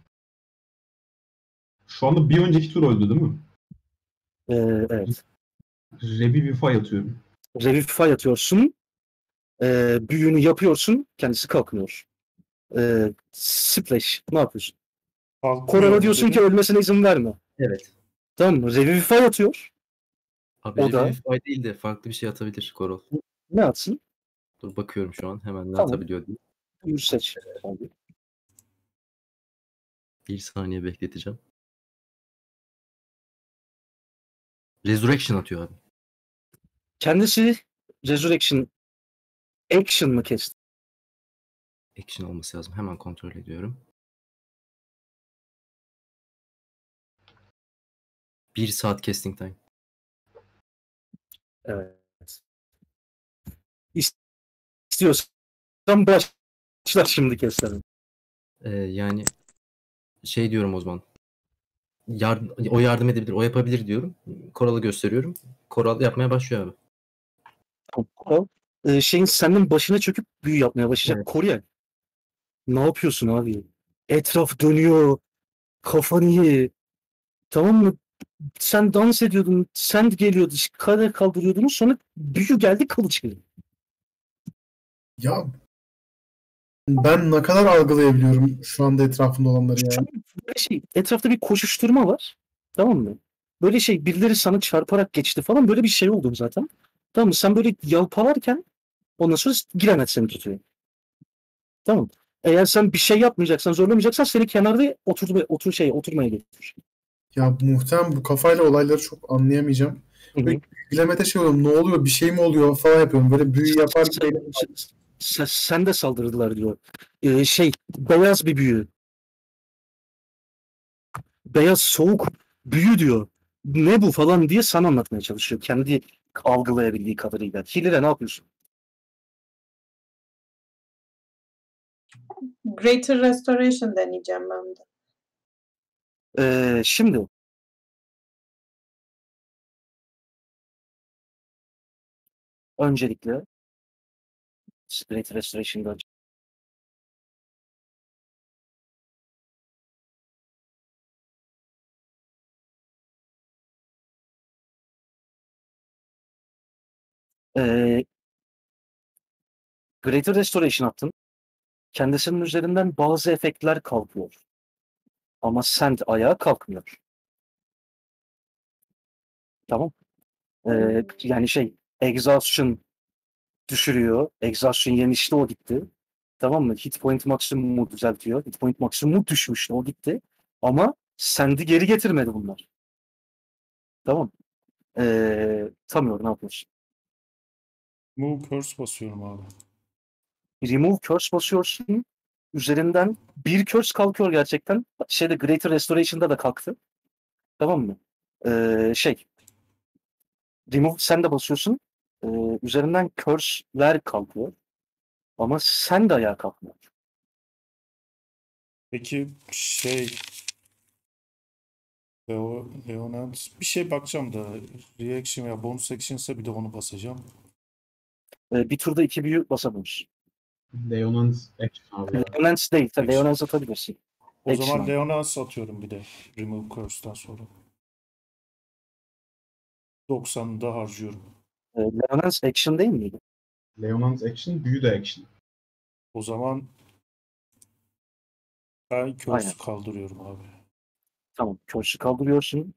Speaker 3: Şu anda bir önceki tur öldü değil mi?
Speaker 2: Ee, evet.
Speaker 3: Revivify atıyorum.
Speaker 2: Revivify atıyorsun. Ee, büyünü yapıyorsun. Kendisi kalkmıyor. Ee, Splash ne yapıyorsun?
Speaker 1: Kalkmıyor
Speaker 2: Koral'a
Speaker 1: mu
Speaker 2: diyorsun
Speaker 1: dedin?
Speaker 2: ki ölmesine izin verme.
Speaker 4: Evet.
Speaker 2: Tamam mı? Revivify atıyor.
Speaker 4: Abi
Speaker 2: O da-
Speaker 4: Revivify değil de farklı bir şey atabilir Koral.
Speaker 2: Ne atsın?
Speaker 4: Dur bakıyorum şu an hemen ne
Speaker 2: Tamam.
Speaker 4: atabiliyor diye.
Speaker 2: Buyur seç. Abi.
Speaker 4: Bir saniye bekleteceğim. Resurrection atıyor abi.
Speaker 2: Kendisi Resurrection Action mı kesti?
Speaker 4: Action olması lazım. Hemen kontrol ediyorum. Bir saat casting time.
Speaker 2: Evet. İstiyorsan başla şimdi keselim.
Speaker 4: Ee, yani şey diyorum o zaman. Yard o yardım edebilir, o yapabilir diyorum. Koral'ı gösteriyorum. Koral yapmaya başlıyor abi.
Speaker 2: Koral, e, şeyin senin başına çöküp büyü yapmaya başlayacak.
Speaker 4: Evet.
Speaker 2: Koreal. Ne yapıyorsun abi? Etraf dönüyor. Kafan iyi. Tamam mı? Sen dans ediyordun. Sen geliyordu. Kare kaldırıyordunuz. Sonra büyü geldi, kılıç geldi.
Speaker 5: Ya ben ne kadar algılayabiliyorum şu anda etrafında olanları ya.
Speaker 2: Şu an böyle şey, etrafta bir koşuşturma var. Tamam mı? böyle şey birileri sana çarparak geçti falan böyle bir şey oldu zaten. Tamam mı? Sen böyle yalpalarken ondan sonra Girenet seni tutuyor. Tamam. Eğer sen bir şey yapmayacaksan, zorlamayacaksan seni kenarda oturma, otur şey oturmaya götür.
Speaker 5: Ya muhtemelen bu kafayla olayları çok anlayamayacağım.
Speaker 2: Hı
Speaker 5: Böyle
Speaker 2: hı.
Speaker 5: bilemede şey oluyorum. Ne oluyor? Bir şey mi oluyor falan yapıyorum. Böyle büyü yapar gibi.
Speaker 2: Sen, sen, sen de saldırdılar diyor. Ee, şey beyaz bir büyü. Beyaz soğuk büyü diyor. Ne bu falan diye sana anlatmaya çalışıyor. Kendi algılayabildiği kadarıyla. Hilire ne yapıyorsun?
Speaker 6: Greater Restoration deneyeceğim ben de.
Speaker 2: Ee, şimdi öncelikle Great Restoration'da ee, Greater Restoration attın. Kendisinin üzerinden bazı efektler kalkıyor. Ama Sand ayağa kalkmıyor. Tamam. Ee, yani şey Exhaustion düşürüyor. Exhaustion yemişti o gitti. Tamam mı? Hit point maksimumu düzeltiyor. Hit point maksimumu düşmüştü o gitti. Ama Sand'i geri getirmedi bunlar. Tamam. Ee, tamıyorum ne yapıyorsun?
Speaker 1: Move curse basıyorum abi.
Speaker 2: Remove curse basıyorsun. Üzerinden bir curse kalkıyor gerçekten. Şeyde Greater Restoration'da da kalktı. Tamam mı? Ee, şey Remove sen de basıyorsun. Ee, üzerinden curse'ler kalkıyor. Ama sen de ayağa kalkmıyor.
Speaker 1: Peki şey Leo, Leonard bir şey bakacağım da reaction ya bonus action ise bir de onu basacağım.
Speaker 2: Ee, bir turda iki büyü basamıyorsun.
Speaker 3: Leon'un action abi ya.
Speaker 2: Leonance değil. Tabii
Speaker 1: Action.
Speaker 2: Leonance atabilirsin.
Speaker 1: O
Speaker 2: Action
Speaker 1: zaman
Speaker 2: abi.
Speaker 1: Leonard atıyorum bir de remove curse'dan sonra. doksanını da harcıyorum.
Speaker 2: Ee, Leonance action değil miydi?
Speaker 3: Leon'un action, büyü de action.
Speaker 1: O zaman ben
Speaker 2: Aynen.
Speaker 1: curse kaldırıyorum abi.
Speaker 2: Tamam. Curse'ü kaldırıyorsun.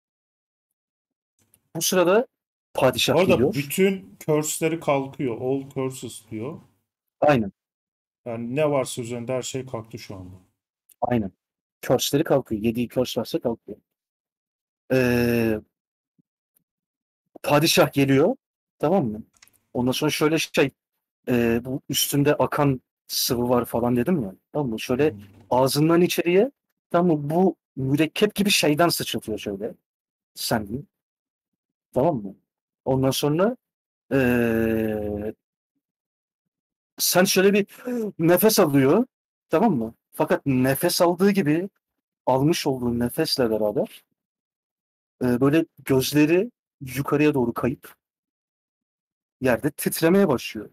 Speaker 2: Bu sırada
Speaker 1: Bu
Speaker 2: padişah
Speaker 1: arada
Speaker 2: geliyor.
Speaker 1: bütün curse'leri kalkıyor. All curses diyor.
Speaker 2: Aynen.
Speaker 1: Yani ne varsa üzerinde her şey kalktı şu anda.
Speaker 2: Aynen. Curse'leri kalkıyor. Yediği curse varsa kalkıyor. Ee, padişah geliyor. Tamam mı? Ondan sonra şöyle şey e, bu üstünde akan sıvı var falan dedim ya. Tamam mı? Şöyle ağzından içeriye tamam mı? Bu mürekkep gibi şeyden sıçratıyor şöyle. Sen tamam mı? Ondan sonra ee, sen şöyle bir nefes alıyor. Tamam mı? Fakat nefes aldığı gibi almış olduğu nefesle beraber ee, böyle gözleri yukarıya doğru kayıp yerde titremeye başlıyor.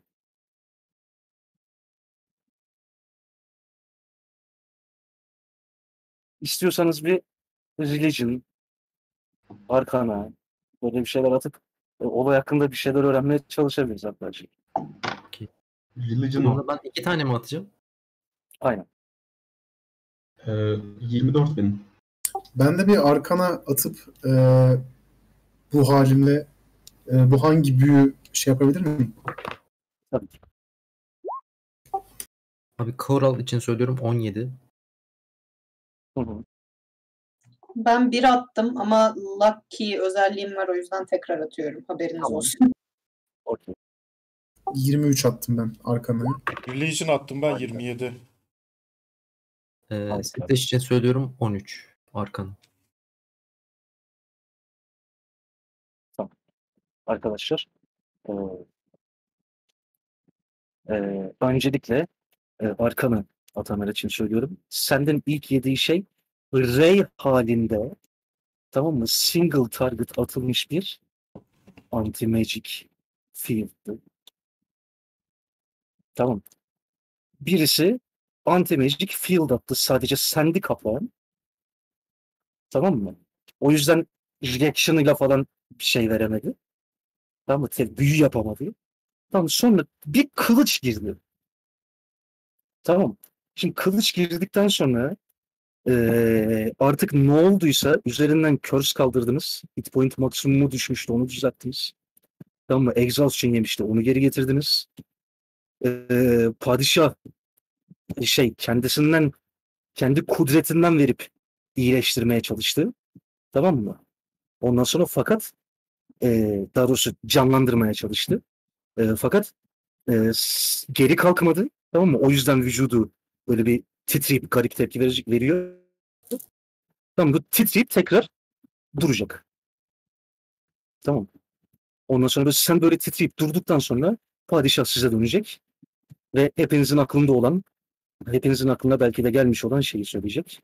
Speaker 2: İstiyorsanız bir religion, arkana böyle bir şeyler atıp e, olay hakkında bir şeyler öğrenmeye çalışabiliriz arkadaşlar.
Speaker 3: Religion
Speaker 4: Bunda
Speaker 3: o.
Speaker 4: ben iki tane mi atacağım?
Speaker 2: Aynen.
Speaker 3: Ee, yirmi dört bin.
Speaker 5: Ben de bir arkana atıp e, bu halimle e, bu hangi büyü şey yapabilir miyim?
Speaker 2: Tabii ki.
Speaker 4: Abi Coral için söylüyorum on yedi.
Speaker 2: Hı hı.
Speaker 6: Ben bir attım ama lucky özelliğim var o yüzden tekrar atıyorum. Haberiniz
Speaker 2: Tamam.
Speaker 6: olsun.
Speaker 2: Okey.
Speaker 5: yirmi üç attım ben arkana.
Speaker 1: Religion attım ben
Speaker 2: Harika.
Speaker 1: yirmi yedi.
Speaker 4: Ee,
Speaker 2: Harika.
Speaker 4: Splash için söylüyorum on üç. Arkan.
Speaker 2: Arkadaşlar e, e, öncelikle e, arkanı atanlar için söylüyorum. Senden ilk yediği şey Ray halinde tamam mı? Single target atılmış bir anti-magic field'dı. Tamam. Birisi anti-magic field attı. Sadece sendi kapan. Tamam mı? O yüzden reaction'ıyla falan bir şey veremedi. Tamam mı? Te- Büyü yapamadı. Tamam. Sonra bir kılıç girdi. Tamam. Şimdi kılıç girdikten sonra Ee, artık ne olduysa üzerinden curse kaldırdınız. Hit point maksimumu düşmüştü, onu düzelttiniz. Tamam mı? Exhaustion yemişti, onu geri getirdiniz. Ee, padişah şey kendisinden, kendi kudretinden verip iyileştirmeye çalıştı. Tamam mı? Ondan sonra fakat e, daha doğrusu canlandırmaya çalıştı. E, fakat e, s- geri kalkmadı. Tamam mı? O yüzden vücudu böyle bir titreyip garip tepki verecek, veriyor. Tamam, bu titreyip tekrar duracak. Tamam. Ondan sonra böyle, sen böyle titreyip durduktan sonra padişah size dönecek ve hepinizin aklında olan, hepinizin aklına belki de gelmiş olan şeyi söyleyecek.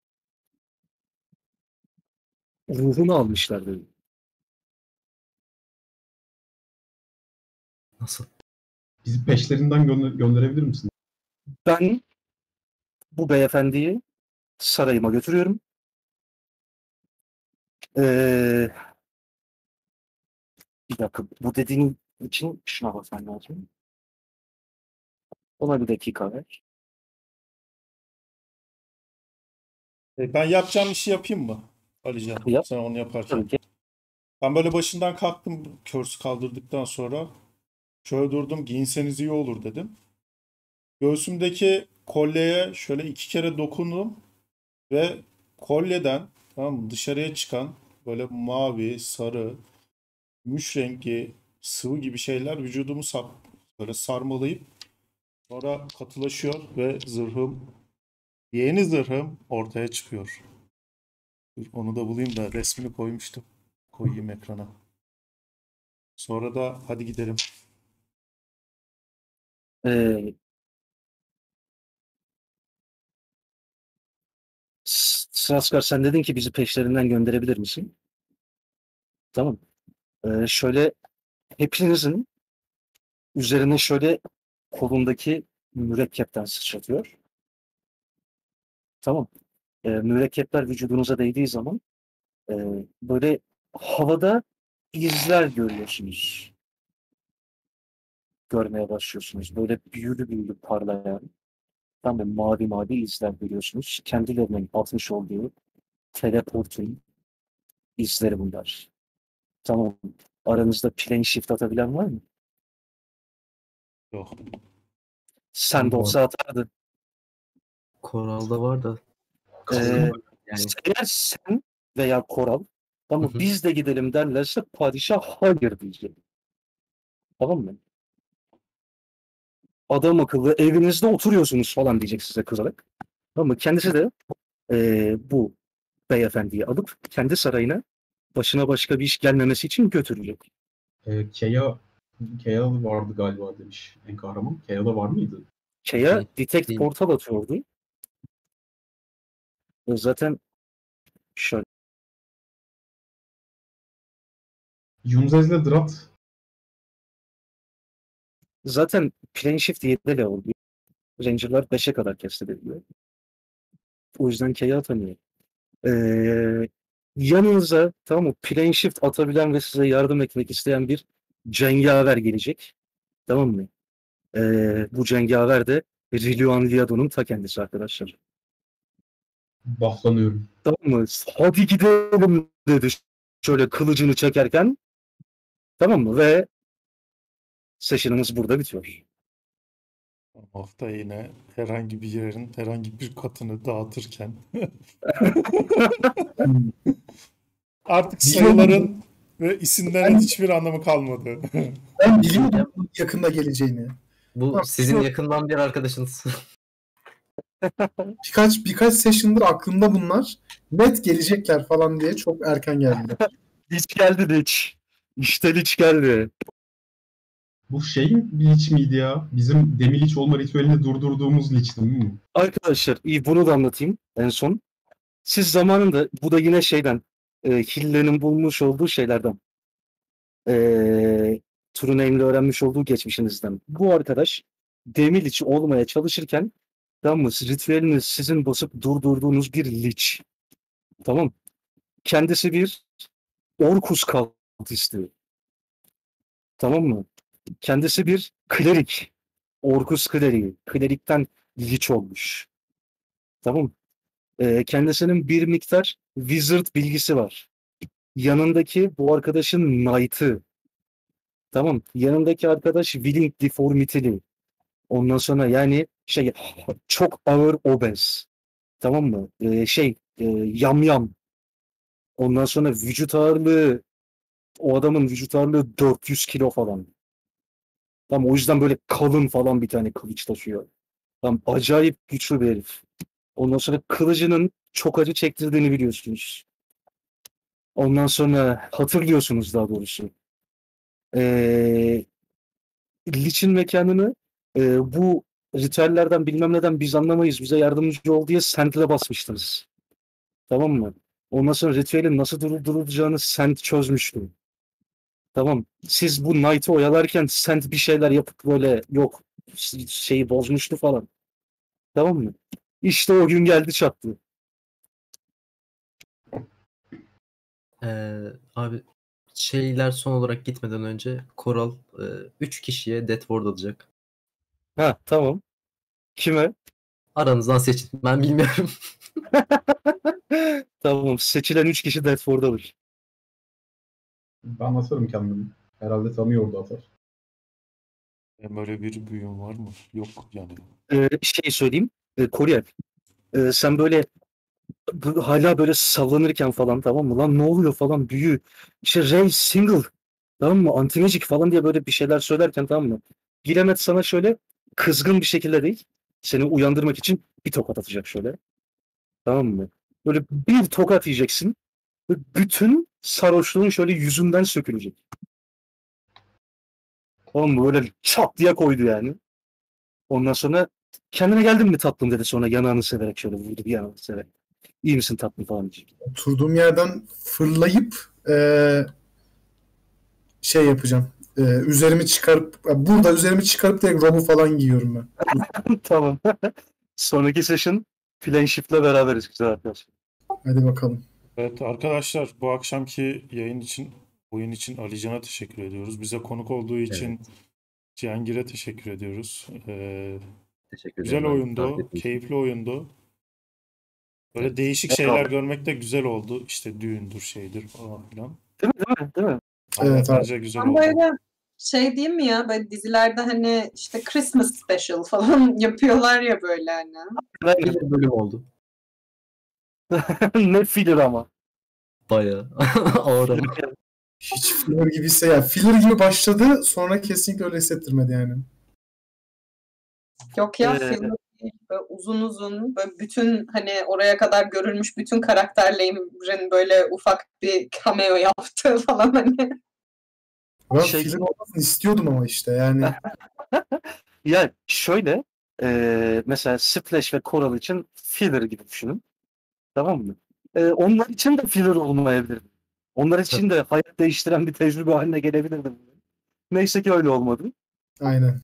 Speaker 2: Ruhunu almışlar dedi.
Speaker 4: Nasıl?
Speaker 3: Bizi peşlerinden gönder gönderebilir misin?
Speaker 2: Ben bu beyefendiyi sarayıma götürüyorum. Ee, bir dakika. Bu dediğin için şuna bakmam lazım. Ona bir dakika ver.
Speaker 1: E, ben yapacağım işi yapayım mı Alican?
Speaker 2: Yap.
Speaker 1: Sen onu yaparken.
Speaker 2: Tabii ki.
Speaker 1: Ben böyle başından kalktım körsü kaldırdıktan sonra. Şöyle durdum, giyinseniz iyi olur dedim. Göğsümdeki kolyeye şöyle iki kere dokundum ve kolyeden, tamam mı, dışarıya çıkan böyle mavi, sarı, gümüş rengi sıvı gibi şeyler vücudumu sap, böyle sarmalayıp sonra katılaşıyor ve zırhım, yeni zırhım ortaya çıkıyor. Dur, onu da bulayım da resmini koymuştum. Koyayım ekrana. Sonra da hadi gidelim.
Speaker 2: Ee, S- Sraskar, sen dedin ki bizi peşlerinden gönderebilir misin? Tamam. Ee, şöyle hepinizin üzerine şöyle kolundaki mürekkepten sıçratıyor. Tamam. Ee, mürekkepler vücudunuza değdiği zaman e, böyle havada izler görüyorsunuz. Görmeye başlıyorsunuz. Böyle büyülü büyülü parlayan, tam böyle mavi mavi izler görüyorsunuz. Kendilerinin atmış olduğu teleportun izleri bunlar. Tamam. Aranızda plane shift atabilen var mı?
Speaker 1: Yok.
Speaker 2: Sen de
Speaker 4: Var.
Speaker 2: olsa atardın.
Speaker 4: Koral'da var da
Speaker 3: Kaldı
Speaker 2: Ee,
Speaker 3: mı?
Speaker 4: yani.
Speaker 2: eğer sen veya Koral,
Speaker 4: Hı
Speaker 2: ama
Speaker 4: hı.
Speaker 2: biz de gidelim derlerse padişah hayır diyecek. Tamam mı? Adam akıllı evinizde oturuyorsunuz falan diyecek size kızarak. Tamam mı? Kendisi de ee, bu beyefendiyi alıp kendi sarayına başına başka bir iş gelmemesi için götürecek.
Speaker 3: Ee, Keya, Keya vardı galiba demiş en kahraman. Keya'da var mıydı?
Speaker 2: Şeye
Speaker 4: Şey,
Speaker 2: detect
Speaker 4: değil.
Speaker 2: portal atıyordu. E Zaten şöyle
Speaker 3: Yunzez'le Drat
Speaker 2: zaten plane shift yedi level oluyor. Ranger'lar beşe kadar kestirebiliyor. O yüzden K'ye atamıyor. Ee, yanınıza, tamam mı, plane shift atabilen ve size yardım etmek isteyen bir cengaver gelecek. Tamam mı? Ee, bu cengaver de Rillian Liado'nun ta kendisi arkadaşlar.
Speaker 3: bufflanıyorum.
Speaker 2: Tamam mı? Hadi gidelim dedi şöyle kılıcını çekerken. Tamam mı? Ve session'ımız burada bitiyor.
Speaker 1: Hafta yine herhangi bir yerin herhangi bir katını dağıtırken artık sayıların ve isimlerin hiçbir anlamı kalmadı.
Speaker 5: Ben
Speaker 4: Bir şey
Speaker 5: biliyordum
Speaker 4: diyeceğim.
Speaker 5: bunun yakında geleceğini.
Speaker 4: Bu
Speaker 5: Tamam,
Speaker 4: sizin
Speaker 5: şu-
Speaker 4: yakından bir arkadaşınız.
Speaker 5: Birkaç birkaç session'dır aklımda bunlar. Net gelecekler falan diye çok erken geldiler.
Speaker 2: Lich geldi Lich. İşte Lich geldi.
Speaker 3: Bu şeyin bir Lich miydi ya? Bizim Demi Lich olma ritüelini durdurduğumuz Lich değil mi?
Speaker 2: Arkadaşlar iyi, bunu da anlatayım en son. Siz zamanında, bu da yine şeyden, e, Hille'nin bulmuş olduğu şeylerden, e, True Name'le öğrenmiş olduğu geçmişinizden. Bu arkadaş Demir Lich olmaya çalışırken, tamam mı, ritüelini sizin basıp durdurduğunuz bir Lich. Tamam. Kendisi bir Orkus kaltisti. Tamam mı? Kendisi bir klerik. Orkus kleriği. Klerikten Lich olmuş. Tamam mı? Ee, kendisinin bir miktar wizard bilgisi var. Yanındaki bu arkadaşın knight'ı. Tamam. Yanındaki arkadaş willing deformity'li. Ondan sonra yani şey çok ağır obez. Tamam mı? Ee, şey e, yam yam. Ondan sonra vücut ağırlığı o adamın vücut ağırlığı dört yüz kilo falan. Tamam, o yüzden böyle kalın falan bir tane kılıç taşıyor. Tamam, acayip güçlü bir herif. Ondan sonra kılıcının çok acı çektirdiğini biliyorsunuz. Ondan sonra hatırlıyorsunuz daha doğrusu. Ee, Lich'in mekanını e, bu ritüellerden bilmem neden biz anlamayız, bize yardımcı ol diye Sent'le basmıştınız. Tamam mı? Ondan sonra ritüelin nasıl durdurulacağını Sent çözmüştü. Tamam. Siz bu Knight'ı oyalarken Sent bir şeyler yapıp böyle yok şeyi bozmuştu falan. Tamam mı? İşte o gün geldi çattı.
Speaker 4: Ee, abi şeyler son olarak gitmeden önce Koral üç kişiye Death Ward atacak.
Speaker 2: Ha tamam. Kime?
Speaker 4: Aranızdan seçin. Ben bilmiyorum.
Speaker 2: Tamam. Seçilen üç kişi Death Ward alır.
Speaker 3: Ben atarım kendimi. Herhalde tanıyordu atar.
Speaker 1: Benim böyle bir büyüm var mı? Yok yani.
Speaker 2: Ee, şey söyleyeyim. E, Koryal. e, sen böyle bu- hala böyle sallanırken falan, tamam mı? Lan ne oluyor falan, büyü. İşte Ray single. Tamam mı? Anti-magic falan diye böyle bir şeyler söylerken, tamam mı? Gilemet sana şöyle kızgın bir şekilde değil, seni uyandırmak için bir tokat atacak şöyle. Tamam mı? Böyle bir tokat yiyeceksin. Ve bütün sarhoşluğun şöyle yüzünden sökülecek. Tamam mı? Böyle çat diye koydu yani. Ondan sonra kendine geldin mi tatlım dedi, sonra yanağını severek şöyle vurdu bir yanağını severek. İyi misin tatlım falan diyecek.
Speaker 5: Oturduğum yerden fırlayıp eee, şey yapacağım. Eee, üzerimi çıkarıp burada üzerimi çıkarıp direkt robu falan giyiyorum ben.
Speaker 2: Tamam. Sonraki session Plane Shift'le beraberiz güzel arkadaşlar.
Speaker 5: Hadi bakalım.
Speaker 1: Evet arkadaşlar, bu akşamki yayın için, oyun için Alican'a teşekkür ediyoruz. Bize konuk olduğu için Cihangir'e teşekkür ediyoruz. Ee,
Speaker 4: Teşekkür
Speaker 1: güzel
Speaker 4: ederim. ben davet
Speaker 1: oyundu,
Speaker 4: ettiğiniz için.
Speaker 1: keyifli oyundu. Böyle
Speaker 4: Evet.
Speaker 1: değişik şeyler görmek de güzel oldu. İşte düğündür, şeydir falan filan.
Speaker 2: Değil mi? Değil mi? Değil mi?
Speaker 5: Evet abi.
Speaker 1: Bence güzel
Speaker 6: Ben
Speaker 1: oldu.
Speaker 6: böyle şey diyeyim mi ya, böyle dizilerde hani işte Christmas special falan yapıyorlar ya böyle hani.
Speaker 2: Aynen.
Speaker 4: Bir bölüm oldu.
Speaker 2: Ne filler ama.
Speaker 4: Bayağı ağır ama.
Speaker 5: Hiç filler gibiyse ya filler gibi başladı sonra kesinlikle öyle hissettirmedi yani.
Speaker 6: Yok ya,
Speaker 2: Ee,
Speaker 6: film değil. Böyle uzun uzun böyle bütün hani oraya kadar görülmüş bütün karakterlerin böyle ufak bir cameo yaptığı falan hani.
Speaker 5: Ben
Speaker 2: Şey-
Speaker 5: filler olmasını istiyordum ama işte yani.
Speaker 2: Ya şöyle e, mesela Splash ve Coral için filler gibi düşünün. Tamam mı? E, onlar için de filler olmayabilir. Onlar için de hayat değiştiren bir tecrübe haline gelebilirdi. Neyse ki öyle olmadı.
Speaker 5: Aynen.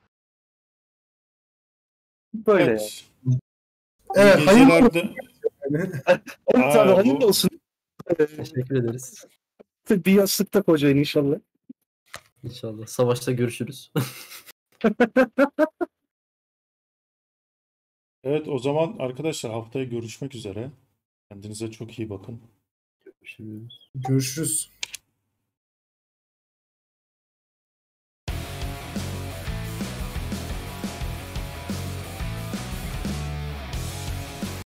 Speaker 2: Böyle yani.
Speaker 1: Evet.
Speaker 5: Evet,
Speaker 1: İyi
Speaker 5: hayırlı
Speaker 1: geceler de...
Speaker 5: yani.
Speaker 2: Evet
Speaker 1: Aa,
Speaker 2: abi,
Speaker 1: bu-
Speaker 2: hayırlı olsun. E,
Speaker 4: Teşekkür ederiz.
Speaker 2: bir yastıkta kocayın inşallah.
Speaker 4: İnşallah. Savaşta görüşürüz.
Speaker 1: Evet, o zaman arkadaşlar haftaya görüşmek üzere. Kendinize çok iyi bakın.
Speaker 4: Görüşürüz.
Speaker 5: Görüşürüz.